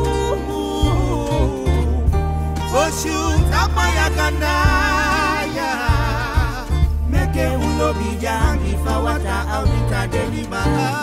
Oshu tapa ya kandaya Meke ulo bijangi fawata audita deliba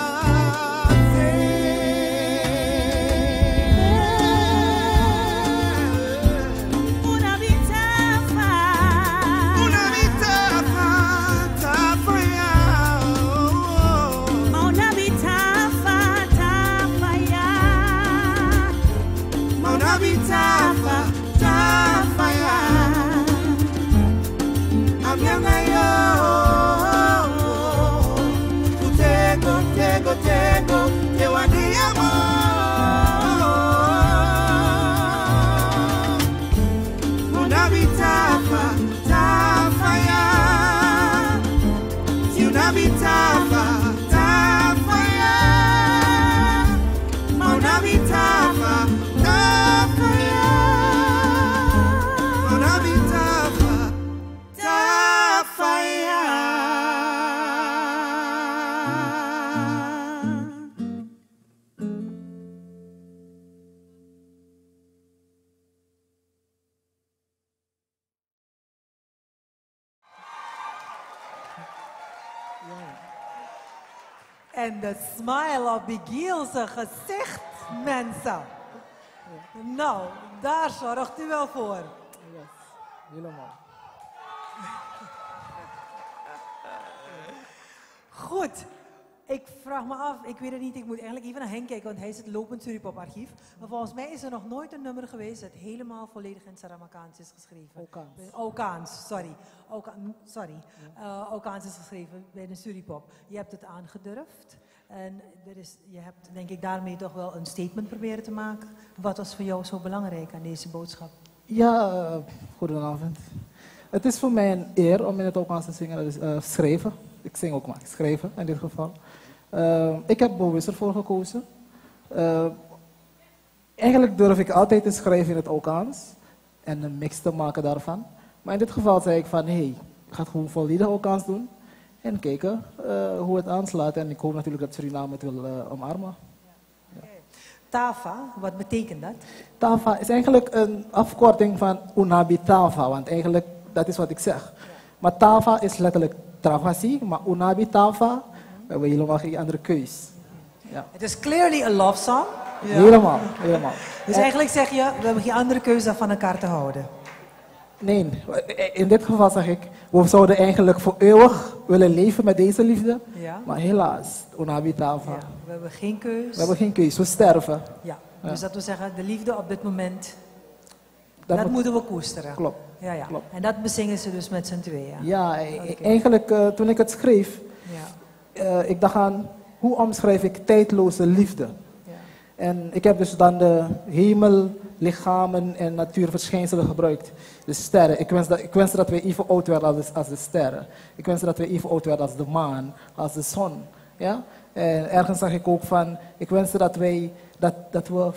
Tego, te wadiamo una bitafa, tafaya Si una bitafa, tafaya Ma una bitafa, tafaya Una bitafa, tafaya En de smile op Bigiel's gezicht, mensen. Nou, daar zorgt u wel voor. Yes, helemaal. Goed. Ik vraag me af, ik weet het niet, ik moet eigenlijk even naar Henk kijken, want hij is het lopend Suripop-archief. Maar volgens mij is er nog nooit een nummer geweest dat helemaal volledig in Saramakaans is geschreven. Okaans, sorry. Okaans is geschreven bij de Suripop. Je hebt het aangedurfd en je hebt denk ik daarmee toch wel een statement proberen te maken. Wat was voor jou zo belangrijk aan deze boodschap? Ja, goedenavond. Het is voor mij een eer om in het Okaans te zingen, schrijven. Ik zing ook maar, schrijven in dit geval. Ik heb bewust ervoor gekozen. Eigenlijk durf ik altijd te schrijven in het Okaans en een mix te maken daarvan. Maar in dit geval zei ik van, ik ga het gewoon volledig Okaans doen en kijken hoe het aanslaat. En ik hoop natuurlijk dat Suriname het wil omarmen. Ja. Tafa, wat betekent dat? Tafa is eigenlijk een afkorting van Unabi Tafa, want eigenlijk dat is wat ik zeg. Maar Tafa is letterlijk Travasi, maar Unabi Tafa, we hebben helemaal geen andere keus. Ja. Het is clearly a love song. Ja. Helemaal. Dus eigenlijk zeg je, we hebben geen andere keuze dan van elkaar te houden. Nee, in dit geval zeg ik, we zouden eigenlijk voor eeuwig willen leven met deze liefde. Ja. Maar helaas, Unabi Tafa. Ja, we hebben geen keus. We hebben geen keus, we sterven. Ja. Dus dat we zeggen, de liefde op dit moment, dat moeten we koesteren. Klopt. Ja. Klopt. En dat bezingen ze dus met z'n tweeën. Ja, eigenlijk toen ik het schreef, ik dacht aan, hoe omschrijf ik tijdloze liefde? Ja. En ik heb dus dan de hemel, lichamen en natuurverschijnselen gebruikt. De sterren. Ik wens dat wij even oud werden als de sterren. Ik wens dat wij even oud werden als de maan, als de zon. Ja? En ergens zag ik ook van, ik wens dat wij dat we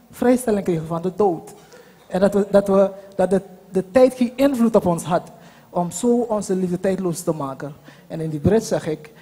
vrijstelling kregen van de dood. En dat de tijd geen invloed op ons had. om zo onze liefde tijdloos te maken. En in die bridge zeg ik,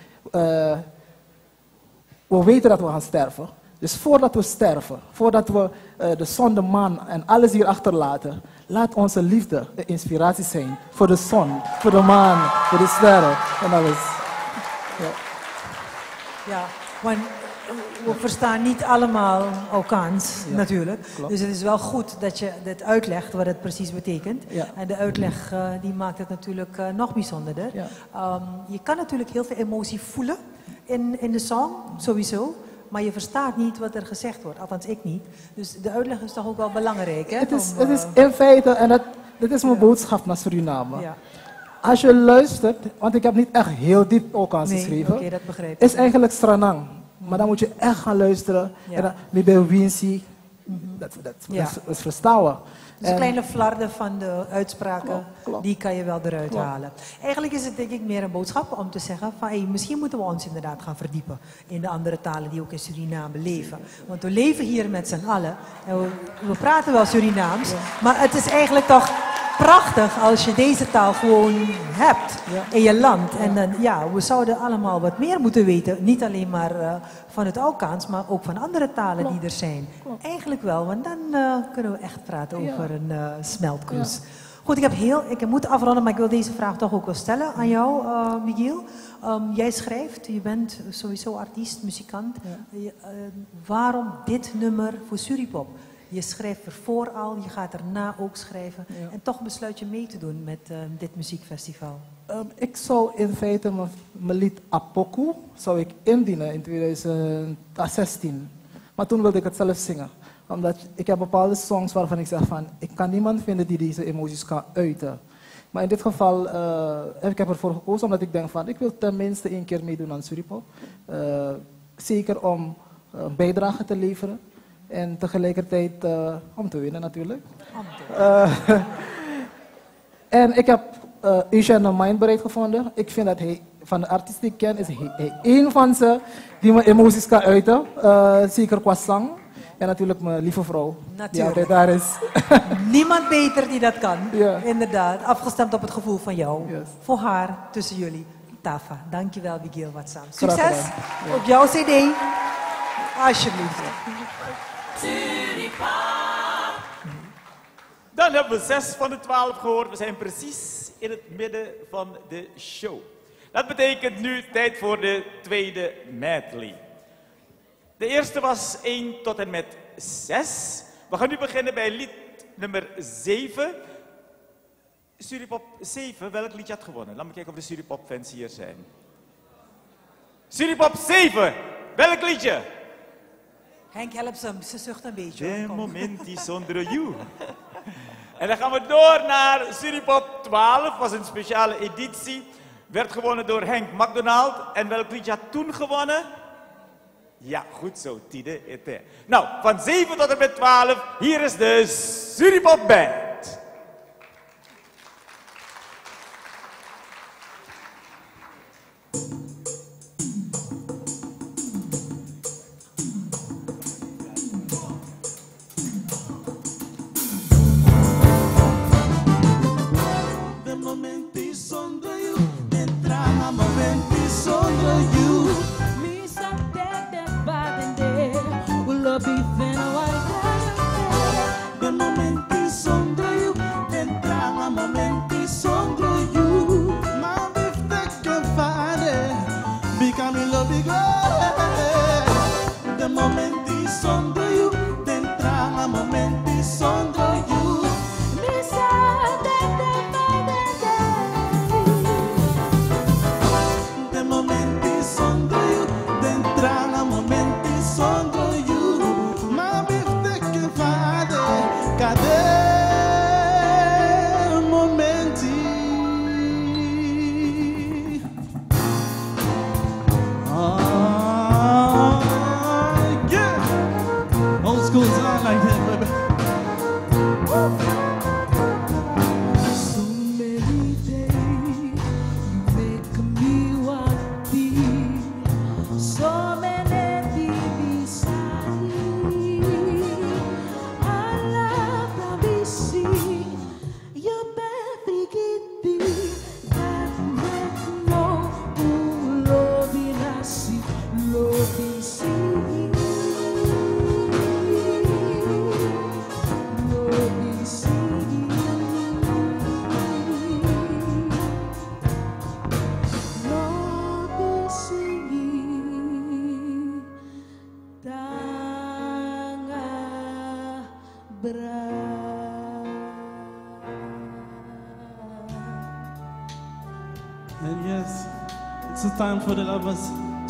we weten dat we gaan sterven. Dus voordat we sterven, voordat we de zon, de maan en alles hier achterlaten, laat onze liefde de inspiratie zijn voor de zon, voor de maan, voor de sterren en alles. Ja. Ja, want we verstaan niet allemaal Alkaans natuurlijk. Klopt. Dus het is wel goed dat je dit uitlegt wat het precies betekent. Ja. En de uitleg die maakt het natuurlijk nog bijzonderder. Ja. Je kan natuurlijk heel veel emotie voelen in de song, sowieso. Maar je verstaat niet wat er gezegd wordt. Althans, ik niet. Dus de uitleg is toch ook wel belangrijk, hè? Het is in feite, en dat is mijn boodschap naar Suriname. Ja. Als je luistert, want ik heb niet echt heel diep Alkaans geschreven. Oké, dat begrijp ik. Is eigenlijk Stranang. Maar dan moet je echt gaan luisteren. Ja. En dan bij Wincy, dat is verstaan. Dus een kleine flarden van de uitspraken, die kan je wel eruit halen. Eigenlijk is het denk ik meer een boodschap om te zeggen van hey, misschien moeten we ons inderdaad gaan verdiepen in de andere talen die ook in Suriname leven. Want we leven hier met z'n allen en we praten wel Surinaams, maar het is eigenlijk toch prachtig als je deze taal gewoon hebt in je land. En dan, we zouden allemaal wat meer moeten weten. Niet alleen maar van het Alkaans, maar ook van andere talen die er zijn. Eigenlijk wel, want dan kunnen we echt praten over een smeltkroes. Goed, ik moet afronden, maar ik wil deze vraag toch ook wel stellen aan jou, Miguel. Jij schrijft, je bent sowieso artiest, muzikant. Waarom dit nummer voor Suripop? Je schrijft ervoor al, je gaat erna ook schrijven. En toch besluit je mee te doen met dit muziekfestival. Ik zou in feite mijn lied Apoku zou ik indienen in 2016. Maar toen wilde ik het zelf zingen. Omdat ik heb bepaalde songs waarvan ik zeg van, ik kan niemand vinden die deze emoties kan uiten. Maar in dit geval heb ik ervoor gekozen omdat ik denk van, ik wil tenminste 1 keer meedoen aan Suripop. Zeker om een bijdrage te leveren. En tegelijkertijd om te winnen natuurlijk. En ik heb Eugène Mindbereid gevonden. Ik vind dat hij, van de artiesten die ik ken, is hij één van ze die mijn emoties kan uiten. Zeker qua zang. En natuurlijk mijn lieve vrouw. Natuurlijk. Die altijd daar is. Niemand beter die dat kan. Inderdaad. Afgestemd op het gevoel van jou. Voor haar, tussen jullie. Tafa. Dankjewel, Miguel Watsam. Succes op jouw cd. Alsjeblieft. Dan hebben we 6 van de 12 gehoord. We zijn precies in het midden van de show. Dat betekent nu tijd voor de tweede medley. De eerste was 1 tot en met 6. We gaan nu beginnen bij lied nummer 7. Suripop 7, welk liedje had gewonnen? Laat me kijken of de Suripop fans hier zijn. Suripop 7, welk liedje? Henk, help ze zucht een beetje. De momenti zonder you. En dan gaan we door naar Suripop 12, was een speciale editie. Werd gewonnen door Henk McDonald. En welk liedje had toen gewonnen? Ja, goed zo, Tide Ete. Nou, van 7 tot en met 12, hier is de Suripop Band. Ah And yes, it's a time for the lovers.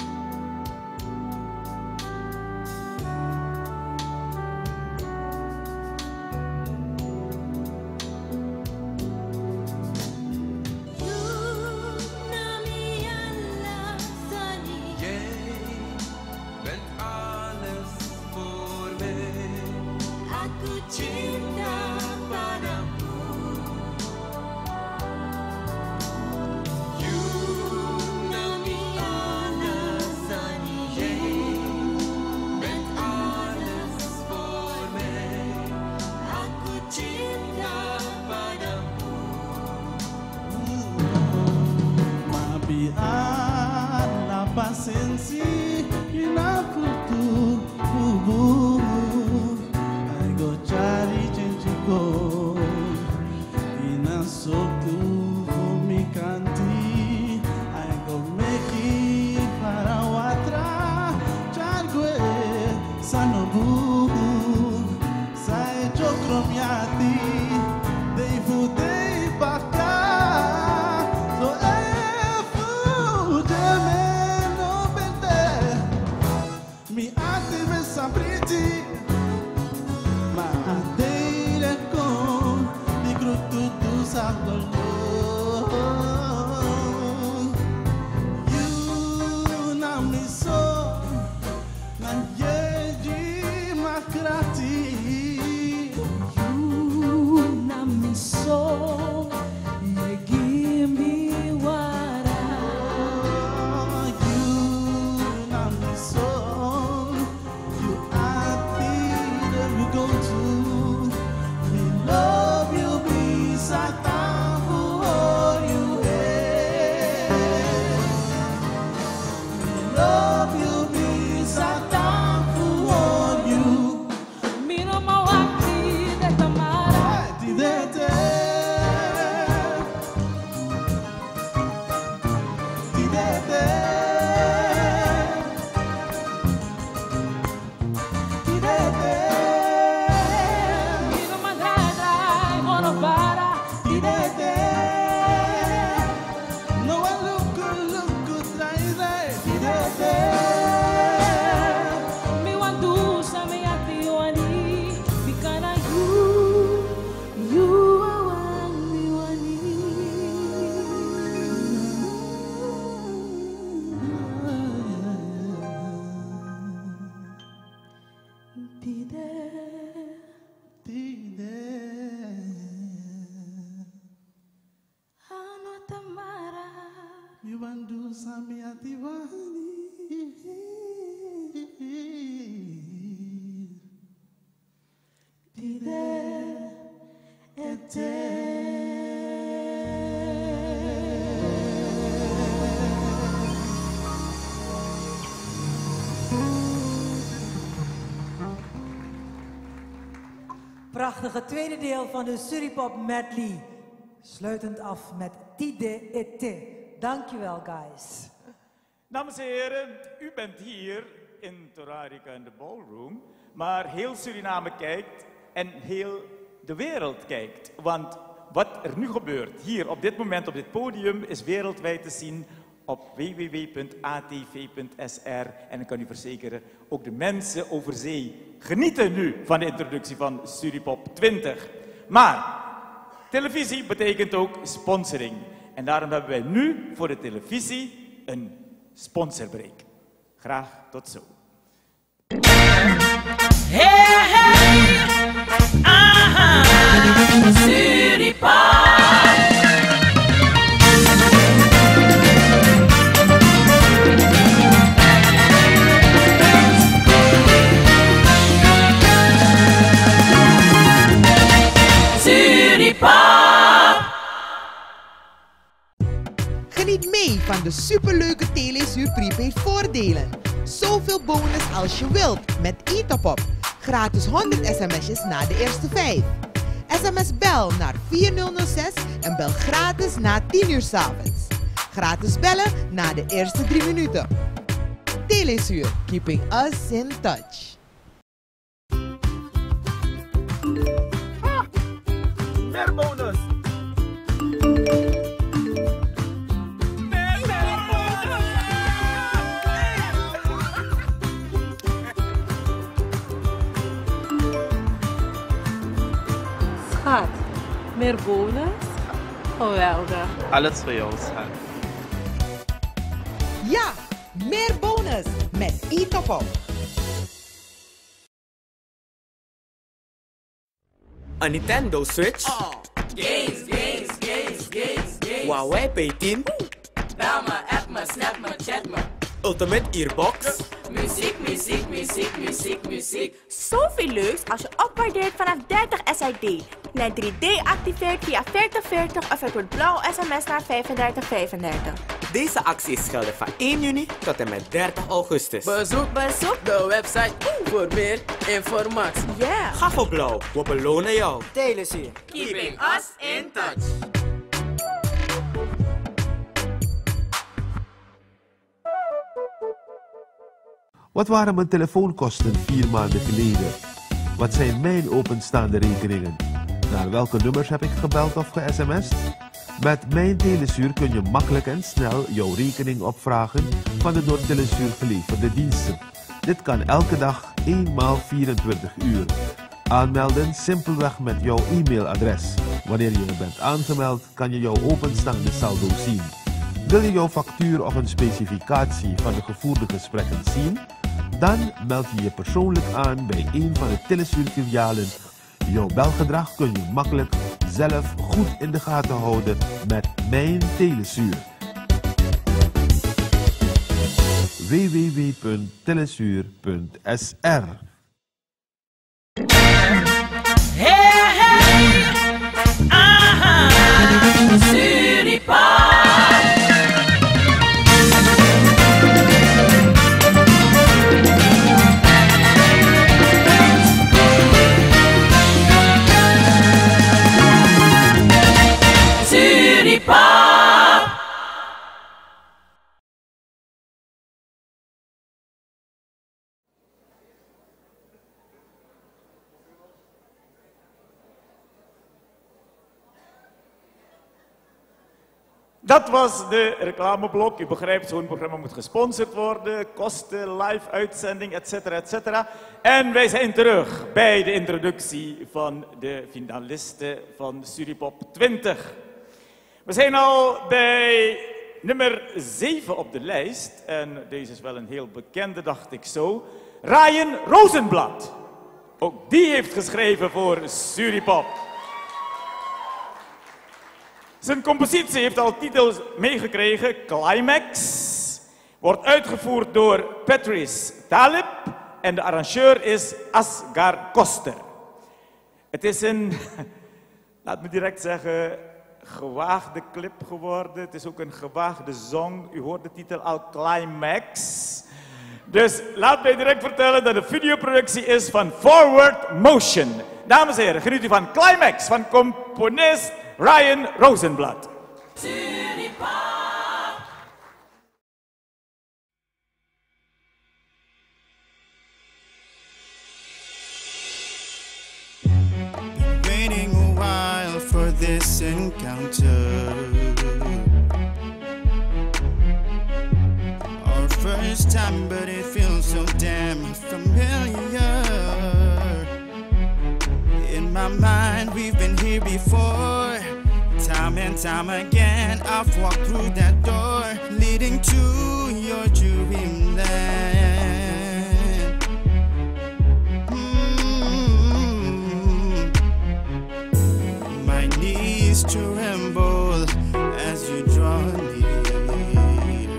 Prachtige tweede deel van de Suripop medley. Sluitend af met Tide Ete. Dankjewel, guys. Dames en heren, u bent hier in Torarica in de ballroom, maar heel Suriname kijkt en heel de wereld kijkt. Want wat er nu gebeurt, hier op dit moment op dit podium, is wereldwijd te zien op www.atv.sr. En ik kan u verzekeren, ook de mensen over zee genieten nu van de introductie van Suripop 20. Maar televisie betekent ook sponsoring. En daarom hebben wij nu voor de televisie een sponsorbreak. Graag tot zo. Hey, hey, aha, Suripop. Geniet mee van de superleuke Telesuur prepaid voordelen. Zoveel bonus als je wilt met e-top-up. Gratis 100 sms'jes na de eerste 5. SMS bel naar 4006 en bel gratis na 10 uur 's avonds. Gratis bellen na de eerste 3 minuten. Telesuur, keeping us in touch. Meer bonus. Schat, meer bonus? Geweldig. Alles voor jou, schat. Ja, meer bonus met e-top-up. Een Nintendo Switch. Games, games, games, games, games. Huawei P10. Bel me, app me, snap me, chat me. Ultimate Earbox. Muziek, muziek, muziek, muziek, muziek. Zoveel leuks als je opwaardeert vanaf 30 SID. Net 3D activeert via 4040 of het wordt blauw sms naar 3535. Deze actie is geldig van 1 juni tot en met 30 augustus. Bezoek de website voor meer informatie. Yeah. Ga voor blauw, we belonen jou. Telesuur. Keeping us in touch. Wat waren mijn telefoonkosten 4 maanden geleden? Wat zijn mijn openstaande rekeningen? Naar welke nummers heb ik gebeld of ge-sms'd? Met Mijn Telesuur kun je makkelijk en snel jouw rekening opvragen van de door Telesuur geleverde diensten. Dit kan elke dag 1 maal 24 uur. Aanmelden simpelweg met jouw e-mailadres. Wanneer je bent aangemeld, kan je jouw openstaande saldo zien. Wil je jouw factuur of een specificatie van de gevoerde gesprekken zien? Dan meld je je persoonlijk aan bij een van de Telesuur-filialen. Jouw belgedrag kun je makkelijk zelf goed in de gaten houden met Mijn Telesuur. www.telesuur.sr Hey, hey, aha, Suripop. Dat was de reclameblok. U begrijpt, zo'n programma moet gesponsord worden, kosten, live uitzending, etc. etc. En wij zijn terug bij de introductie van de finalisten van Suripop 20. We zijn al bij nummer 7 op de lijst. En deze is wel een heel bekende, dacht ik zo. Ryan Rosenblad. Ook die heeft geschreven voor Suripop. Zijn compositie heeft al titels meegekregen. Climax. Wordt uitgevoerd door Patrice Talib. En de arrangeur is Asghar Koster. Het is een, laat me direct zeggen, gewaagde clip geworden. Het is ook een gewaagde song. U hoort de titel al, Climax. Dus laat mij direct vertellen dat de videoproductie is van Forward Motion. Dames en heren, geniet u van Climax van componist Ryan Rosenblad. Waiting a while for this encounter. Our first time, but it feels so damn familiar. In my mind, we've been here before. Time and time again, I've walked through that door, leading to your dreamland. My knees tremble as you draw near.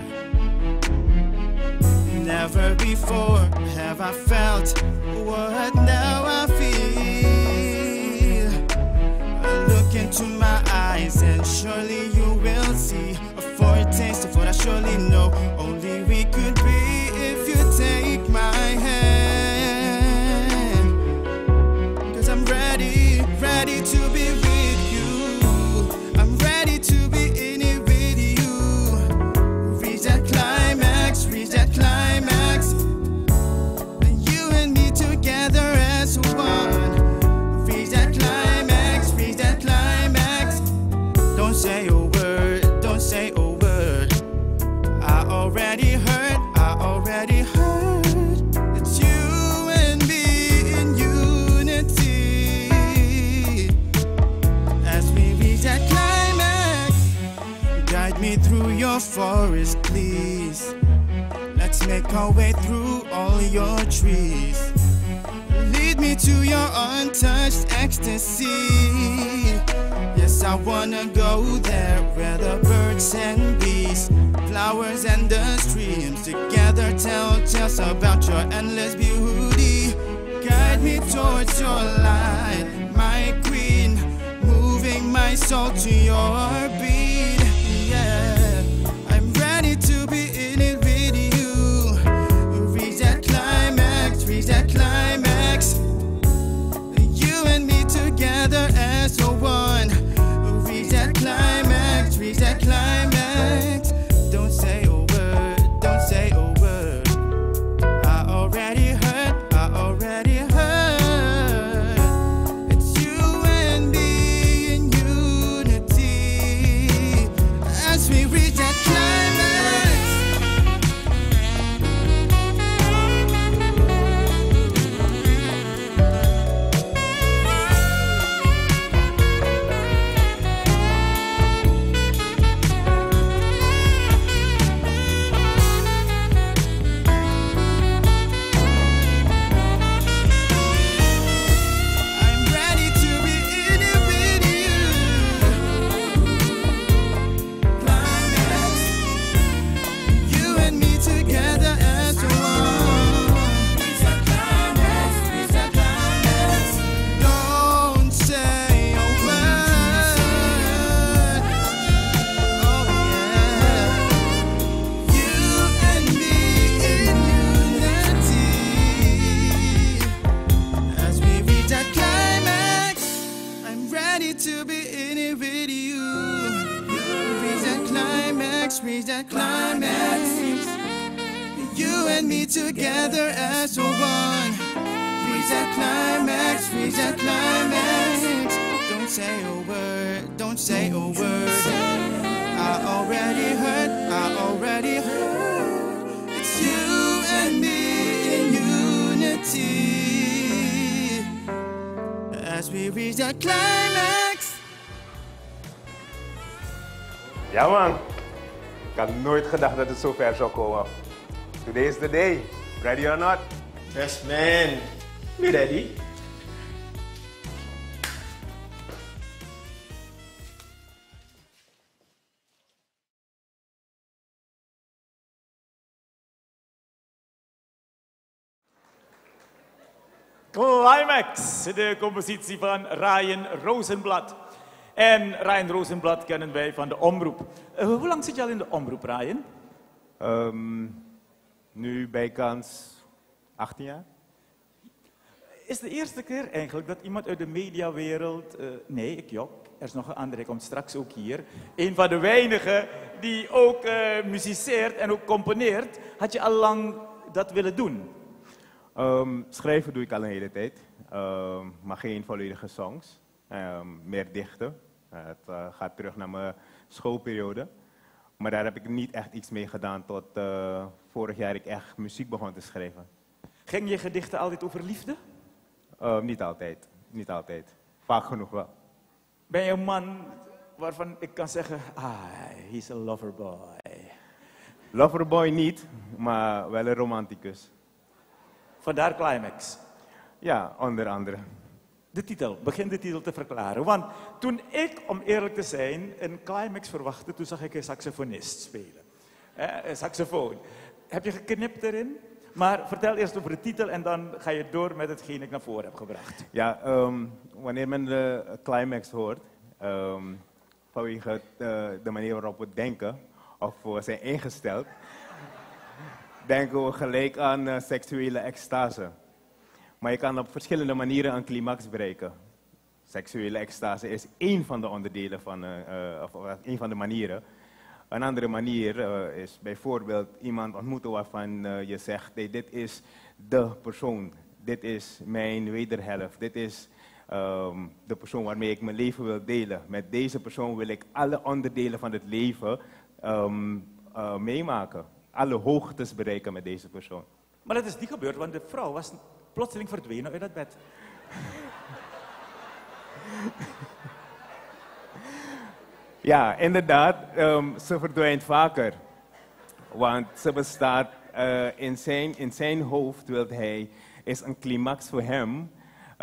Never before have I felt what now I feel. Look into my eyes and surely you will see a foretaste of what I surely know only we could be if you take my hand. 'Cause I'm ready, ready to be with you. I'm ready to be in it with you. Reach that climax, reach that climax. You and me together as one. Reach that climax, reach that climax. already heard. It's you and me in unity. As we reach that climax, guide me through your forest, please. Let's make our way through all your trees. Lead me to your untouched ecstasy. Yes, I wanna go there where the birds and bees, flowers and the streams together tell tales about your endless beauty. Guide me towards your light, my queen, moving my soul to your beat. Yeah, I'm ready to be in it with you. Reach that climax. You and me together as one. Reach that climax. Don't say a word, don't say a word. I already heard. It's you and me in unity. As we reach that climax. I'm ready to be in it with you. Climax. You and me together as one. Reach that climax. Don't say a word. Oh yeah. You and me in unity. As we reach that climax, I'm ready to be in it with you. Reach that climax. You and me together as one. Reach that climax. Don't say a word, don't say a word. I already heard. It's you and me in unity. As we reach that climax. Ja man, ik had nooit gedacht dat het zo ver zou komen. Today is the day. Ready or not? Yes, man. Be ready. Climax, de compositie van Ryan Rosenblad. En Ryan Rosenblad kennen wij van de omroep. Hoe lang zit je al in de omroep, Ryan? Nu bijkans 18 jaar. Is de eerste keer eigenlijk dat iemand uit de mediawereld... nee, ik jok. Er is nog een andere, hij komt straks ook hier. Een van de weinigen die ook muziceert en ook componeert. Had je al lang dat willen doen? Schrijven doe ik al een hele tijd. Maar geen volledige songs. Meer dichten. Het gaat terug naar mijn schoolperiode. Maar daar heb ik niet echt iets mee gedaan tot vorig jaar ik echt muziek begon te schrijven. Ging je gedichten altijd over liefde? Niet altijd. Niet altijd. Vaak genoeg wel. Ben je een man waarvan ik kan zeggen, he's a loverboy? Loverboy niet, maar wel een romanticus. Vandaar Climax? Ja, onder andere. De titel, begin de titel te verklaren. Want toen ik, om eerlijk te zijn, een Climax verwachtte, toen zag ik een saxofonist spelen. Een saxofoon. Heb je geknipt erin? Maar vertel eerst over de titel en dan ga je door met hetgeen ik naar voren heb gebracht. Ja, wanneer men de Climax hoort, vanwege de manier waarop we denken, of we zijn ingesteld, denken we gelijk aan seksuele extase. Maar je kan op verschillende manieren een climax bereiken. Seksuele extase is één van de onderdelen van, of één van de manieren. Een andere manier is bijvoorbeeld iemand ontmoeten waarvan je zegt, hey, dit is de persoon, dit is mijn wederhelft, dit is de persoon waarmee ik mijn leven wil delen. Met deze persoon wil ik alle onderdelen van het leven meemaken. alle hoogtes bereiken met deze persoon. Maar dat is niet gebeurd, want de vrouw was plotseling verdwenen uit het bed. Ja, inderdaad, ze verdwijnt vaker. Want ze bestaat, in zijn hoofd wil hij, is een climax voor hem.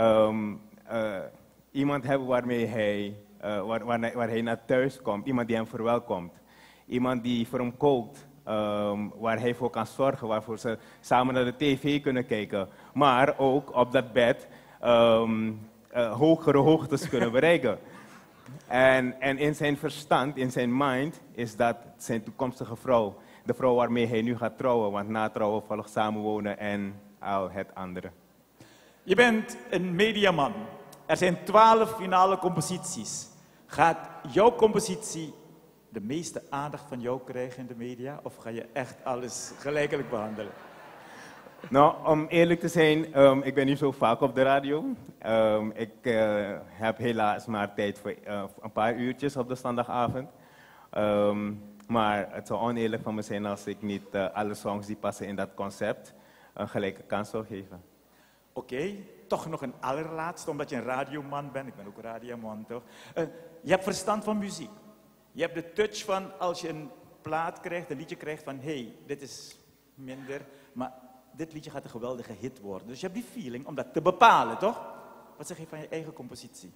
Iemand hebben waarmee hij, waar hij naar thuis komt, iemand die hem verwelkomt. Iemand die voor hem kookt, waar hij voor kan zorgen, waarvoor ze samen naar de tv kunnen kijken. Maar ook op dat bed hogere hoogtes kunnen bereiken. En in zijn verstand, in zijn mind, is dat zijn toekomstige vrouw. De vrouw waarmee hij nu gaat trouwen, want na trouwen volgt samenwonen en al het andere. Je bent een mediaman. Er zijn 12 finale composities. Gaat jouw compositie de meeste aandacht van jou krijgen in de media? Of ga je echt alles gelijkelijk behandelen? Nou, om eerlijk te zijn, ik ben niet zo vaak op de radio. Ik heb helaas maar tijd voor een paar uurtjes op de zondagavond. Maar het zou oneerlijk van me zijn als ik niet alle songs die passen in dat concept een gelijke kans zou geven. Oké, toch nog een allerlaatste, omdat je een radioman bent. Ik ben ook radioman, toch? Je hebt verstand van muziek. Je hebt de touch van als je een plaat krijgt, een liedje krijgt van hey, dit is minder, maar dit liedje gaat een geweldige hit worden. Dus je hebt die feeling om dat te bepalen, toch? Wat zeg je van je eigen compositie?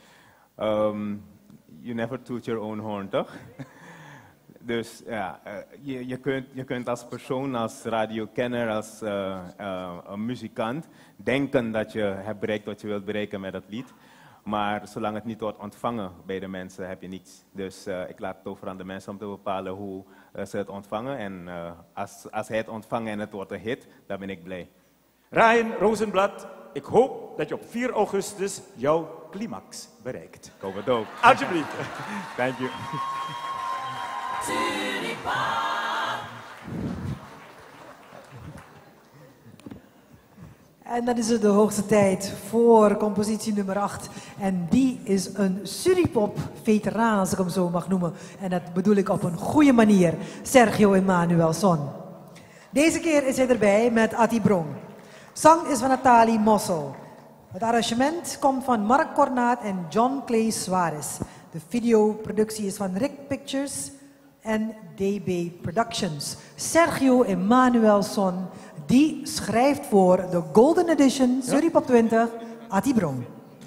You never toot your own horn, toch? Dus ja, je kunt als persoon, als radiokenner, als een muzikant denken dat je hebt bereikt wat je wilt bereiken met dat lied. Maar zolang het niet wordt ontvangen bij de mensen, heb je niets. Dus ik laat het over aan de mensen om te bepalen hoe ze het ontvangen. En als hij het ontvangt en het wordt een hit, dan ben ik blij. Ryan Rosenblatt, ik hoop dat je op 4 augustus jouw climax bereikt. Ik hoop het ook. Alsjeblieft. Thank you. En dan is het de hoogste tijd voor compositie nummer 8. En die is een Suripop-veteraan, als ik hem zo mag noemen. En dat bedoel ik op een goede manier. Sergio Emanuelson. Deze keer is hij erbij met Ati Brong. Zang is van Nathalie Mossel. Het arrangement komt van Mark Cornaat en John Clay Suarez. De videoproductie is van Rick Pictures en DB Productions. Sergio Emanuelson, die schrijft voor de Golden Edition Suripop 20, Ati Brong.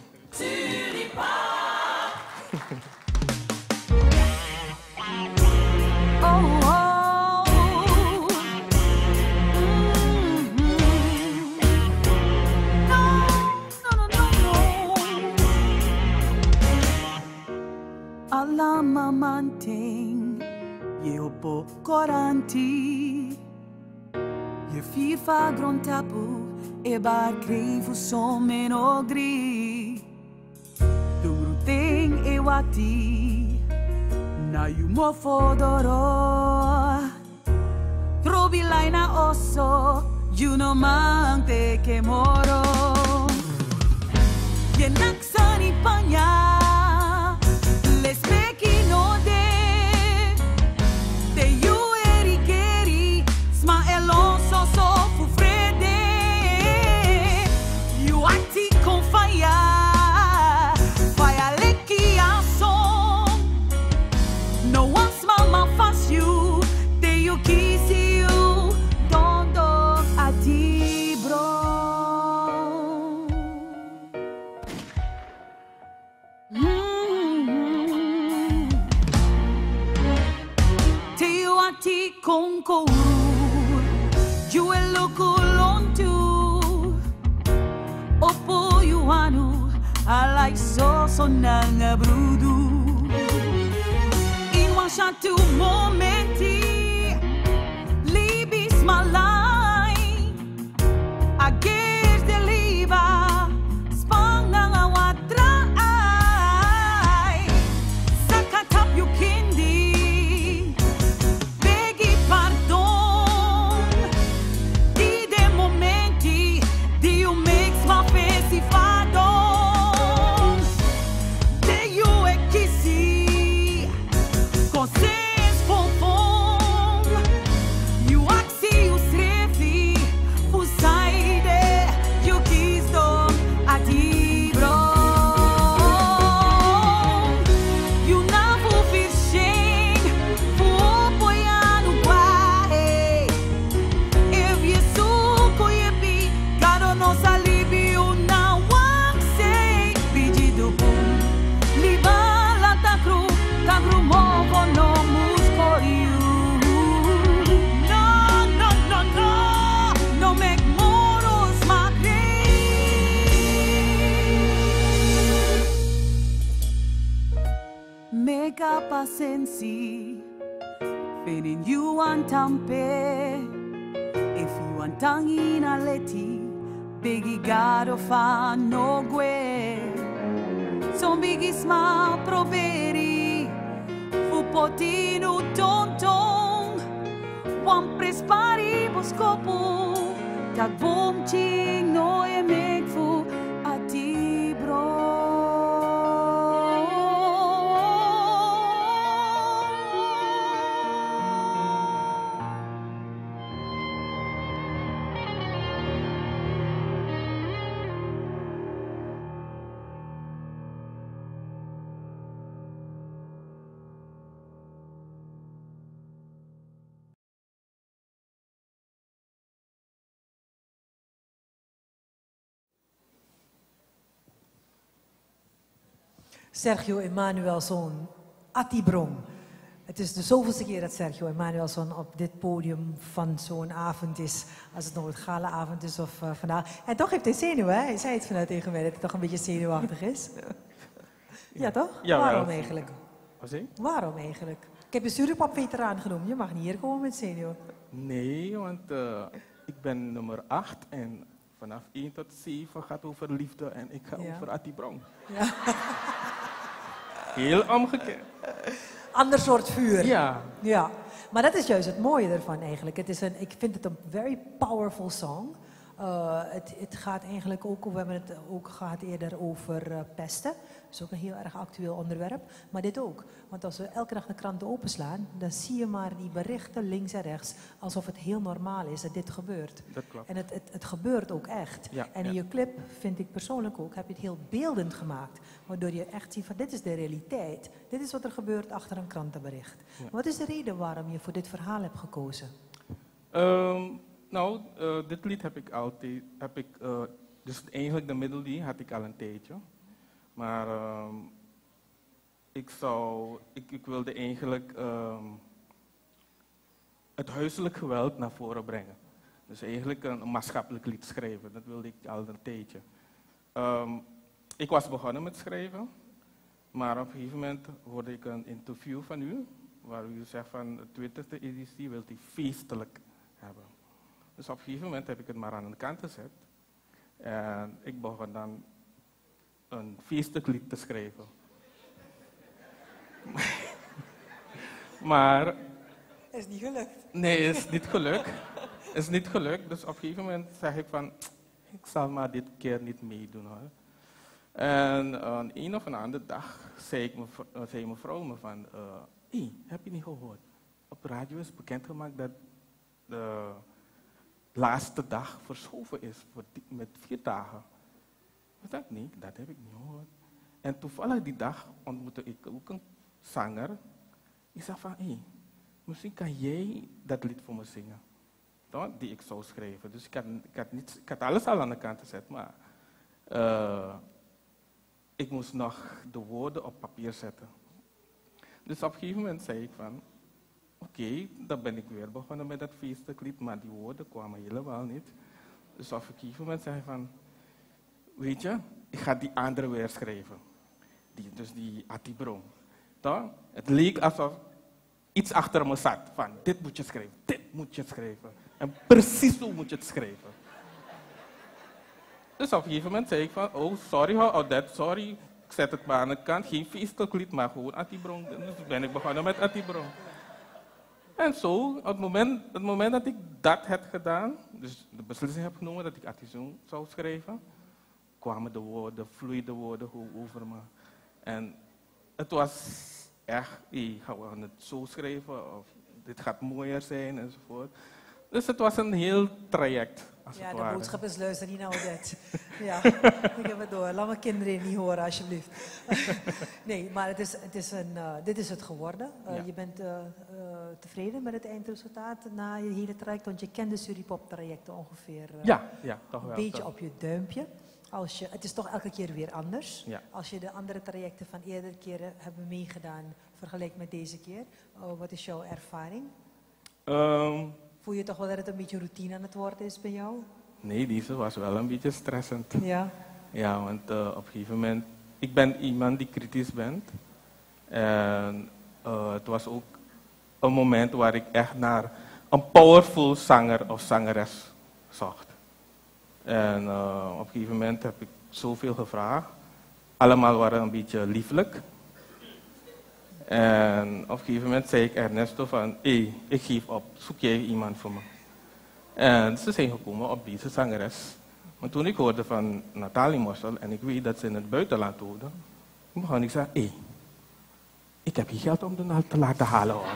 Alla mamanting, je opo koranti. Je FIFA grontapu, e bar krevu somen ogri. Duruteng e wati, na yumo fodoro. Trobi laina osso, you no man te que moro. Je naksani panya. Konkour, you el lokulontu, opo yuanu, alai so sonanga brudu. In washatu momenti, libis malai, agir de liva, spanganga watra ai, sakatap you kindi. Conscience for sensi. Feeling you want tampe. If you want tangina leti, biggie gado fa no gue. Son biggie sma proveri, fu potino tontong. Wan prespari boskopu, tak bom ching no e mek fu ati bro. Sergio Emanuelson, Attibrong. Het is de zoveelste keer dat Sergio Emanuelson op dit podium van zo'n avond is. Als het nog een galaavond is of vandaag. En toch heeft hij zenuwen, hè? Hij zei het vanuit tegen mij dat hij toch een beetje zenuwachtig is. Ja, toch? Ja, waarom wel. eigenlijk? Wat zeg je? Waarom eigenlijk? Ik heb je Suripop-veteraan genoemd. Je mag niet hier komen met zenuwen. Nee, want ik ben nummer 8 en vanaf 1 tot 7 gaat over liefde en ik ga Ja. over Attibrong. Ja. Heel omgekeerd. Ander soort vuur. Ja. Ja. Maar dat is juist het mooie ervan eigenlijk. Ik vind het een very powerful song. Het gaat eigenlijk ook, we hebben het ook gehad eerder over pesten. Dat is ook een heel erg actueel onderwerp. Maar dit ook. Want als we elke dag de kranten openslaan, dan zie je maar die berichten links en rechts. Alsof het heel normaal is dat dit gebeurt. Dat klopt. En het gebeurt ook echt. Ja, en in ja. je clip, vind ik persoonlijk ook, heb je het heel beeldend gemaakt. Waardoor je echt ziet van dit is de realiteit. Dit is wat er gebeurt achter een krantenbericht. Ja. Wat is de reden waarom je voor dit verhaal hebt gekozen? Nou, dit lied heb ik altijd, dus eigenlijk de melodie had ik al een tijdje. Maar ik wilde eigenlijk het huiselijk geweld naar voren brengen. Dus eigenlijk een maatschappelijk lied schrijven, dat wilde ik al een tijdje. Ik was begonnen met schrijven, maar op een gegeven moment hoorde ik een interview van u, waar u zegt van de 20e editie wilt u feestelijk hebben. Dus op een gegeven moment heb ik het maar aan de kant gezet. En ik begon dan een feestelijk lied te schrijven. Maar... Is niet gelukt. Nee, is niet gelukt. Is niet gelukt. Dus op een gegeven moment zeg ik van, ik zal maar dit keer niet meedoen hoor. En een of andere dag zei mevrouw me van, hey, heb je niet gehoord? Op de radio is bekendgemaakt dat de laatste dag verschoven is met 4 dagen. Ik dacht, nee, dat heb ik niet gehoord. En toevallig die dag ontmoette ik ook een zanger. Ik zei van, hey, misschien kan jij dat lied voor me zingen. Toch? Die ik zou schrijven. Dus ik had alles al aan de kant gezet, maar ik moest nog de woorden op papier zetten. Dus op een gegeven moment zei ik van, oké, dan ben ik weer begonnen met dat feestelijk lied, maar die woorden kwamen helemaal niet. Dus op een gegeven moment zei ik van, weet je, ik ga die andere weer schrijven. Dus die Attibrong. Toch? Het leek alsof iets achter me zat, van dit moet je schrijven, dit moet je schrijven. En precies zo moet je het schrijven. Dus op een gegeven moment zei ik van, oh sorry Odette, sorry, ik zet het maar aan de kant, geen feestelijk lied, maar gewoon Attibrong. Dus ben ik begonnen met Attibrong. En zo, op het moment dat ik dat heb gedaan, dus de beslissing heb genomen dat ik Attibrong zou schrijven, kwamen de woorden, vloeiden woorden over me. En het was echt, gaan we het zo schrijven, of dit gaat mooier zijn, enzovoort. Dus het was een heel traject, als Ja, het de ware. boodschap is luister niet naar Odette. Ja, ik heb het door. Laat mijn kinderen niet horen, alsjeblieft. Nee, maar dit is het geworden. Ja. Je bent tevreden met het eindresultaat na je hele traject, want je kent de Suripop-trajecten ongeveer Ja, toch wel. een beetje toch. op je duimpje. Het is toch elke keer weer anders. Ja. Als je de andere trajecten van eerdere keren hebben meegedaan, vergelijk met deze keer, wat is jouw ervaring? Voel je toch wel dat het een beetje routine aan het worden is bij jou? Nee, deze was wel een beetje stressend. Ja. Ja, want op een gegeven moment, ik ben iemand die kritisch bent. En het was ook een moment waar ik echt naar een powerful zanger of zangeres zocht. En op een gegeven moment heb ik zoveel gevraagd. Allemaal waren een beetje lieflijk. En op een gegeven moment zei ik Ernesto van, ik geef op, zoek jij iemand voor me? En ze zijn gekomen op deze zangeres. Maar toen ik hoorde van Nathalie Mossel en ik weet dat ze in het buitenland woonde, toen begon ik zeggen, ik heb hier geld om de te laten halen hoor.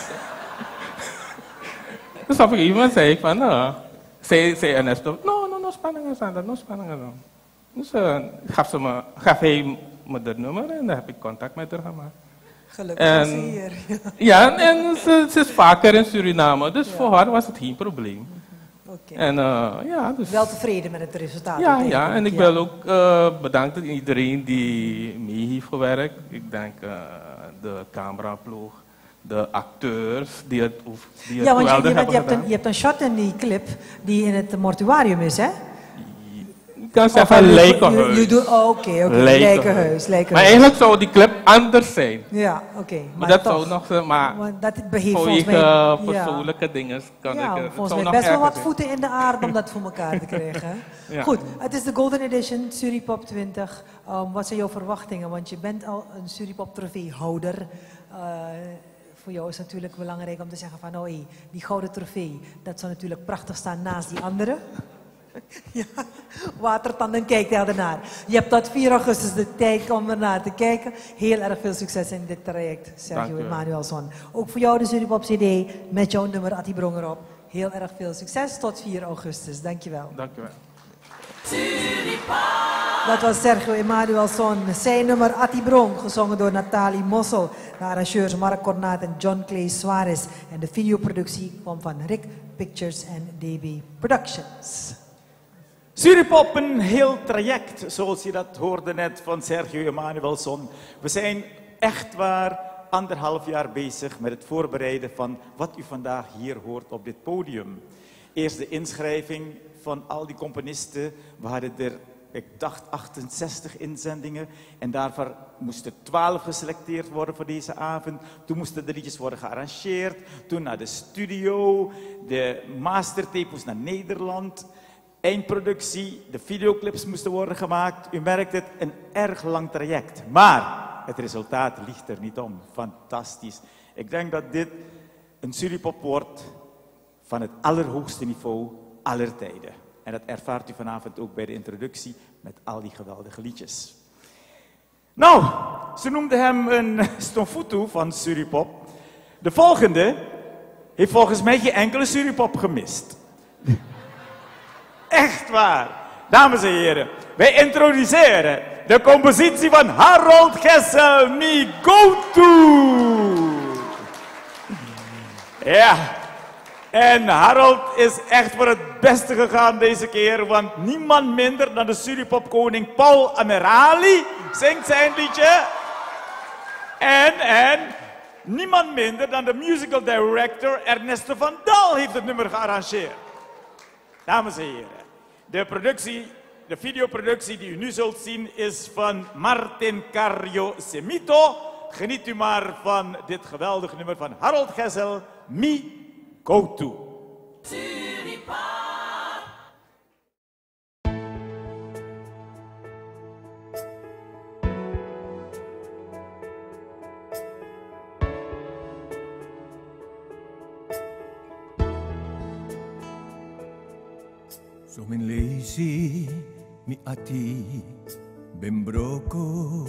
Dus op een gegeven moment zei ik van, zei Ernesto, no spanningen aan, no spanningen aan. Dus gaf hij me het nummer en dan heb ik contact met haar gemaakt. Gelukkig is ze hier. Ja, en ze is vaker in Suriname, dus voor haar was het geen probleem. En, dus wel tevreden met het resultaat. Ja, en ik wil ook bedanken iedereen die mee heeft gewerkt. Ik denk de cameraploeg, de acteurs die het want je hebt een shot in die clip die in het mortuarium is, hè? Ik kan zeggen lijkenhuis. Oké, lijkenhuis. Maar eigenlijk zou die clip anders zijn. Ja, oké. Maar dat zou nog, maar volgens mij persoonlijke dingen kan ik. Volgens mij best wel wat voeten in de aarde om dat voor elkaar te krijgen. Ja. Goed, het is de Golden Edition, Suripop 20. Wat zijn jouw verwachtingen? Want je bent al een Suripop trofeehouder. Voor jou is het natuurlijk belangrijk om te zeggen van, die gouden trofee, dat zou natuurlijk prachtig staan naast die andere. Ja, watertanden kijkt hij ernaar. Je hebt tot 4 augustus de tijd om ernaar te kijken. Heel erg veel succes in dit traject, Sergio Emanuelson. Ook voor jou de Suripop CD met jouw nummer Attie Brong erop. Heel erg veel succes tot 4 augustus. Dankjewel. Dankjewel. Dat was Sergio Emanuelson. Zijn nummer Attie Brong, gezongen door Nathalie Mossel. De arrangeurs Mark Cornaat en John Clay Suarez. En de videoproductie kwam van Rick Pictures en DB Productions. Suripop, een heel traject, zoals je dat hoorde net van Sergio Emanuelson. We zijn echt waar 1,5 jaar bezig met het voorbereiden van wat u vandaag hier hoort op dit podium. Eerst de inschrijving van al die componisten. We hadden er, ik dacht, 68 inzendingen. En daarvoor moesten 12 geselecteerd worden voor deze avond. Toen moesten de liedjes worden gearrangeerd. Toen naar de studio. De mastertape moest naar Nederland. Eindproductie, de videoclips moesten worden gemaakt. U merkt het, een erg lang traject. Maar het resultaat ligt er niet om. Fantastisch. Ik denk dat dit een Suripop wordt van het allerhoogste niveau aller tijden. En dat ervaart u vanavond ook bij de introductie met al die geweldige liedjes. Nou, ze noemden hem een Stomfutu van Suripop. De volgende heeft volgens mij geen enkele Suripop gemist. Echt waar. Dames en heren, wij introduceren de compositie van Harold Gessel, Mi Go-To. Ja, en Harold is echt voor het beste gegaan deze keer, want niemand minder dan de Suripop-koning Paul Amerali zingt zijn liedje. En niemand minder dan de musical director Ernesto van Dal heeft het nummer gearrangeerd. Dames en heren, de videoproductie die u nu zult zien is van Martin Cario Semito. Geniet u maar van dit geweldige nummer van Harold Gessel, Mi Go-To. So min lazy, mi ati, bembroko.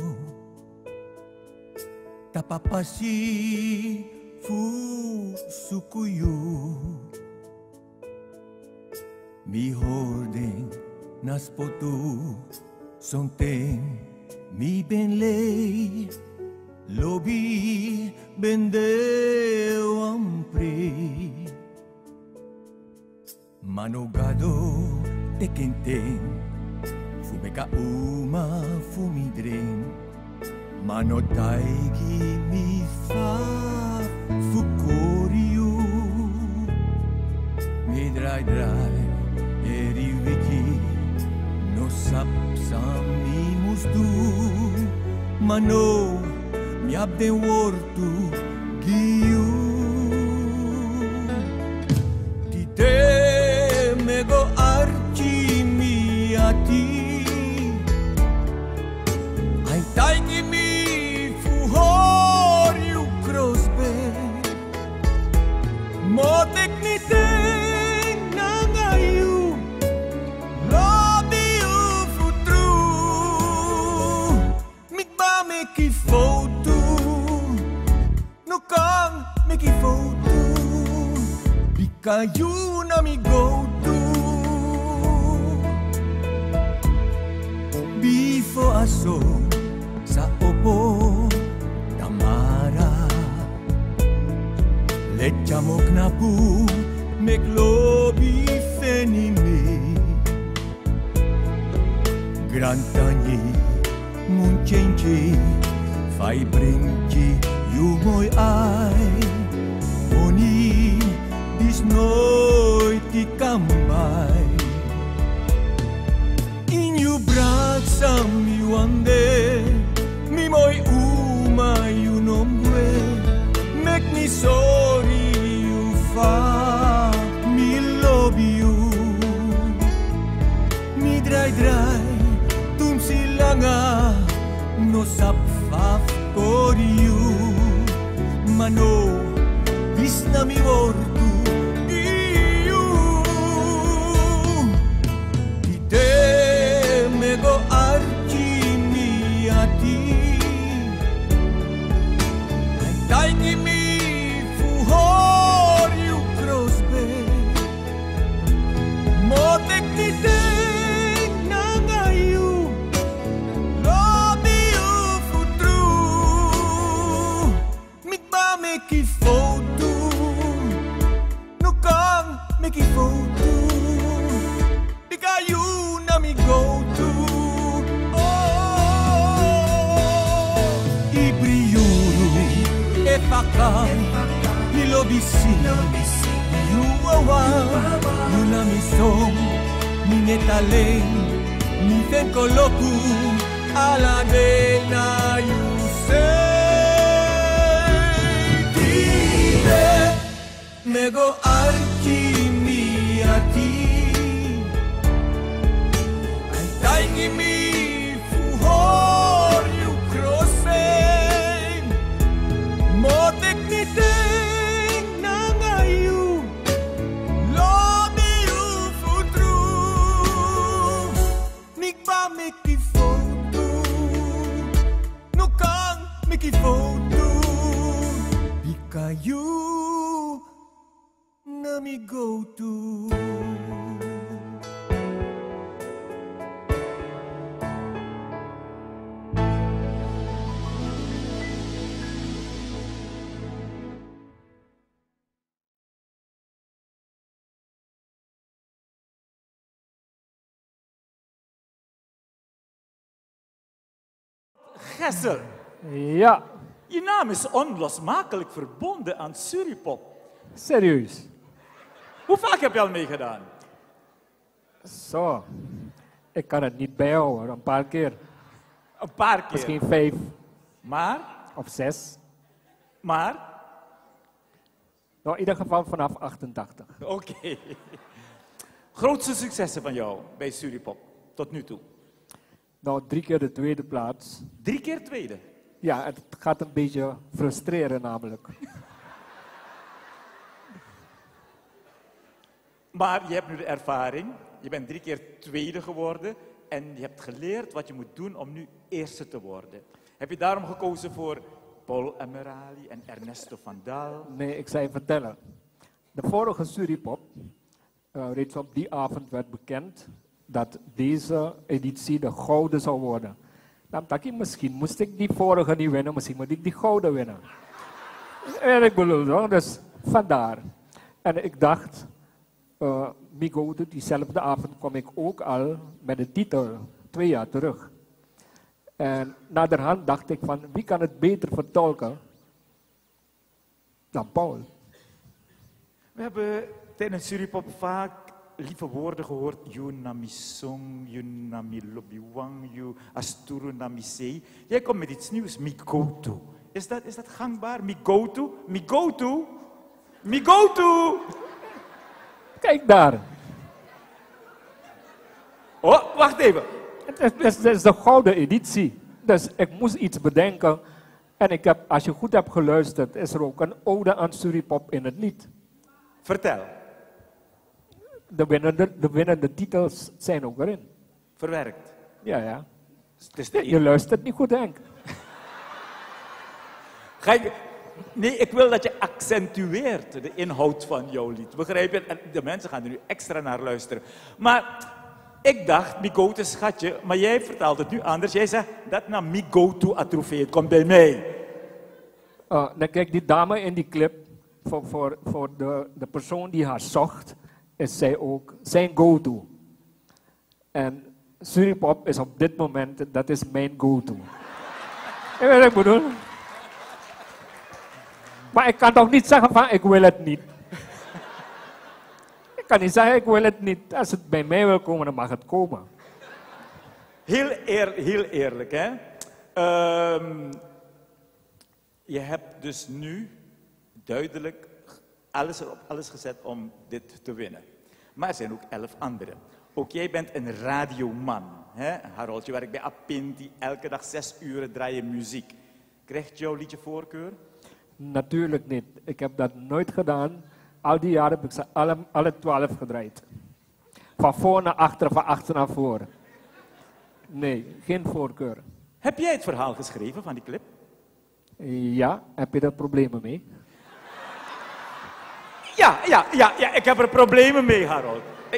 Tapapasi, fu sukuyu. Mi hording, naspotu, sonteng, mi benlei. Lobi, bendeu ampre. Manogado te quenten, fumeka uma fumidren, manotaigi mi fa fukoriu, mi drai eri wiki, no sapsam mi musdu, mano mi Yap de wortu giu Tite mego archi miati Ai taigi mi fuhor you crossbe Motek ni te nangayu Lobby you futru Mikba meki foto Nukang meki foto Bikayu na mi go to Before aso sa opo Tamara Lechamok na pu Meklobi fenime Grantani Munchenchi Fai brinchi You mooi ai Moni Dis nooit die kambay In you brat sam you ande Mi mooi uma you nombre Make me sorry you fa Mi love you Mi drai Tum silanga No sap faf for you Mano Bis na mi wortu Iu Ite mego archi miati Ai taigi mi fuhor you crossbe Motek ni te nangayu Lobby you futru Mikba meki foto Nukang meki foto Bikayu na mi go to Ibriuru e pakam Nilobisi You awa You na mi song Mi netaleng Mi fen koloku Ala de na you say Dile Mego archi miati Ai taigi mi fuhor you crossing Motek ni ting nangayu Lobby you futru Nikba meki foto Nukang meki foto Bikayu na mi go to Gessel. Ja. Je naam is onlosmakelijk verbonden aan Suripop. Serieus? Hoe vaak heb je al meegedaan? Zo. Ik kan het niet bijhouden, een paar keer. Een paar keer? Misschien 5. Maar? Of 6. Maar? Nou, in ieder geval vanaf 88. Oké. Grootste successen van jou bij Suripop, tot nu toe? Nou, 3 keer de tweede plaats. 3 keer tweede? Ja, het gaat een beetje frustreren namelijk. Maar je hebt nu de ervaring, je bent 3 keer tweede geworden en je hebt geleerd wat je moet doen om nu eerste te worden. Heb je daarom gekozen voor Paul Emerali en Ernesto van Dal? Nee, ik zou je vertellen. De vorige Suripop, reeds op die avond werd bekend dat deze editie de gouden zou worden. Dan dacht ik, misschien moest ik die vorige niet winnen, misschien moet ik die gouden winnen. En ik bedoel, dus vandaar. En ik dacht, Migoto, diezelfde avond kwam ik ook al met de titel, 2 jaar terug. En naderhand dacht ik van, wie kan het beter vertolken dan Paul? We hebben tijdens Suripop vaak lieve woorden gehoord. You namisong, you namilobiwang, you asturu namisei. Jij komt met iets nieuws, Migoto. Is dat gangbaar? Mi go-to? Mi go-to? Mi go-to? Kijk daar. Oh, wacht even. Het is de gouden editie. Dus ik moest iets bedenken. En ik heb, als je goed hebt geluisterd, is er ook een ode aan Suripop in het lied. Vertel. De winnende titels zijn ook erin. Verwerkt. Ja. Dus je luistert niet goed, denk ik. Nee, ik wil dat je accentueert de inhoud van jouw lied. Begrijp je? En de mensen gaan er nu extra naar luisteren. Maar ik dacht, mi go-to schatje, maar jij vertaalt het nu anders. Jij zegt, dat naar mi go-to atrofee, het komt bij mij. Dan kijk, die dame in die clip, voor de persoon die haar zocht, is zij ook zijn go-to. En Suripop is op dit moment, dat is mijn go-to. Je weet wat ik bedoel? Maar ik kan toch niet zeggen van, ik wil het niet. Ik kan niet zeggen, ik wil het niet. Als het bij mij wil komen, dan mag het komen. Heel eerlijk, hè. Je hebt dus nu duidelijk alles op alles gezet om dit te winnen. Maar er zijn ook 11 anderen. Ook jij bent een radioman, hè? Harold, je werkt bij Apinti. Elke dag 6 uur draai je muziek. Krijgt jouw liedje voorkeur? Natuurlijk niet. Ik heb dat nooit gedaan. Al die jaren heb ik ze alle 12 gedraaid. Van voor naar achter, van achter naar voor. Nee, geen voorkeur. Heb jij het verhaal geschreven van die clip? Ja, heb je daar problemen mee? Ja, ik heb er problemen mee, Harold.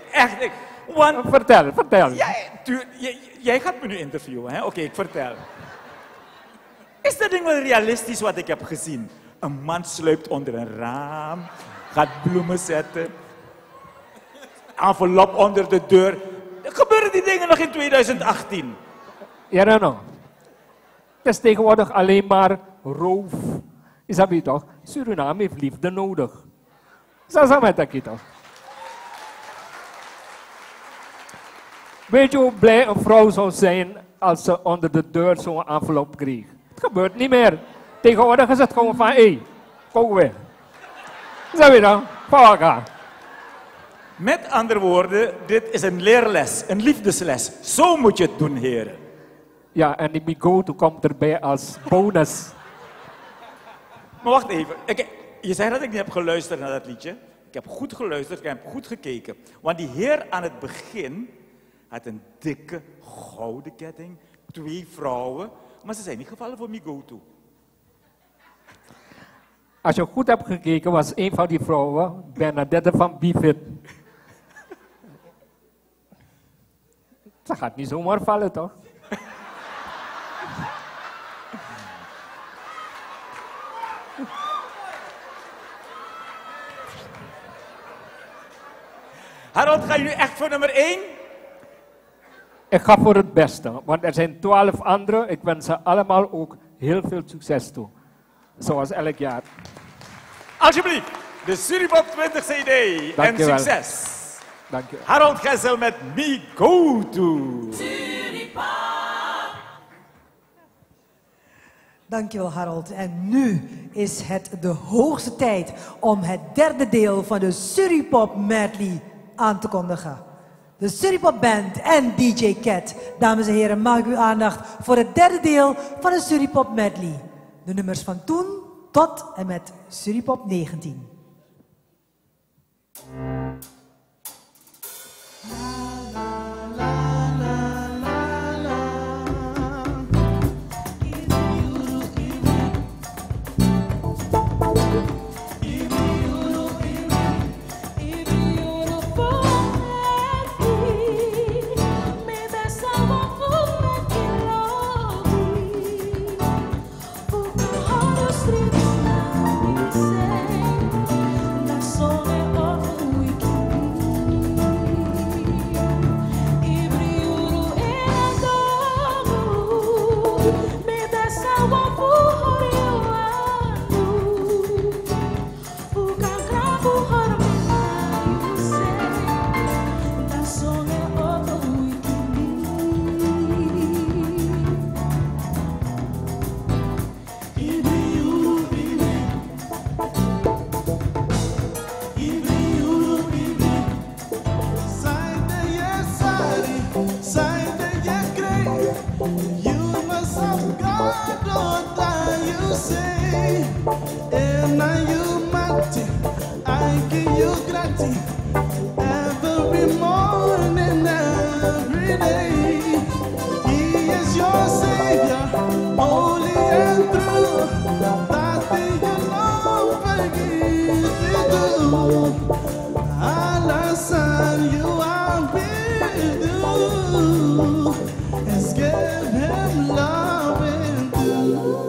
Vertel. Jij gaat me nu interviewen, hè? Oké, ik vertel. Is dat ding wel realistisch wat ik heb gezien? Een man sluipt onder een raam, gaat bloemen zetten, envelop onder de deur. Gebeuren die dingen nog in 2018? Ja, no. Het is tegenwoordig alleen maar roof. Is dat toch? Suriname heeft liefde nodig. Zo met dat toch? Weet je hoe blij een vrouw zou zijn als ze onder de deur zo'n envelop kreeg? Het gebeurt niet meer. Tegenwoordig is het gewoon van, hé, kom weer. Zo weer dan, van elkaar. Met andere woorden, dit is een leerles, een liefdesles. Zo moet je het doen, heren. Ja, en die Migoto komt erbij als bonus. Maar wacht even. Je zei dat ik niet heb geluisterd naar dat liedje. Ik heb goed geluisterd, ik heb goed gekeken. Want die heer aan het begin had een dikke gouden ketting, 2 vrouwen, maar ze zijn niet gevallen voor Migoto. Als je goed hebt gekeken, was een van die vrouwen Bernadette van Bifit. Ze gaat niet zomaar vallen, toch? Harold, ga je nu echt voor nummer 1? Ik ga voor het beste, want er zijn 12 anderen. Ik wens ze allemaal ook heel veel succes toe. Zoals elk jaar. Alsjeblieft, de Suripop 20 CD. Dank en succes. Dank je wel. Harold Gessel met Migoto. Dankjewel Harold. En nu is het de hoogste tijd om het derde deel van de Suripop medley aan te kondigen. De Suripop Band en DJ Cat. Dames en heren, mag ik uw aandacht voor het derde deel van de Suripop medley. De nummers van toen tot en met Suripop 19. Sole of the weekend. mercy every morning, every day. He is your Savior, holy and true. Nothing you know forgives you do. Allah, son, you are with you. Let's give him love and do.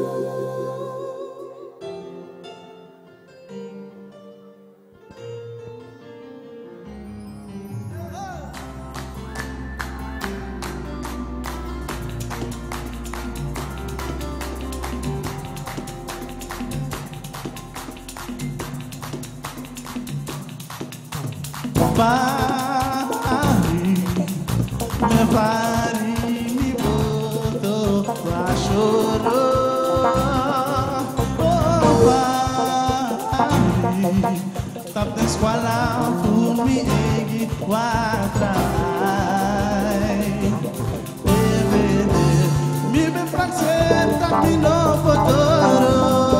Me pare, me boto pra chorar. Oh, pai, tap da escola por me egg atrás. Me bem francês, tá me no futuro.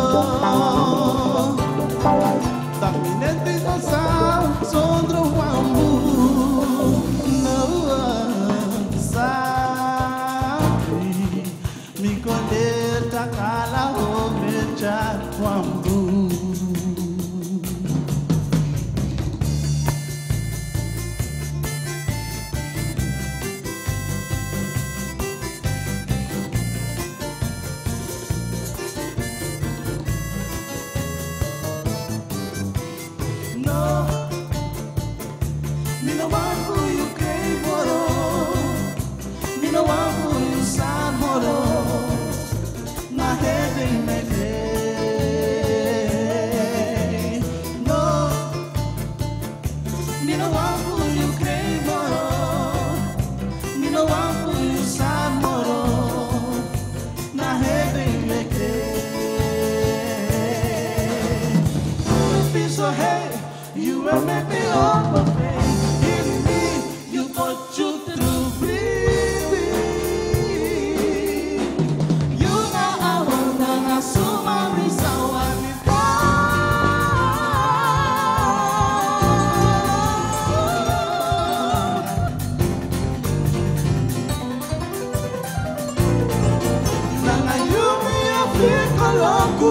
Tá me nente no sal, sondro amor. Mi conecta cala o mecha kwambu. No, me no want who you crave for. Me no want who you sad for. Na rede me crê. No, me no want who you crave for. Me no want who you sad for. Na rede me crê. You feel so hey, you will make me overpay. In me, you put you through breathing. You know I wanna assume I'm someone Nanga you me a fico louco.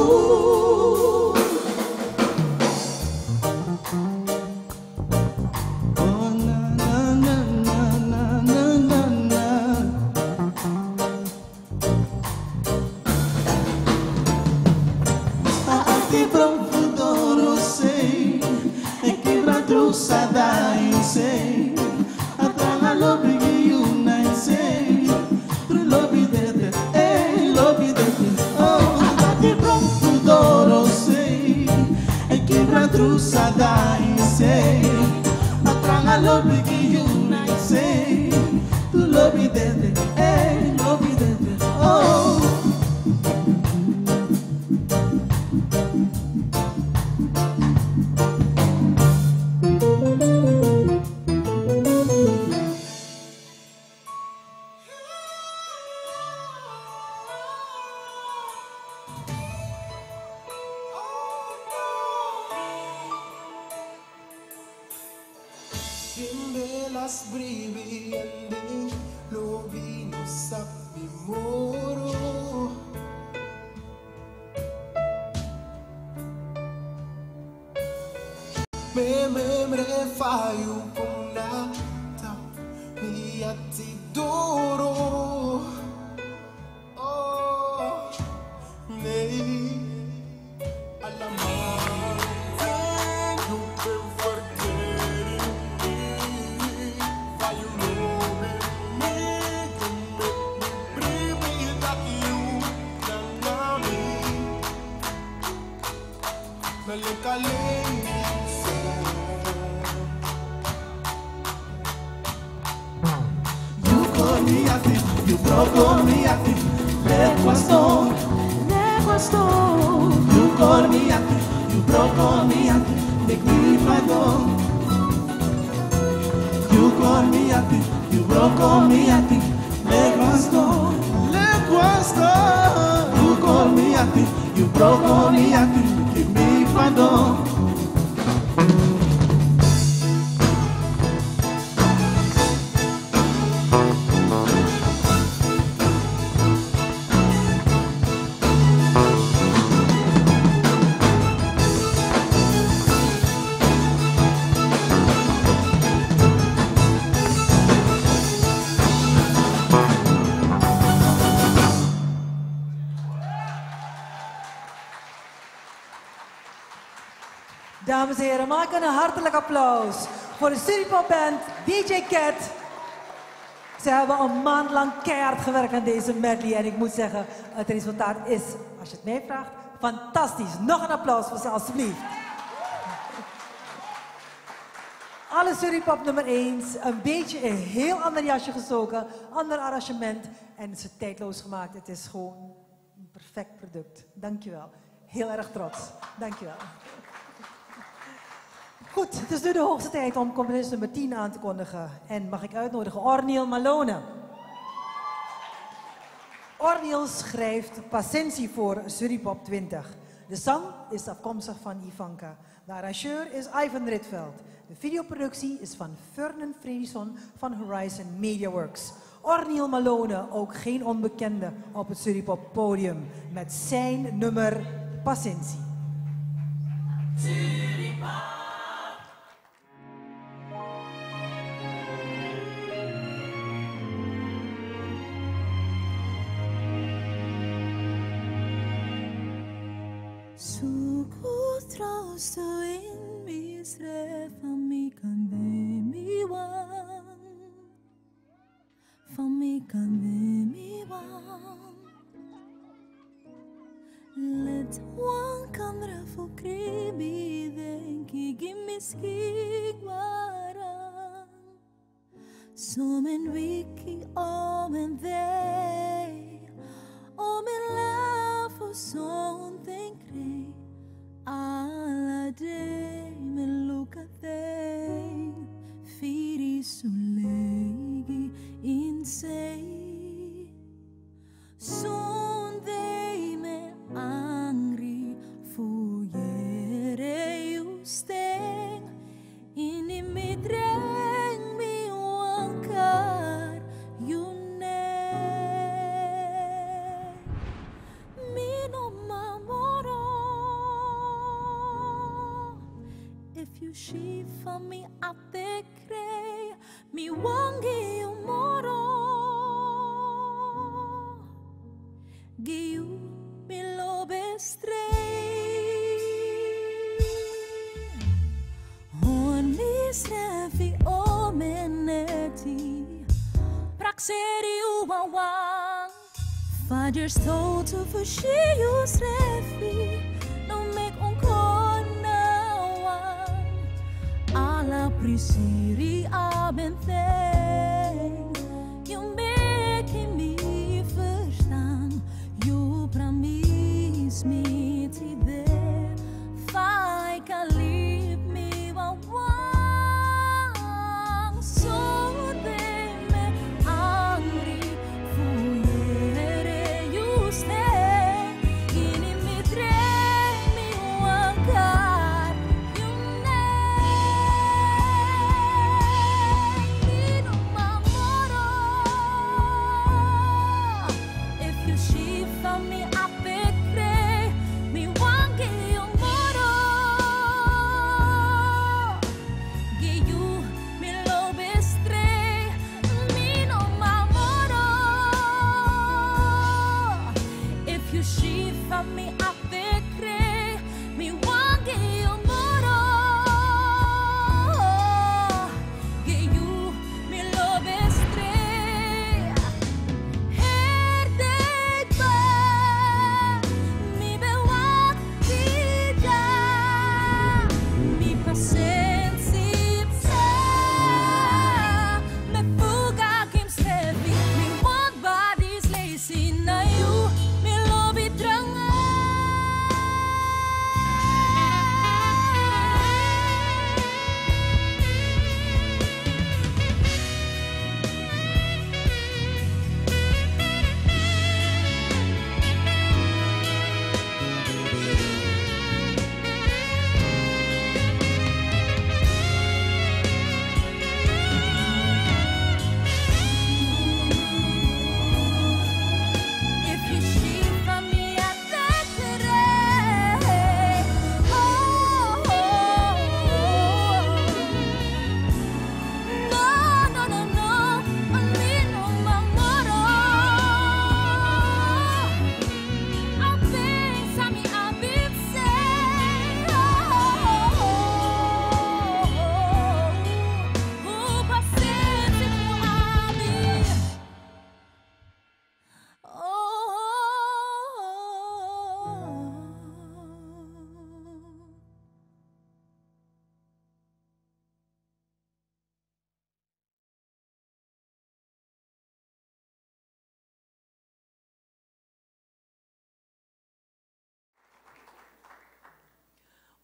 You broke me at it, let was stone. You call me at it, you broke me at it, make me pardon. You call me at it, you broke me at it, let was stone. You call me at it, you broke me at it, give me pardon. Dames en heren, maak een hartelijk applaus voor de Suripop Band, DJ Cat. Ze hebben een maand lang keihard gewerkt aan deze medley en ik moet zeggen, het resultaat is, als je het mij vraagt, fantastisch. Nog een applaus voor ze, alstublieft. Alle Suripop nummer 1, een beetje een heel ander jasje gestoken, ander arrangement en het is tijdloos gemaakt. Het is gewoon een perfect product. Dankjewel. Heel erg trots. Dankjewel. Goed, het is nu de hoogste tijd om componist nummer 10 aan te kondigen. En mag ik uitnodigen Orneel Malone. Orneel schrijft Pasensie voor Suripop 20. De zang is afkomstig van Ivanka. De arrangeur is Ivan Rietveld. De videoproductie is van Vernon Fredison van Horizon Mediaworks. Orneel Malone, ook geen onbekende op het Suripop podium, met zijn nummer Pasensie. Suku troost in misre van mi kan mi wan, van mi kan mi wan. Let one kan refu kribi denki gimiski guaran. Som en wiki om en they, om en laugh for something great. Alla day me look at them, firi sulegi insei. Son they me angry fuyere usteng, ini mi dreng mi wankar yune. Mi no mamoro. If you she for me at the cray, me wangi you moro. Giu me lobe stray. Hon mi srefi o meneti. Praxeri u wawang. Father's told to for she you srefi. No make on alla prisiri abenteng. You making me verstaan. You promise me to there. Fai kan leave me wawang. So they me angry. Fuyere you stay. Ini mi dreng mi wankar. You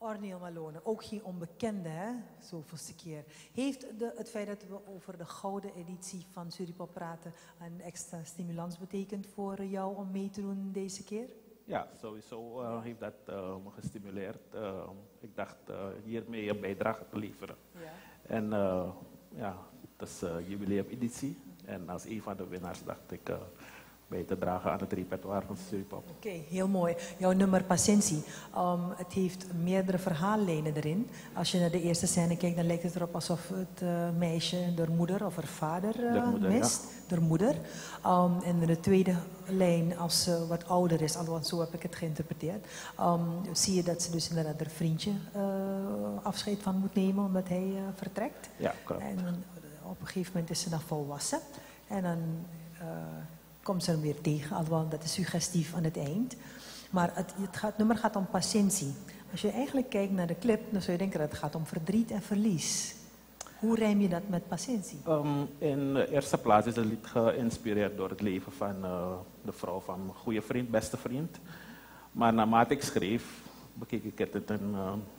Orneel Malone, ook geen onbekende, hè? Zoveelste keer. Heeft het feit dat we over de gouden editie van Suripop praten een extra stimulans betekend voor jou om mee te doen deze keer? Ja, sowieso heeft dat me gestimuleerd. Ik dacht hiermee een bijdrage te leveren. Ja. En ja, het is jubileumeditie. En als een van de winnaars dacht ik bij te dragen aan het repertoire van Suripop. Oké, heel mooi. Jouw nummer Pacientie. Het heeft meerdere verhaallijnen erin. Als je naar de eerste scène kijkt, dan lijkt het erop alsof het meisje haar moeder of haar vader mist. Ja. Haar moeder. En in de tweede lijn, als ze wat ouder is, althans zo heb ik het geïnterpreteerd, zie je dat ze dus inderdaad haar vriendje afscheid van moet nemen omdat hij vertrekt. Ja, klopt. En op een gegeven moment is ze dan volwassen. En dan komt ze hem weer tegen, alhoewel dat is suggestief aan het eind. Maar het nummer gaat om patiëntie. Als je eigenlijk kijkt naar de clip, dan zou je denken dat het gaat om verdriet en verlies. Hoe rijm je dat met patiëntie? In de eerste plaats is het lied geïnspireerd door het leven van de vrouw van mijn goede vriend, beste vriend. Maar naarmate ik schreef, bekeek ik het uit een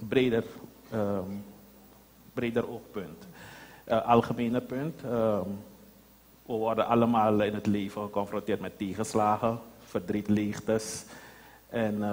breder oogpunt. Algemener punt. We worden allemaal in het leven geconfronteerd met tegenslagen, verdriet, leegtes. En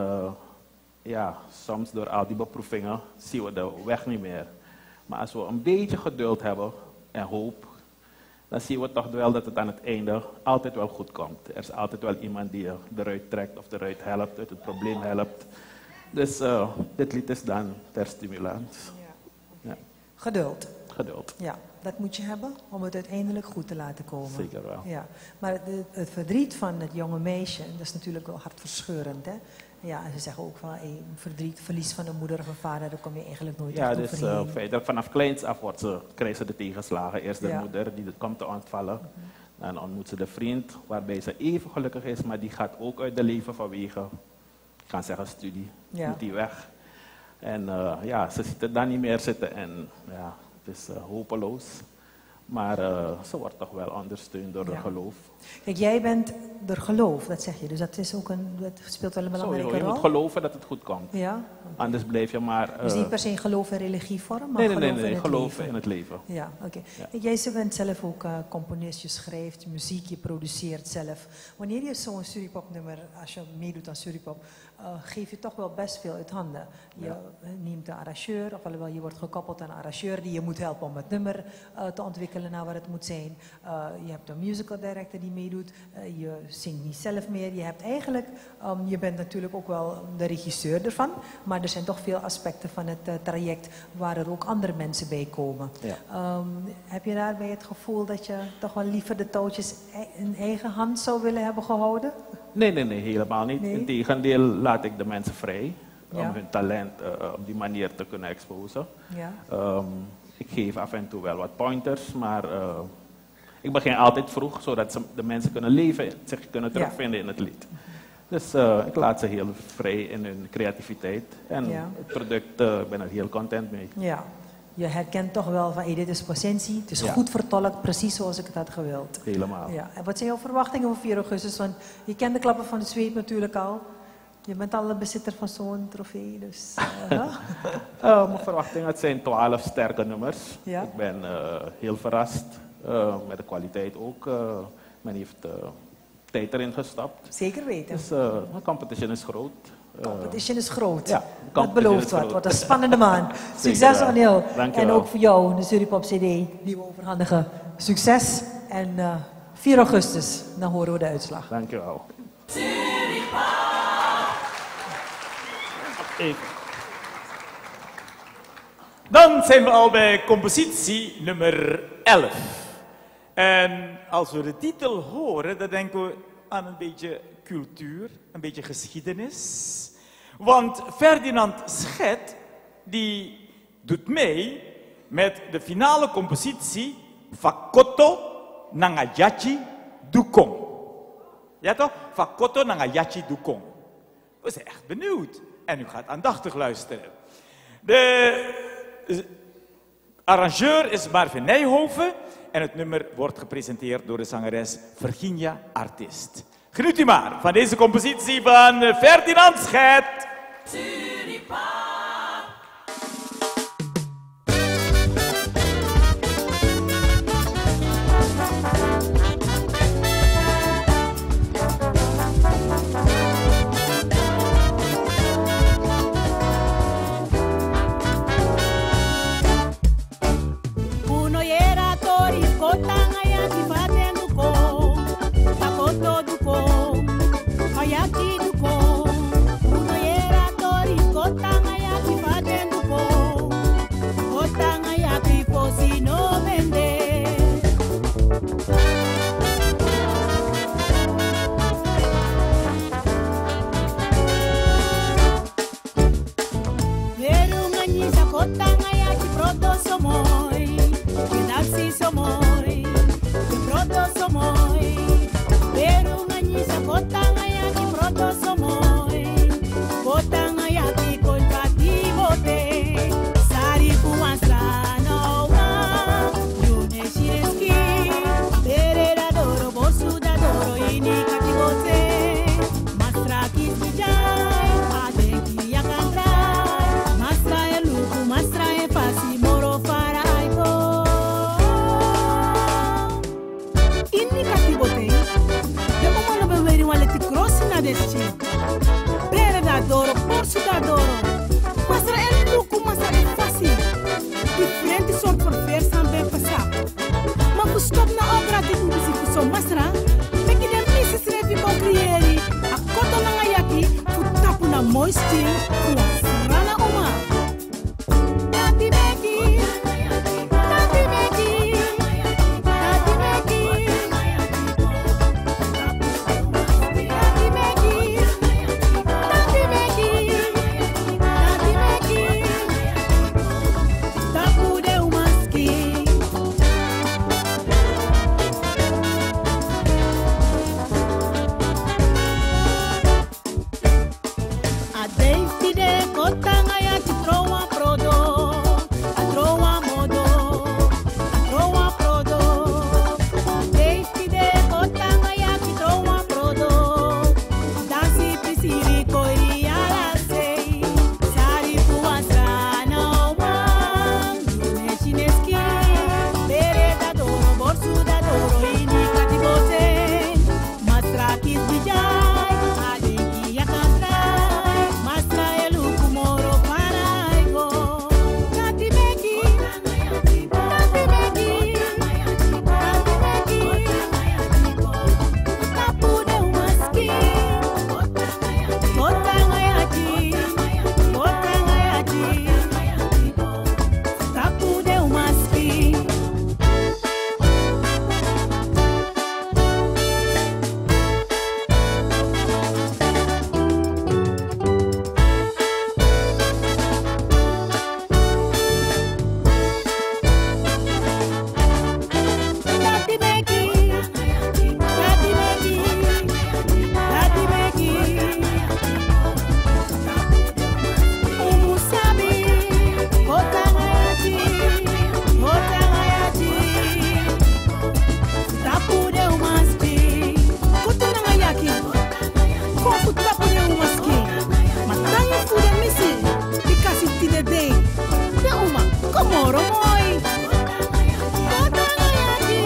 ja, soms door al die beproevingen zien we de weg niet meer. Maar als we een beetje geduld hebben en hoop, dan zien we toch wel dat het aan het einde altijd wel goed komt. Er is altijd wel iemand die je eruit trekt of eruit helpt, uit het probleem helpt. Dus dit lied is dan ter stimulans. Ja. Geduld. Geduld. Ja, dat moet je hebben om het uiteindelijk goed te laten komen. Zeker wel. Ja. Maar het verdriet van het jonge meisje, dat is natuurlijk wel hartverscheurend, hè? Ja, en ze zeggen ook van verdriet, verlies van een moeder of een vader, daar kom je eigenlijk nooit dus feitelijk vanaf kleins af krijgt ze de tegenslagen. Eerst de moeder die het komt te ontvallen. Dan ontmoet ze de vriend, waarbij ze even gelukkig is, maar die gaat ook uit de leven vanwege, ik kan zeggen studie, moet die weg. En ja, ze ziet er dan niet meer zitten en ja, het is hopeloos. Maar ze wordt toch wel ondersteund door het geloof. Kijk, jij bent door geloof, dat zeg je. Dus dat, is ook dat speelt wel een belangrijke rol. Je moet geloven dat het goed komt. Ja? Okay. Anders blijf je maar... Dus niet per se geloof in religievorm, maar nee, geloven in het leven. Ja, oké. Ja. Jij bent zelf ook componist, je schrijft muziek, je produceert zelf. Wanneer je zo'n Suripop nummer, als je meedoet aan Suripop, geef je toch wel best veel uit handen. Je neemt de arrangeur, of alhoewel je wordt gekoppeld aan een arrangeur die je moet helpen om het nummer te ontwikkelen naar wat het moet zijn. Je hebt een musical director die meedoet. Je zingt niet zelf meer. Je hebt eigenlijk, je bent natuurlijk ook wel de regisseur ervan, maar er zijn toch veel aspecten van het traject waar er ook andere mensen bij komen. Ja. Heb je daarbij het gevoel dat je toch wel liever de touwtjes in eigen hand zou willen hebben gehouden? Nee, helemaal niet. Nee? Integendeel laat ik de mensen vrij om hun talent op die manier te kunnen exposen. Ja. Ik geef af en toe wel wat pointers, maar ik begin altijd vroeg, zodat de mensen kunnen leven, zich kunnen terugvinden in het lied. Dus ik laat ze heel vrij in hun creativiteit. En het product, ik ben er heel content mee. Ja, je herkent toch wel van, dit is patiëntie, het is goed vertolkt, precies zoals ik het had gewild. Helemaal. Ja. En wat zijn jouw verwachtingen voor 4 augustus? Want je kent de klappen van de zweep natuurlijk al. Je bent al een bezitter van zo'n trofee, dus... Mijn verwachtingen, het zijn 12 sterke nummers. Ja. Ik ben heel verrast. Met de kwaliteit ook. Men heeft tijd erin gestapt. Zeker weten. Dus de competition is groot. Competition is groot. Ja, dat belooft wat. Wat een spannende maand. Succes, Orneel. En ook voor jou, de Suripop CD, die we overhandigen. Succes en 4 augustus, dan horen we de uitslag. Dankjewel. Dan zijn we al bij compositie nummer 11. En als we de titel horen, dan denken we aan een beetje cultuur, een beetje geschiedenis. Want Ferdinand Schet, die doet mee met de finale compositie Fakoto Nangayachi Dukong. Ja toch? Fakoto Nangayachi Dukong. We zijn echt benieuwd. En u gaat aandachtig luisteren. De arrangeur is Marvin Nijhoven. En het nummer wordt gepresenteerd door de zangeres Virginia Artist. Geniet u maar van deze compositie van Ferdinand Schet. stop na obra di publici fu so masra. Meki de missis repi kon krieri. A koto na ngayaki fu tapu na mooi stil. Fu rana oma. Tati meki. Tati meki. Tati meki. Tati meki. Tati meki. Tati meki. Tapu de umaski. A Dave de kotanga ya ti troa prodo. A troa modo. A troa prodo. Dave de kotanga ya ti troa prodo. Dasi pisiri koi ala sei. Sari puasana omang. Yune chineski. Bere da doro borsu da doro ini katibote. Masrakis bijay. Aleki ya kantrai. Masra elu kumoro paraigo. Kati meki. Kati meki. Kati meki. Tapu de umaski. Kotanga yaji. Kotanga yaji. Tapu de umaski. Tati meki. Tati meki. Tati meki. Umusabi. Kotanga yaji. Kotanga yaji. Tapu de umaski. Kotanga yaki. Kofu tapu de umaski. Matanga fude misi. Ikasi tide dei. De uma. Komoro moi. Kotanga yaji.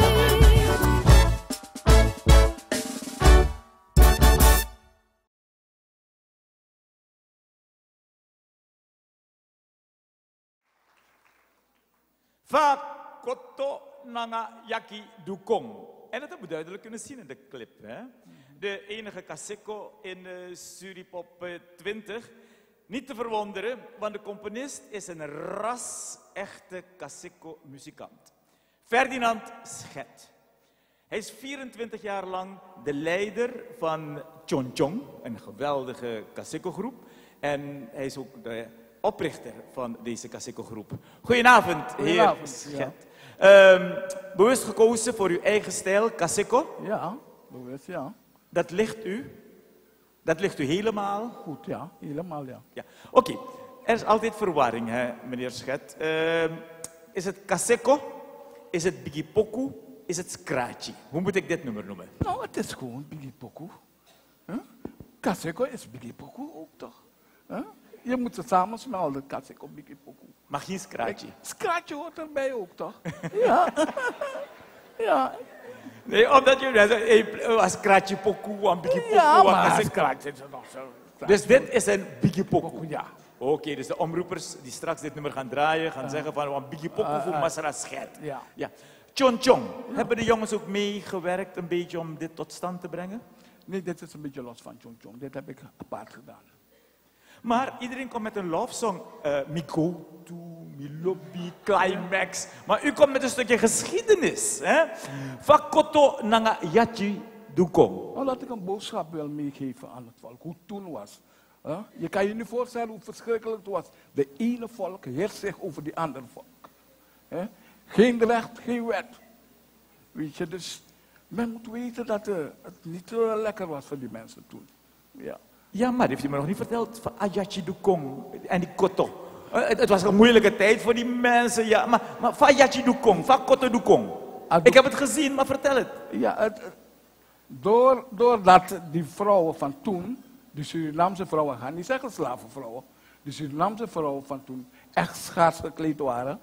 Vaak koto nanga yaki dukong. En dat hebben we duidelijk kunnen zien in de clip. Hè? De enige Kaseko in Suripop 20. Niet te verwonderen, want de componist is een ras-echte Kaseko-muzikant. Ferdinand Schet. Hij is 24 jaar lang de leider van Chonchong, een geweldige Kaseko-groep. En hij is ook de oprichter van deze Kaseko-groep. Goedenavond, heer Goedenavond, Schet. Bewust gekozen voor uw eigen stijl, Kaseko? Ja, bewust, ja. Dat ligt u? Dat ligt u helemaal? Goed, ja, helemaal, ja. Ja. Oké, er is altijd verwarring, hè, meneer Schet. Is het Kaseko? Is het Bigipoku? Is het Scratchy? Hoe moet ik dit nummer noemen? Nou, het is gewoon Bigipoku. Huh? Kaseko is Bigipoku ook toch? Huh? Je moet ze samen smelten, Kaseko, Bigipoku. Maar geen Scratchy? Scratchy hoort erbij ook toch? Ja. Ja. Nee, omdat jullie als Scratchy Poku, een Bigipoku, Ja, maar Kaseko. Scratchy is er nog zo. Dus dit is een Bigipoku? Ja. Oké, dus de omroepers die straks dit nummer gaan draaien, gaan zeggen van een Bigipoku voor Masra Schet. Ja. Ja. Chonchong, hebben de jongens ook meegewerkt een beetje om dit tot stand te brengen? Nee, dit is een beetje los van Chonchong. Dit heb ik apart gedaan. Maar iedereen komt met een love song. Miko, Milobi, Climax. Maar u komt met een stukje geschiedenis. Hè? Fakoto nanga yachi dukong. Nou, laat ik een boodschap wel meegeven aan het volk. Hoe het toen was. Je kan je niet voorstellen hoe verschrikkelijk het was. De ene volk heerst zich over die andere volk. Geen recht, geen wet. Weet je, dus men moet weten dat het niet lekker was voor die mensen toen. Ja. Ja, maar heeft u me nog niet verteld van Ayachi Dukong en die Koto. Het was een moeilijke tijd voor die mensen, ja. Maar van Ayachi Dukong, van Koto Dukong. Ik heb het gezien, maar vertel het. Ja, doordat die vrouwen van toen, die Surinaamse vrouwen, gaan niet zeggen slavenvrouwen, die Surinaamse vrouwen van toen echt schaars gekleed waren,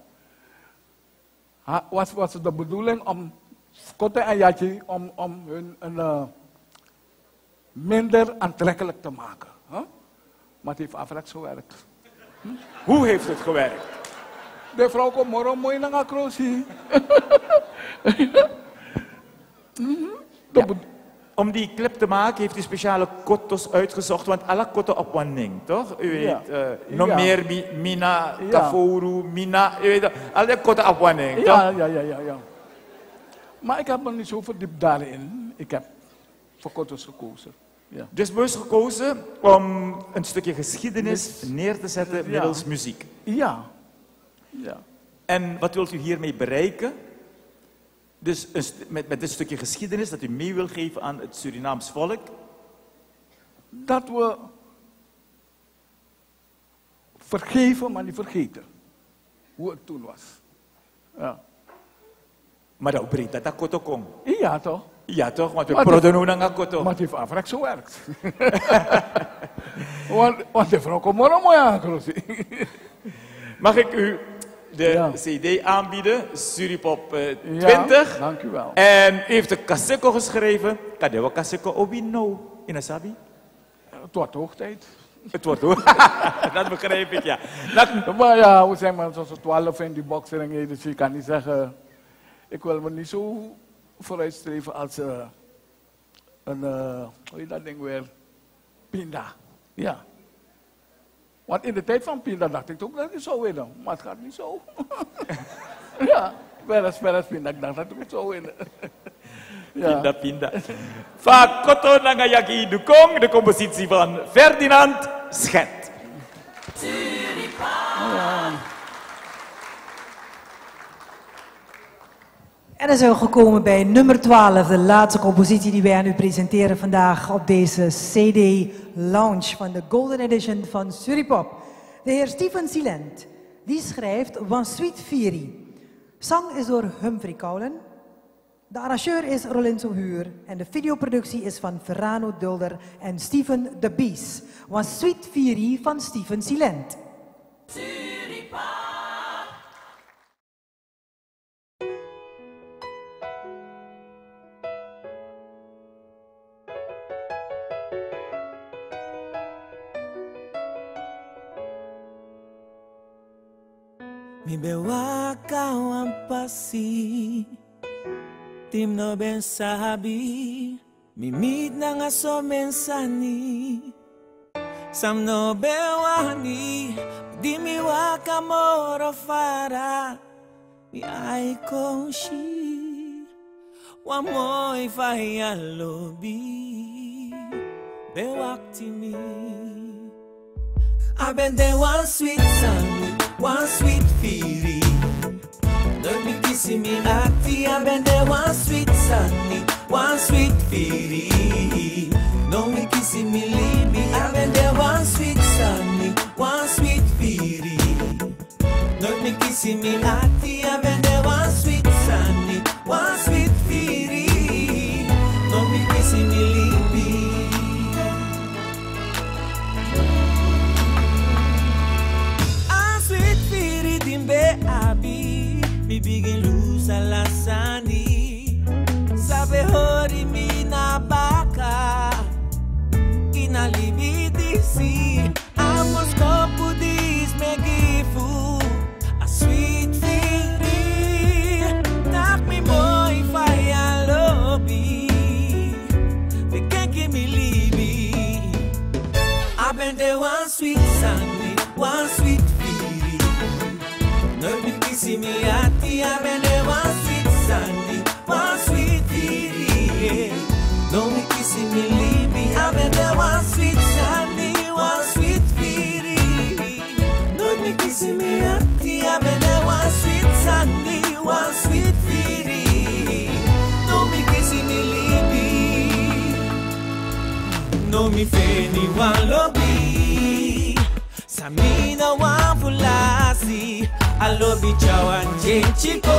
was het de bedoeling om Koto en Ayachi om hun minder aantrekkelijk te maken. Maar het heeft afrechts gewerkt. Hoe heeft het gewerkt? De vrouw komt morgen mooi naar Akrosi. Om die clip te maken heeft u speciale kotos uitgezocht, want alle kotten op wanneer, toch? U weet, nog meer Mina, Kaforu, Mina, u weet, alle kotten op wanneer, toch? Ja. Maar ik heb me niet zo verdiept daarin. Ik heb voor kotos gekozen. Ja. Dus bewust gekozen om een stukje geschiedenis neer te zetten middels muziek. Ja. En wat wilt u hiermee bereiken? Dus met dit stukje geschiedenis dat u mee wil geven aan het Surinaams volk? Dat we vergeven, maar niet vergeten. Hoe het toen was. Ja. Maar dat breekt dat koto kom. Ja, toch? Ja, toch? Want we produen nu naar koto. Maar het heeft afrecht zo werkt. want de vrouw komt maar een mooi aangelost. Mag ik u de CD aanbieden, Suripop 20. Dank u wel. En u heeft de Kaseko geschreven. Kan je wel Kaseko Obino in een sabi? Het wordt hoog tijd. Het wordt hoog. Dat begrijp ik, ja. Maar ja, we zijn maar zoals 12 in die boxering, dus je kan niet zeggen. Ik wil me niet zo vooruitstreven als een, hoe heet dat ding weer? Pinda. Ja. Want in de tijd van Pinda dacht ik ook dat ik zou winnen. Maar het gaat niet zo. Ja, Peres, Pinda. Ik dacht dat ik het zou winnen. Ja. Pinda. Van Koto Nangayaki Dukong, de compositie van Ferdinand Schet. En dan zijn we gekomen bij nummer 12, de laatste compositie die wij aan u presenteren vandaag op deze CD Lounge van de Golden Edition van Suripop. De heer Steven Silent, die schrijft One Sweet Fury. Zang is door Humphrey Cowlen. De arrangeur is Rolinso Huur en de videoproductie is van Verano Dulder en Steven de Beast. One Sweet Fury van Steven Silent. Mi be waka wan pasi, tim no ben sabi, mi meet na nga so mensani, sam no be wani, di mi waka moro fara, mi ai konshi, wa moi faya lobi, be wakti mi. I been there one sweet song, one sweet feeling. Don't be kissing me acty. I been there one sweet sunny, one sweet feeling. Don't be kissing me leave me. I been there one sweet sunny, one sweet feeling. Don't be kissing me acty. I been there one sweet sunny, one sweet feeling. Don't be kissing me leave me. Abi, mi begin lose alasani. Sabe hori mi na baka, ina libidisi. Amos kopu dis me gifu, a sweet feeling. Tak mi boy fire lobby, they can't give me libi. I been there one sweet Sunday, one sweet feeling. No be kissing me at the avenue, one sweet Sunday, one sweet feeling. No be kissing me, leave me, avenue, one sweet Sunday, one sweet feeling. No be kissing me at the avenue, one sweet Sunday, one sweet feeling. No be kissing me, leave me. No me feni one lobby, Samina one fulasi. I love you, Chawan Chico.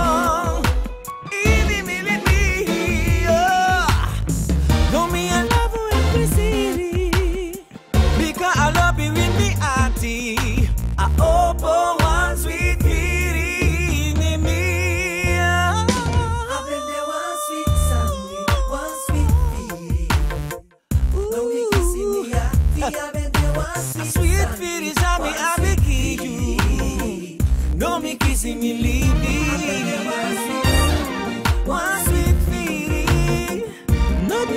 Easy, me, no me, I love you every city. Because I love you with me, auntie. I open one sweet feeling in me. I've been there one sweet Sunday, one sweet feeling. No me kissing me, auntie. I've been there one sweet feeling, Sammy, I beg you. No me kissing me, leave me.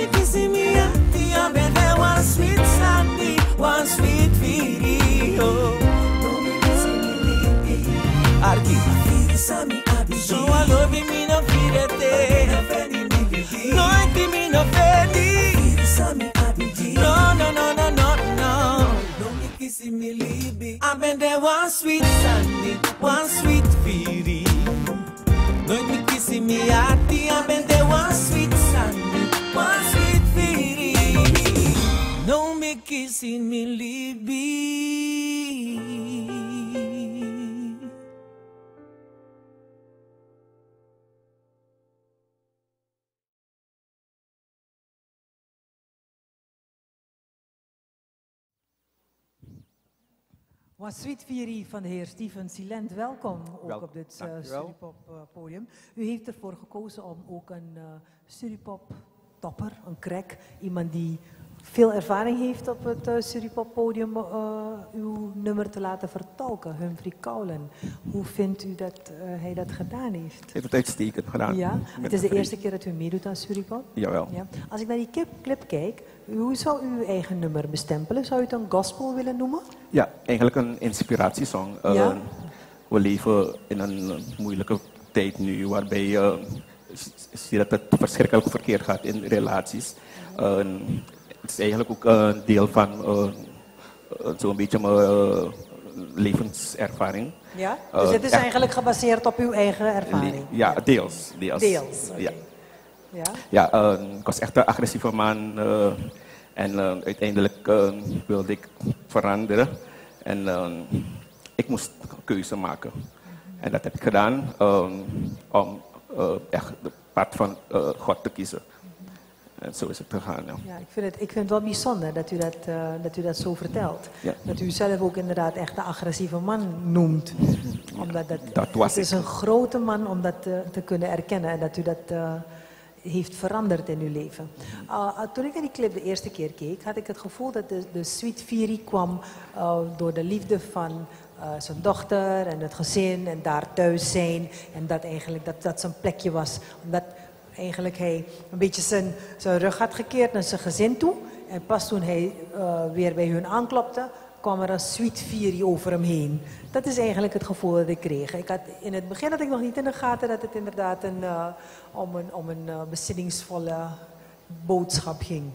me kissing me at the abend, one sweet Sunday, one sweet video. No me kissing me libi. Arki, so I love me no firete. No I me no fedi. No no no no no no. No me kissing me libi. Abend one sweet Sunday, one sweet video. No me kissing me at the abend one sweet Sunday, one sweet video. No me kissing me libi. Was Sweet Fury van de heer Steven Silent, welkom ook op dit Suripop podium. U heeft ervoor gekozen om ook een Suripop topper, een crack, iemand die veel ervaring heeft op het Suripop podium, uw nummer te laten vertolken, Humphrey Cowlen. Hoe vindt u dat hij dat gedaan heeft? Hij heeft het uitstekend gedaan. Ja, het is de eerste keer dat u meedoet aan Suripop? Jawel. Ja. Als ik naar die clip kijk, hoe zou u uw eigen nummer bestempelen? Zou u het een gospel willen noemen? Ja, eigenlijk een inspiratiesong. Ja? We leven in een moeilijke tijd nu, waarbij je ziet dat het verschrikkelijk verkeerd gaat in relaties. Het is eigenlijk ook een deel van zo'n beetje mijn levenservaring. Ja? Dus het is eigenlijk gebaseerd op uw eigen ervaring? Ja, deels. Deels, ja. Ja? Ja, ik was echt een agressieve man en uiteindelijk wilde ik veranderen en ik moest een keuze maken. En dat heb ik gedaan om echt de pad van God te kiezen. En zo is het gegaan. Ja. Ja, ik vind het wel bijzonder dat u dat zo vertelt. Ja. Dat u zelf ook inderdaad echt de agressieve man noemt. Omdat dat was het is een grote man om dat te kunnen erkennen en dat u dat heeft veranderd in uw leven. Toen ik naar die clip de eerste keer keek, had ik het gevoel dat de Sweet Fury kwam door de liefde van zijn dochter en het gezin en daar thuis zijn. En dat eigenlijk dat zijn plekje was. Omdat eigenlijk hij een beetje zijn rug had gekeerd naar zijn gezin toe. En pas toen hij weer bij hun aanklopte, kwam er een Sweet Fury over hem heen. Dat is eigenlijk het gevoel dat ik kreeg. In het begin had ik nog niet in de gaten dat het inderdaad om een bezinningsvolle boodschap ging.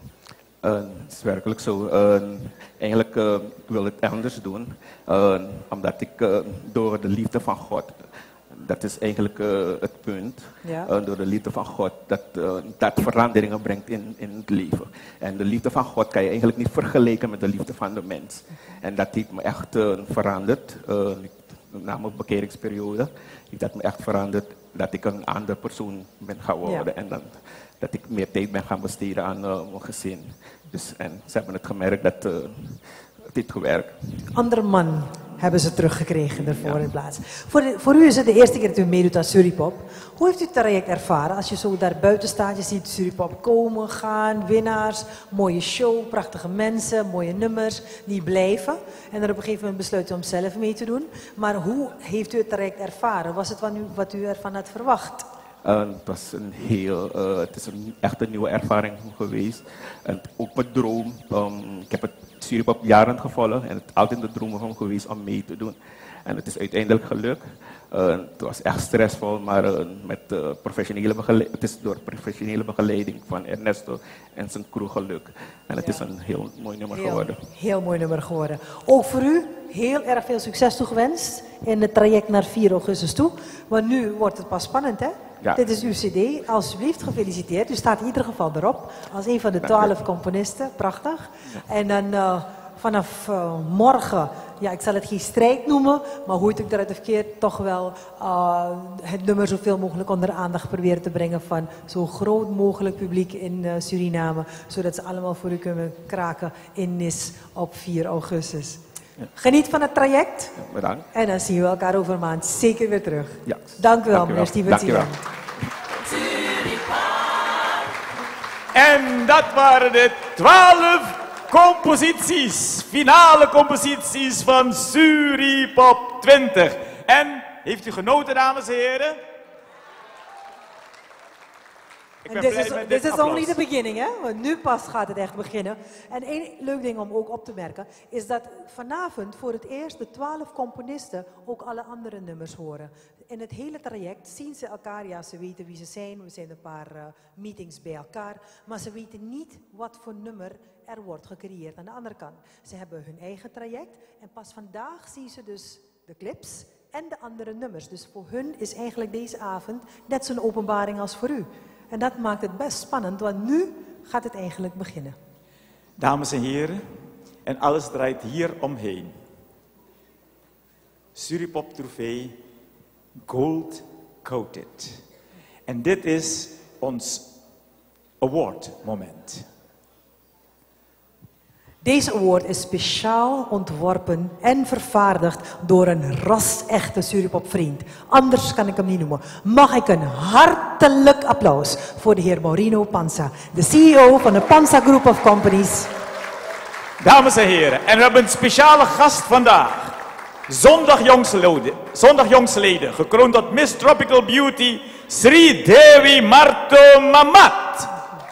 Het is werkelijk zo. Eigenlijk wil ik het anders doen. Omdat ik door de liefde van God, dat is eigenlijk het punt. Ja. Door de liefde van God, dat veranderingen brengt in het leven. En de liefde van God kan je eigenlijk niet vergelijken met de liefde van de mens. En dat heeft me echt veranderd. Na mijn bekeringsperiode heeft dat me echt veranderd. Dat ik een andere persoon ben gaan worden. Ja. En dat ik meer tijd ben gaan besteden aan mijn gezin. Dus, en ze hebben het gemerkt dat het heeft gewerkt. Andere man hebben ze teruggekregen ervoor in plaats. Voor u is het de eerste keer dat u meedoet aan Suripop. Hoe heeft u het traject ervaren? Als je zo daar buiten staat, je ziet Suripop komen, gaan, winnaars, mooie show, prachtige mensen, mooie nummers die blijven. En dan op een gegeven moment besluit u om zelf mee te doen. Maar hoe heeft u het traject ervaren? Was het wat u ervan had verwacht? Het was het is echt een nieuwe ervaring geweest. En ook mijn droom. Ik heb het Suripop jaren gevolgd en het is altijd de droom van geweest om mee te doen. En het is uiteindelijk gelukt. Het was echt stressvol, maar het is door professionele begeleiding van Ernesto en zijn crew gelukt. En het is een heel mooi nummer geworden. Heel mooi nummer geworden. Ook voor u heel erg veel succes toegewenst in het traject naar 4 augustus toe. Want nu wordt het pas spannend, hè? Ja. Dit is uw cd. Alsjeblieft, gefeliciteerd. U staat in ieder geval erop als een van de 12 componisten. Prachtig. Ja. En dan vanaf morgen, ja, ik zal het geen strijd noemen, maar hoe het ook eruit verkeerd, toch wel het nummer zoveel mogelijk onder aandacht proberen te brengen van zo groot mogelijk publiek in Suriname, zodat ze allemaal voor u kunnen kraken in Nis op 4 augustus. Ja. Geniet van het traject. Ja, bedankt. En dan zien we elkaar over een maand zeker weer terug. Ja. Dank u wel, meneer Steven Silent. En dat waren de 12 composities, finale composities van Suripop 20. En heeft u genoten, dames en heren? Ik En ben this blij met dit is only applaus. the beginning, hè? Want nu pas gaat het echt beginnen. En één leuk ding om ook op te merken, is dat vanavond voor het eerst de 12 componisten ook alle andere nummers horen. In het hele traject zien ze elkaar, ja, ze weten wie ze zijn, we zijn een paar meetings bij elkaar, maar ze weten niet wat voor nummer er wordt gecreëerd aan de andere kant. Ze hebben hun eigen traject en pas vandaag zien ze dus de clips en de andere nummers. Dus voor hun is eigenlijk deze avond net zo'n openbaring als voor u. En dat maakt het best spannend, want nu gaat het eigenlijk beginnen. Dames en heren, en alles draait hier omheen. Suripop Trofee Gold Coated. En dit is ons award moment. Deze award is speciaal ontworpen en vervaardigd door een ras-echte Suripop-vriend. Anders kan ik hem niet noemen. Mag ik een hartelijk applaus voor de heer Maurino Pansa, de CEO van de Pansa Group of Companies. Dames en heren, en we hebben een speciale gast vandaag. Zondag jongsleden, gekroond tot Miss Tropical Beauty, Sri Dewi Marto Mamat.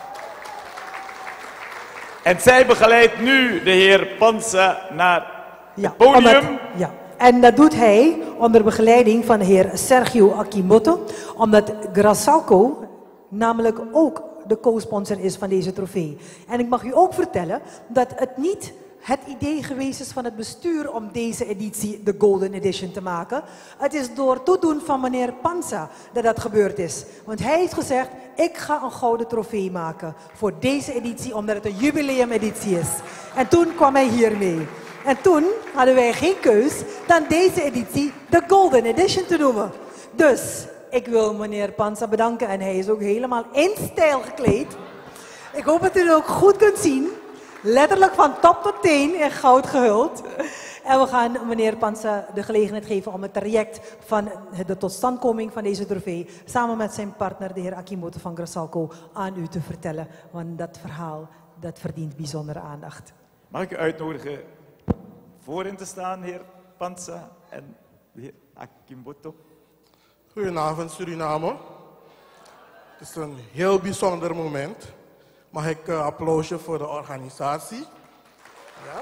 En zij begeleidt nu de heer Pansa naar het podium. En dat doet hij onder begeleiding van de heer Sergio Akimoto, omdat Grassalco namelijk ook de co-sponsor is van deze trofee. En ik mag u ook vertellen dat het niet het idee geweest is van het bestuur om deze editie de Golden Edition te maken. Het is door toedoen van meneer Pansa dat dat gebeurd is. Want hij heeft gezegd, ik ga een gouden trofee maken voor deze editie, omdat het een jubileumeditie is. En toen kwam hij hiermee. En toen hadden wij geen keus dan deze editie de Golden Edition te noemen. Dus ik wil meneer Pansa bedanken en hij is ook helemaal in stijl gekleed. Ik hoop dat u het ook goed kunt zien. Letterlijk van top tot teen in goud gehuld. En we gaan meneer Pansa de gelegenheid geven om het traject van de totstandkoming van deze trofee samen met zijn partner, de heer Akimoto van Grassalco, aan u te vertellen. Want dat verhaal, dat verdient bijzondere aandacht. Mag ik u uitnodigen voorin te staan, heer Pansa en de heer Akimoto? Goedenavond Suriname. Het is een heel bijzonder moment. Mag ik een applausje voor de organisatie? Ja.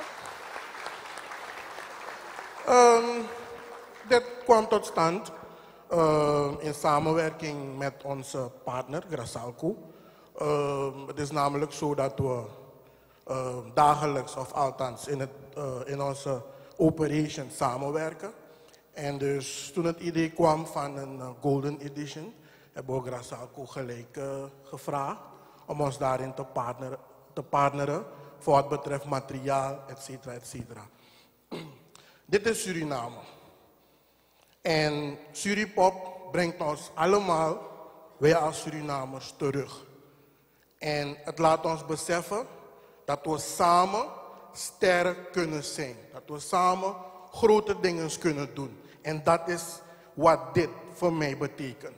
Dit kwam tot stand in samenwerking met onze partner Grassalco. Het is namelijk zo dat we dagelijks, of althans in onze operation samenwerken. En dus toen het idee kwam van een Golden Edition, hebben we Grassalco gelijk gevraagd om ons daarin te partneren voor wat betreft materiaal, et cetera, et cetera. Dit is Suriname. En Suripop brengt ons allemaal, wij als Surinamers, terug. En het laat ons beseffen dat we samen sterk kunnen zijn. Dat we samen grote dingen kunnen doen. En dat is wat dit voor mij betekent.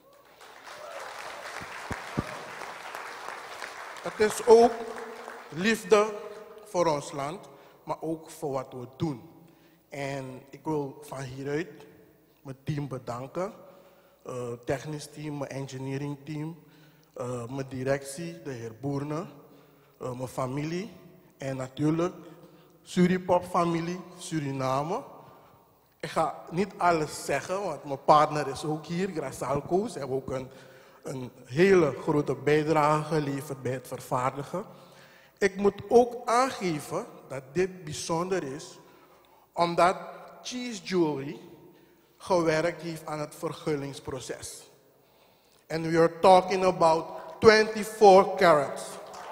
Het is ook liefde voor ons land, maar ook voor wat we doen. En ik wil van hieruit mijn team bedanken. Technisch team, mijn engineering team, mijn directie, de heer Boerne, mijn familie en natuurlijk Suripop familie, Suriname. Ik ga niet alles zeggen, want mijn partner is ook hier, Grassalco. Ze hebben ook een hele grote bijdrage geleverd bij het vervaardigen. Ik moet ook aangeven dat dit bijzonder is, omdat Cheese Jewelry gewerkt heeft aan het vergunningsproces. And we are talking about 24 carats.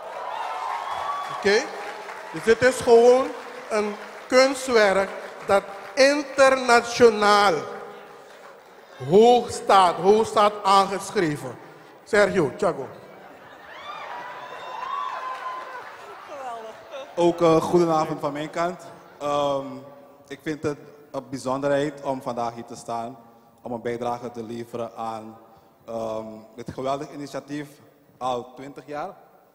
Oké? Dus dit is gewoon een kunstwerk dat internationaal hoog staat aangeschreven. Sergio, Thiago. Ook goedenavond van mijn kant. Ik vind het een bijzonderheid om vandaag hier te staan, om een bijdrage te leveren aan dit geweldig initiatief. Al 20 jaar,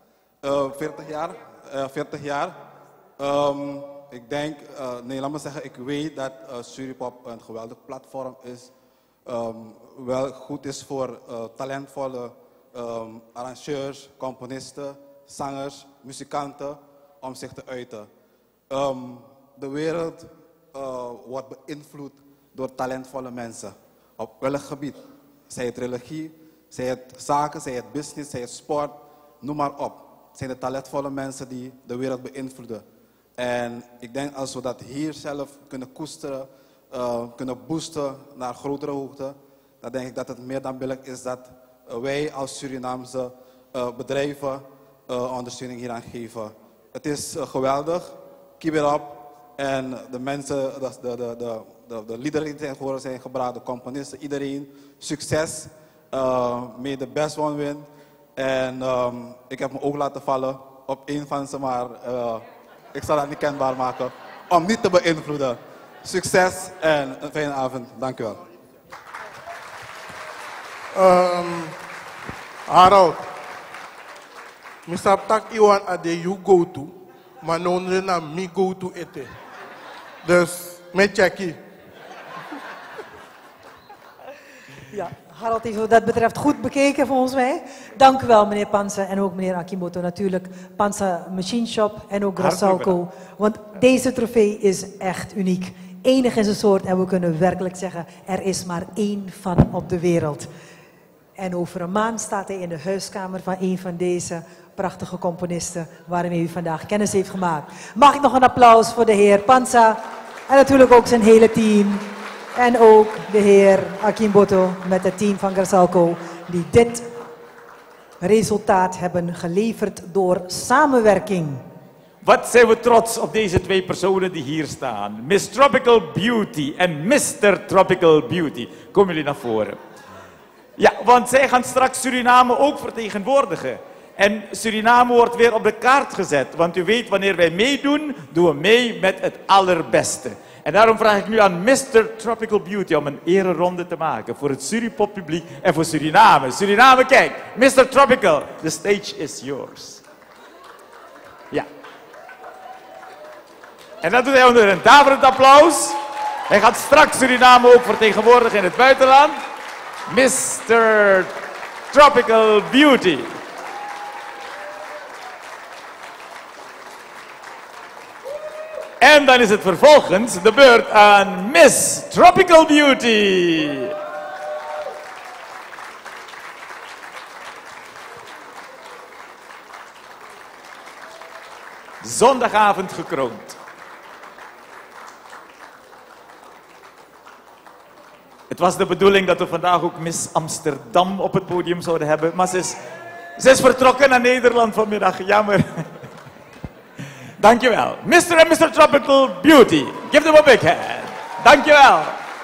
40 jaar. Ik denk, nee, laat me zeggen, ik weet dat Suripop een geweldig platform is. Wel goed is voor talentvolle arrangeurs, componisten, zangers, muzikanten om zich te uiten. De wereld wordt beïnvloed door talentvolle mensen. Op welk gebied. Zij het religie, zij het zaken, zij het business, zij het sport, noem maar op. Het zijn de talentvolle mensen die de wereld beïnvloeden. En ik denk als we dat hier zelf kunnen koesteren, kunnen boosten naar grotere hoogte, dan denk ik dat het meer dan billig is dat wij als Surinaamse bedrijven ondersteuning hieraan geven. Het is geweldig. Keep it up. En de mensen, de liederen die zijn gebracht, de componisten, iedereen, succes. May the best one win. En ik heb me ook laten vallen op één van ze, maar ik zal dat niet kenbaar maken. Om niet te beïnvloeden. Succes en een fijne avond. Dank u wel. Harold, Mr. Tak Iwan ade you go to, maar non na me go to ete. Dus met checkie. Ja, Harold heeft wat dat betreft goed bekeken volgens mij. Dank u wel meneer Pansa en ook meneer Akimoto natuurlijk. Pansa Machine Shop en ook Grassalco. Want deze trofee is echt uniek. Enig in zijn soort en we kunnen werkelijk zeggen, er is maar één van op de wereld. En over een maand staat hij in de huiskamer van een van deze prachtige componisten waarmee u vandaag kennis heeft gemaakt. Mag ik nog een applaus voor de heer Pansa en natuurlijk ook zijn hele team. En ook de heer Akimboto met het team van Grassalco die dit resultaat hebben geleverd door samenwerking. Wat zijn we trots op deze twee personen die hier staan. Miss Tropical Beauty en Mr. Tropical Beauty. Komen jullie naar voren. Ja, want zij gaan straks Suriname ook vertegenwoordigen. En Suriname wordt weer op de kaart gezet. Want u weet, wanneer wij meedoen, doen we mee met het allerbeste. En daarom vraag ik nu aan Mr. Tropical Beauty om een ereronde te maken voor het Suripop publiek en voor Suriname. Suriname, kijk, Mr. Tropical, the stage is yours. Ja. En dat doet hij onder een daverend applaus. Hij gaat straks Suriname ook vertegenwoordigen in het buitenland. Mr. Tropical Beauty. En dan is het vervolgens de beurt aan Miss Tropical Beauty. Zondagavond gekroond. Het was de bedoeling dat we vandaag ook Miss Amsterdam op het podium zouden hebben. Maar ze is vertrokken naar Nederland vanmiddag. Jammer. Dankjewel. Mr. en Mr. Tropical Beauty. Give them a big hand. Dankjewel.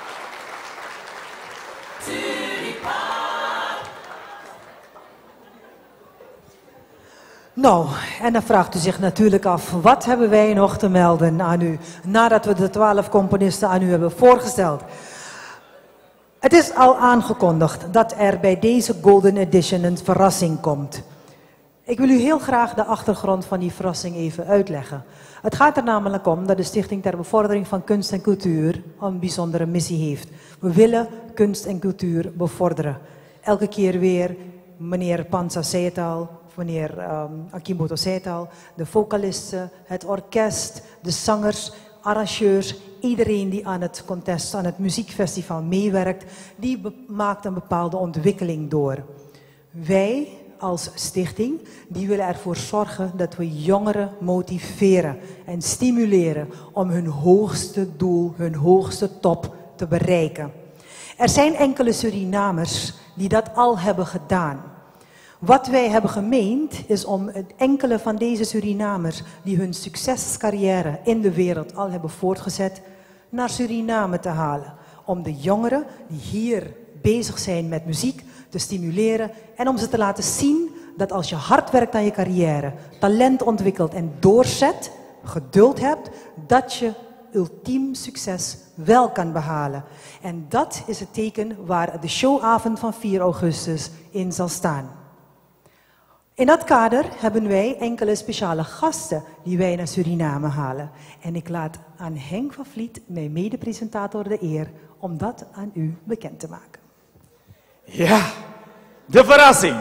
Nou, en dan vraagt u zich natuurlijk af, wat hebben wij nog te melden aan u, nadat we de 12 componisten aan u hebben voorgesteld. Het is al aangekondigd dat er bij deze Golden Edition een verrassing komt. Ik wil u heel graag de achtergrond van die verrassing even uitleggen. Het gaat er namelijk om dat de Stichting ter Bevordering van Kunst en Cultuur een bijzondere missie heeft. We willen kunst en cultuur bevorderen. Elke keer weer, meneer Pansa zei het al, meneer Akimoto zei het al, de vocalisten, het orkest, de zangers, arrangeurs, iedereen die aan het contest, aan het muziekfestival meewerkt, die maakt een bepaalde ontwikkeling door. Wij als stichting, die willen ervoor zorgen dat we jongeren motiveren en stimuleren om hun hoogste doel, hun hoogste top te bereiken. Er zijn enkele Surinamers die dat al hebben gedaan. Wat wij hebben gemeend is om enkele van deze Surinamers die hun succescarrière in de wereld al hebben voortgezet, naar Suriname te halen. Om de jongeren die hier bezig zijn met muziek te stimuleren en om ze te laten zien dat als je hard werkt aan je carrière, talent ontwikkelt en doorzet, geduld hebt, dat je ultiem succes wel kan behalen. En dat is het teken waar de showavond van 4 augustus in zal staan. In dat kader hebben wij enkele speciale gasten die wij naar Suriname halen. En ik laat aan Henk van Vliet, mijn mede-presentator, de eer om dat aan u bekend te maken. Ja, de verrassing.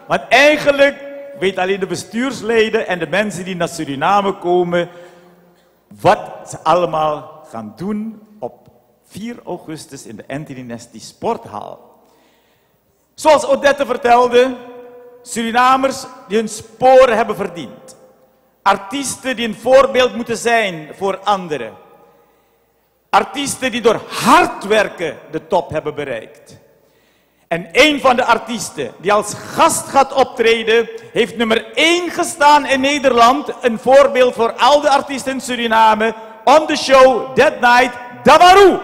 Want eigenlijk weet alleen de bestuursleden en de mensen die naar Suriname komen wat ze allemaal gaan doen op 4 augustus in de Anthony Nesty Sporthal. Zoals Odette vertelde, Surinamers die hun sporen hebben verdiend. Artiesten die een voorbeeld moeten zijn voor anderen. Artiesten die door hard werken de top hebben bereikt. En een van de artiesten die als gast gaat optreden, heeft nummer 1 gestaan in Nederland. Een voorbeeld voor al de artiesten in Suriname. On the show that night, Damaru.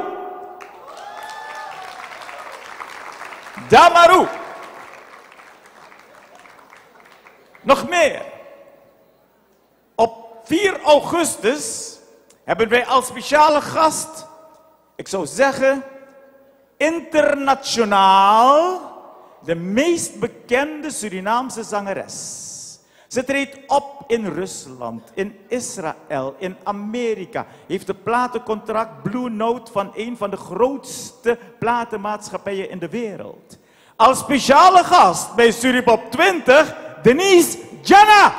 Damaru. Nog meer. Op 4 augustus hebben wij als speciale gast, ik zou zeggen, internationaal de meest bekende Surinaamse zangeres. Ze treedt op in Rusland, in Israël, in Amerika. Heeft een platencontract Blue Note van een van de grootste platenmaatschappijen in de wereld. Als speciale gast bij Suripop 20, Denise Jana.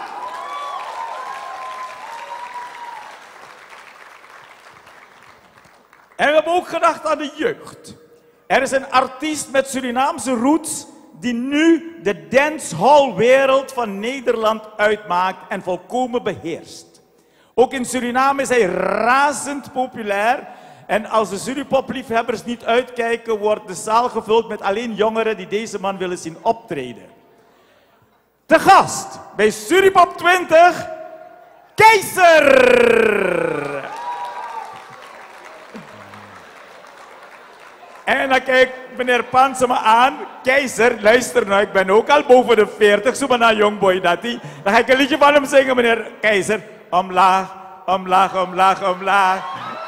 En we hebben ook gedacht aan de jeugd. Er is een artiest met Surinaamse roots die nu de dancehall-wereld van Nederland uitmaakt en volkomen beheerst. Ook in Suriname is hij razend populair. En als de Suripop-liefhebbers niet uitkijken, wordt de zaal gevuld met alleen jongeren die deze man willen zien optreden. Te gast bij Suripop 20, Keizer! En dan kijkt meneer Pansen me aan. Keizer, luister nou, ik ben ook al boven de 40, zo ben een jongboy dat hij. Dan ga ik een liedje van hem zingen, meneer Keizer. Omlaag, omlaag, omlaag, omlaag.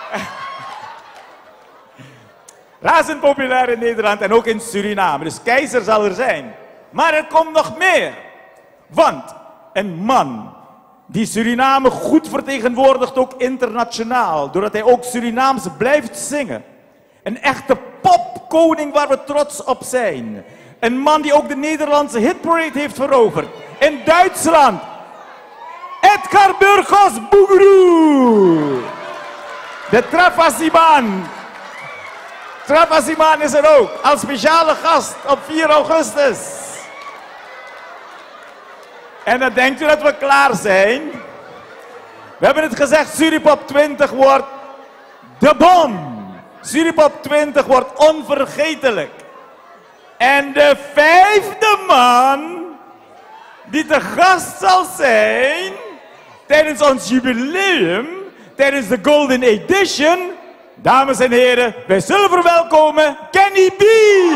Razend populair in Nederland en ook in Suriname. Dus Keizer zal er zijn. Maar er komt nog meer. Want een man die Suriname goed vertegenwoordigt, ook internationaal. Doordat hij ook Surinaams blijft zingen. Een echte popkoning waar we trots op zijn. Een man die ook de Nederlandse hitparade heeft veroverd. In Duitsland. Edgar Burgos Boegeroe. De Trapasiman. Trapasiman is er ook. Als speciale gast op 4 augustus. En dan denkt u dat we klaar zijn. We hebben het gezegd, Suripop 20 wordt de bom. Suripop 20 wordt onvergetelijk. En de 5e man die te gast zal zijn tijdens ons jubileum, tijdens de Golden Edition, dames en heren, wij zullen verwelkomen Kenny B.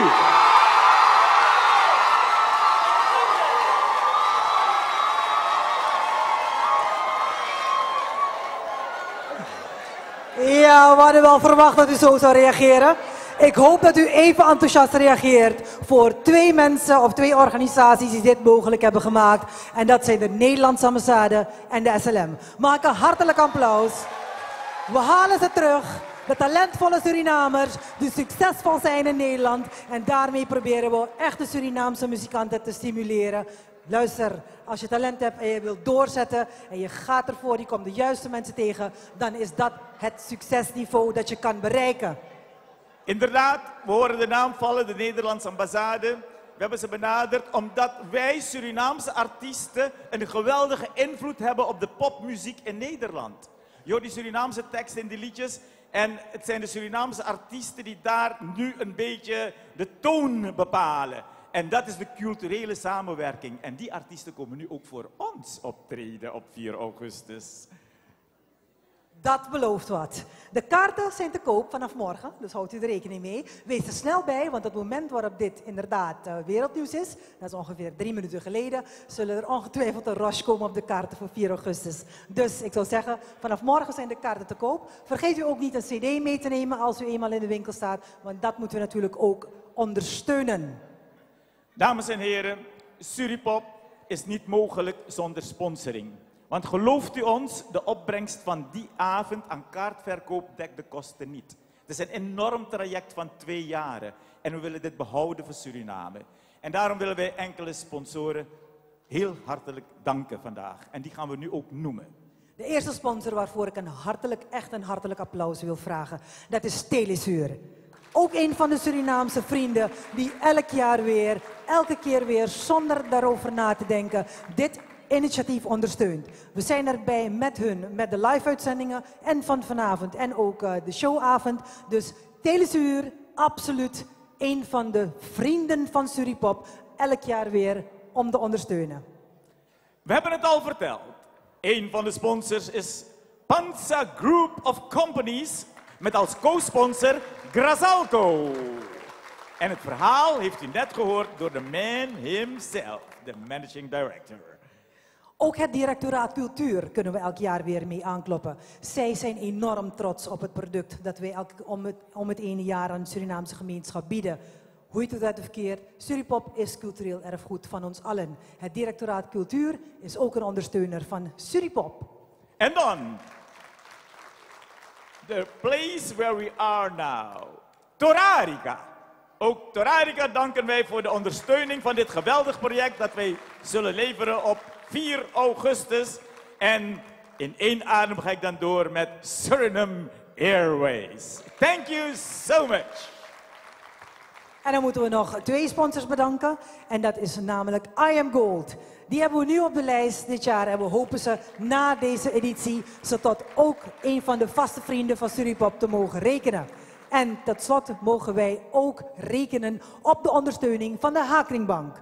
Ja, we hadden wel verwacht dat u zo zou reageren. Ik hoop dat u even enthousiast reageert voor 2 mensen of 2 organisaties die dit mogelijk hebben gemaakt. En dat zijn de Nederlandse ambassade en de SLM. Maak een hartelijk applaus. We halen ze terug. De talentvolle Surinamers die succesvol zijn in Nederland. En daarmee proberen we echte Surinaamse muzikanten te stimuleren. Luister, als je talent hebt en je wilt doorzetten en je gaat ervoor, je komt de juiste mensen tegen, dan is dat het succesniveau dat je kan bereiken. Inderdaad, we horen de naam vallen, de Nederlandse ambassade. We hebben ze benaderd omdat wij Surinaamse artiesten een geweldige invloed hebben op de popmuziek in Nederland. Je hoort die Surinaamse teksten in die liedjes en het zijn de Surinaamse artiesten die daar nu een beetje de toon bepalen. En dat is de culturele samenwerking. En die artiesten komen nu ook voor ons optreden op 4 augustus. Dat belooft wat. De kaarten zijn te koop vanaf morgen, dus houdt u er rekening mee. Wees er snel bij, want op het moment waarop dit inderdaad wereldnieuws is, dat is ongeveer 3 minuten geleden, zullen er ongetwijfeld een rush komen op de kaarten voor 4 augustus. Dus ik zou zeggen, vanaf morgen zijn de kaarten te koop. Vergeet u ook niet een cd mee te nemen als u eenmaal in de winkel staat, want dat moeten we natuurlijk ook ondersteunen. Dames en heren, Suripop is niet mogelijk zonder sponsoring. Want gelooft u ons, de opbrengst van die avond aan kaartverkoop dekt de kosten niet. Het is een enorm traject van 2 jaren. En we willen dit behouden voor Suriname. En daarom willen wij enkele sponsoren heel hartelijk danken vandaag. En die gaan we nu ook noemen. De eerste sponsor waarvoor ik echt een hartelijk applaus wil vragen, dat is Telesuur. Ook een van de Surinaamse vrienden die elke keer weer, zonder daarover na te denken, dit initiatief ondersteunt. We zijn erbij met hun, met de live-uitzendingen en van vanavond en ook de showavond. Dus Telesuur, absoluut een van de vrienden van Suripop, elk jaar weer om te ondersteunen. We hebben het al verteld. Een van de sponsors is Panza Group of Companies met als co-sponsor Grazalco. En het verhaal heeft u net gehoord door de man himself, de managing director. Ook het directoraat cultuur kunnen we elk jaar weer mee aankloppen. Zij zijn enorm trots op het product dat wij om het ene jaar aan de Surinaamse gemeenschap bieden. Hoe je het uit of verkeerd, Suripop is cultureel erfgoed van ons allen. Het directoraat cultuur is ook een ondersteuner van Suripop. En dan, the place where we are now, Torarica. Ook Torarica danken wij voor de ondersteuning van dit geweldig project dat wij zullen leveren op 4 augustus. En in één adem ga ik dan door met Suriname Airways. Thank you so much. En dan moeten we nog 2 sponsors bedanken. En dat is namelijk I Am Gold. Die hebben we nu op de lijst dit jaar. En we hopen ze na deze editie ze tot ook een van de vaste vrienden van Suripop te mogen rekenen. En tot slot mogen wij ook rekenen op de ondersteuning van de Hakeringbank.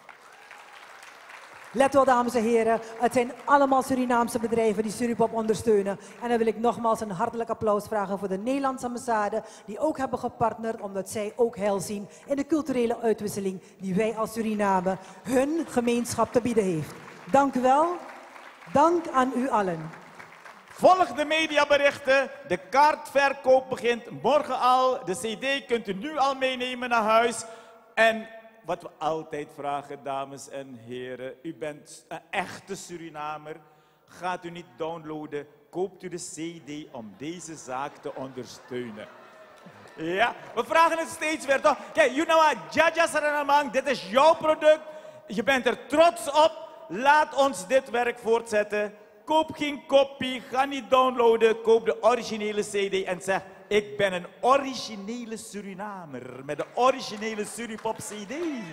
Let wel, dames en heren, het zijn allemaal Surinaamse bedrijven die Suripop ondersteunen. En dan wil ik nogmaals een hartelijk applaus vragen voor de Nederlandse ambassade, die ook hebben gepartnerd, omdat zij ook heil zien in de culturele uitwisseling die wij als Suriname hun gemeenschap te bieden heeft. Dank u wel. Dank aan u allen. Volg de mediaberichten. De kaartverkoop begint morgen al. De CD kunt u nu al meenemen naar huis. En wat we altijd vragen, dames en heren. U bent een echte Surinamer. Gaat u niet downloaden. Koopt u de CD om deze zaak te ondersteunen. Ja, we vragen het steeds weer toch. Kijk, you know what? Jaja Saranamang, dit is jouw product. Je bent er trots op. Laat ons dit werk voortzetten. Koop geen kopie, ga niet downloaden, koop de originele CD en zeg, ik ben een originele Surinamer met de originele Suripop CD.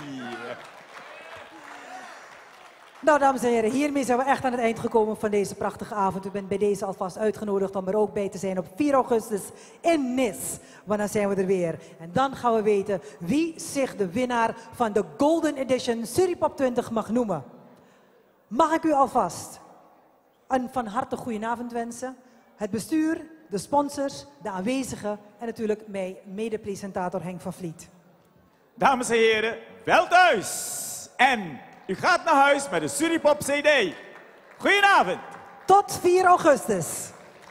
Nou, dames en heren, hiermee zijn we echt aan het eind gekomen van deze prachtige avond. U bent bij deze alvast uitgenodigd om er ook bij te zijn op 4 augustus in Nice. Want dan zijn we er weer. En dan gaan we weten wie zich de winnaar van de Golden Edition Suripop 20 mag noemen. Mag ik u alvast een van harte goedenavond wensen. Het bestuur, de sponsors, de aanwezigen en natuurlijk mijn mede-presentator Henk van Vliet. Dames en heren, wel thuis. En u gaat naar huis met de Suripop CD. Goedenavond. Tot 4 augustus.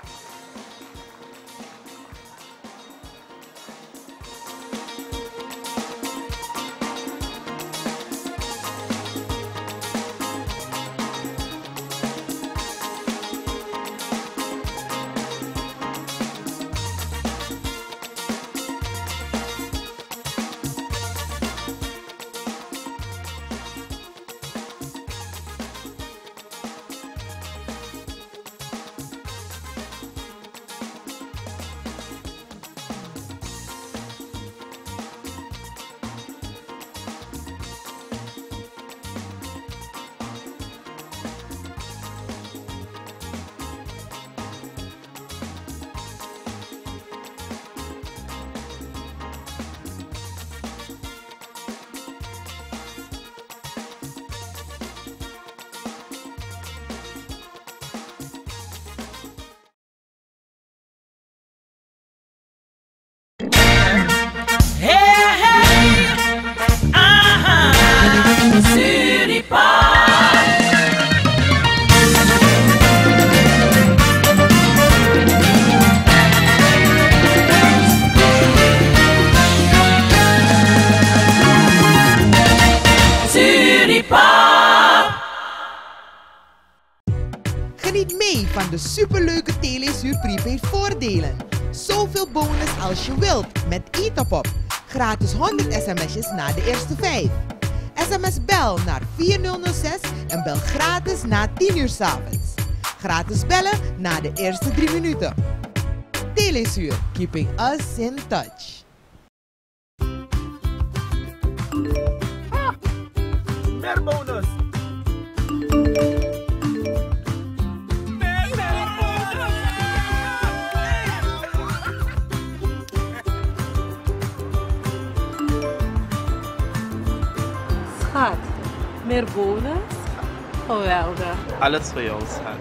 Geniet mee van de superleuke Telesuur prepaid voordelen. Zoveel bonus als je wilt met Etopop. Gratis 100 sms'jes na de eerste 5. SMS bel naar 4006 en bel gratis na 10 uur 's avonds. Gratis bellen na de eerste 3 minuten. Telesuur, keeping us in touch. Meer bonus! Schat, meer bonus? Geweldig. Alles voor jou, schat.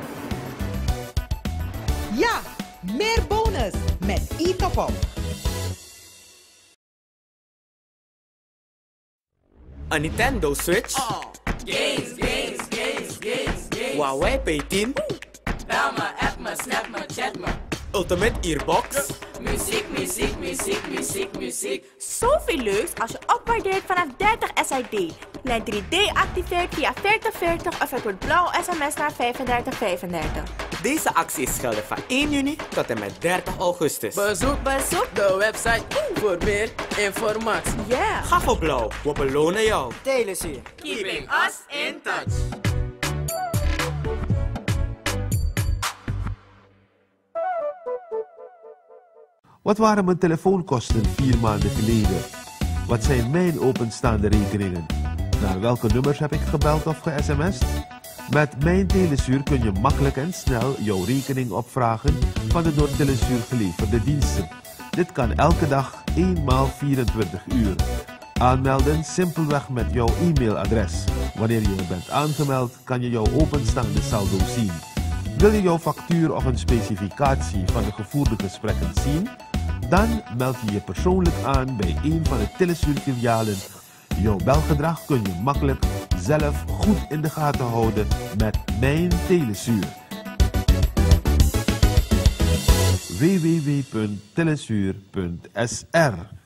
Ja, meer bonus met e-top-up. Een Nintendo Switch? Games. Huawei P10? Bel me, app me, snap me, chat me. Ultimate Earbox? Muziek. Zoveel leuks als je opwaardeert vanaf 30 SID. Lijn 3D activeert via 4040 of het wordt blauw sms naar 3535. Deze actie is geldig van 1 juni tot en met 30 augustus. Bezoek de website voor meer informatie. Yeah. Ga voor blauw, we belonen jou. Telesuur. Keeping us in touch. Wat waren mijn telefoonkosten 4 maanden geleden? Wat zijn mijn openstaande rekeningen? Naar welke nummers heb ik gebeld of ge-sms'd? Met Mijn Telesuur kun je makkelijk en snel jouw rekening opvragen van de door Telesuur geleverde diensten. Dit kan elke dag 1 maal 24 uur. Aanmelden simpelweg met jouw e-mailadres. Wanneer je bent aangemeld, kan je jouw openstaande saldo zien. Wil je jouw factuur of een specificatie van de gevoerde gesprekken zien? Dan meld je je persoonlijk aan bij een van de Telesuur-filialen. Jouw belgedrag kun je makkelijk zelf goed in de gaten houden met Mijn Telesuur. www.telesuur.sr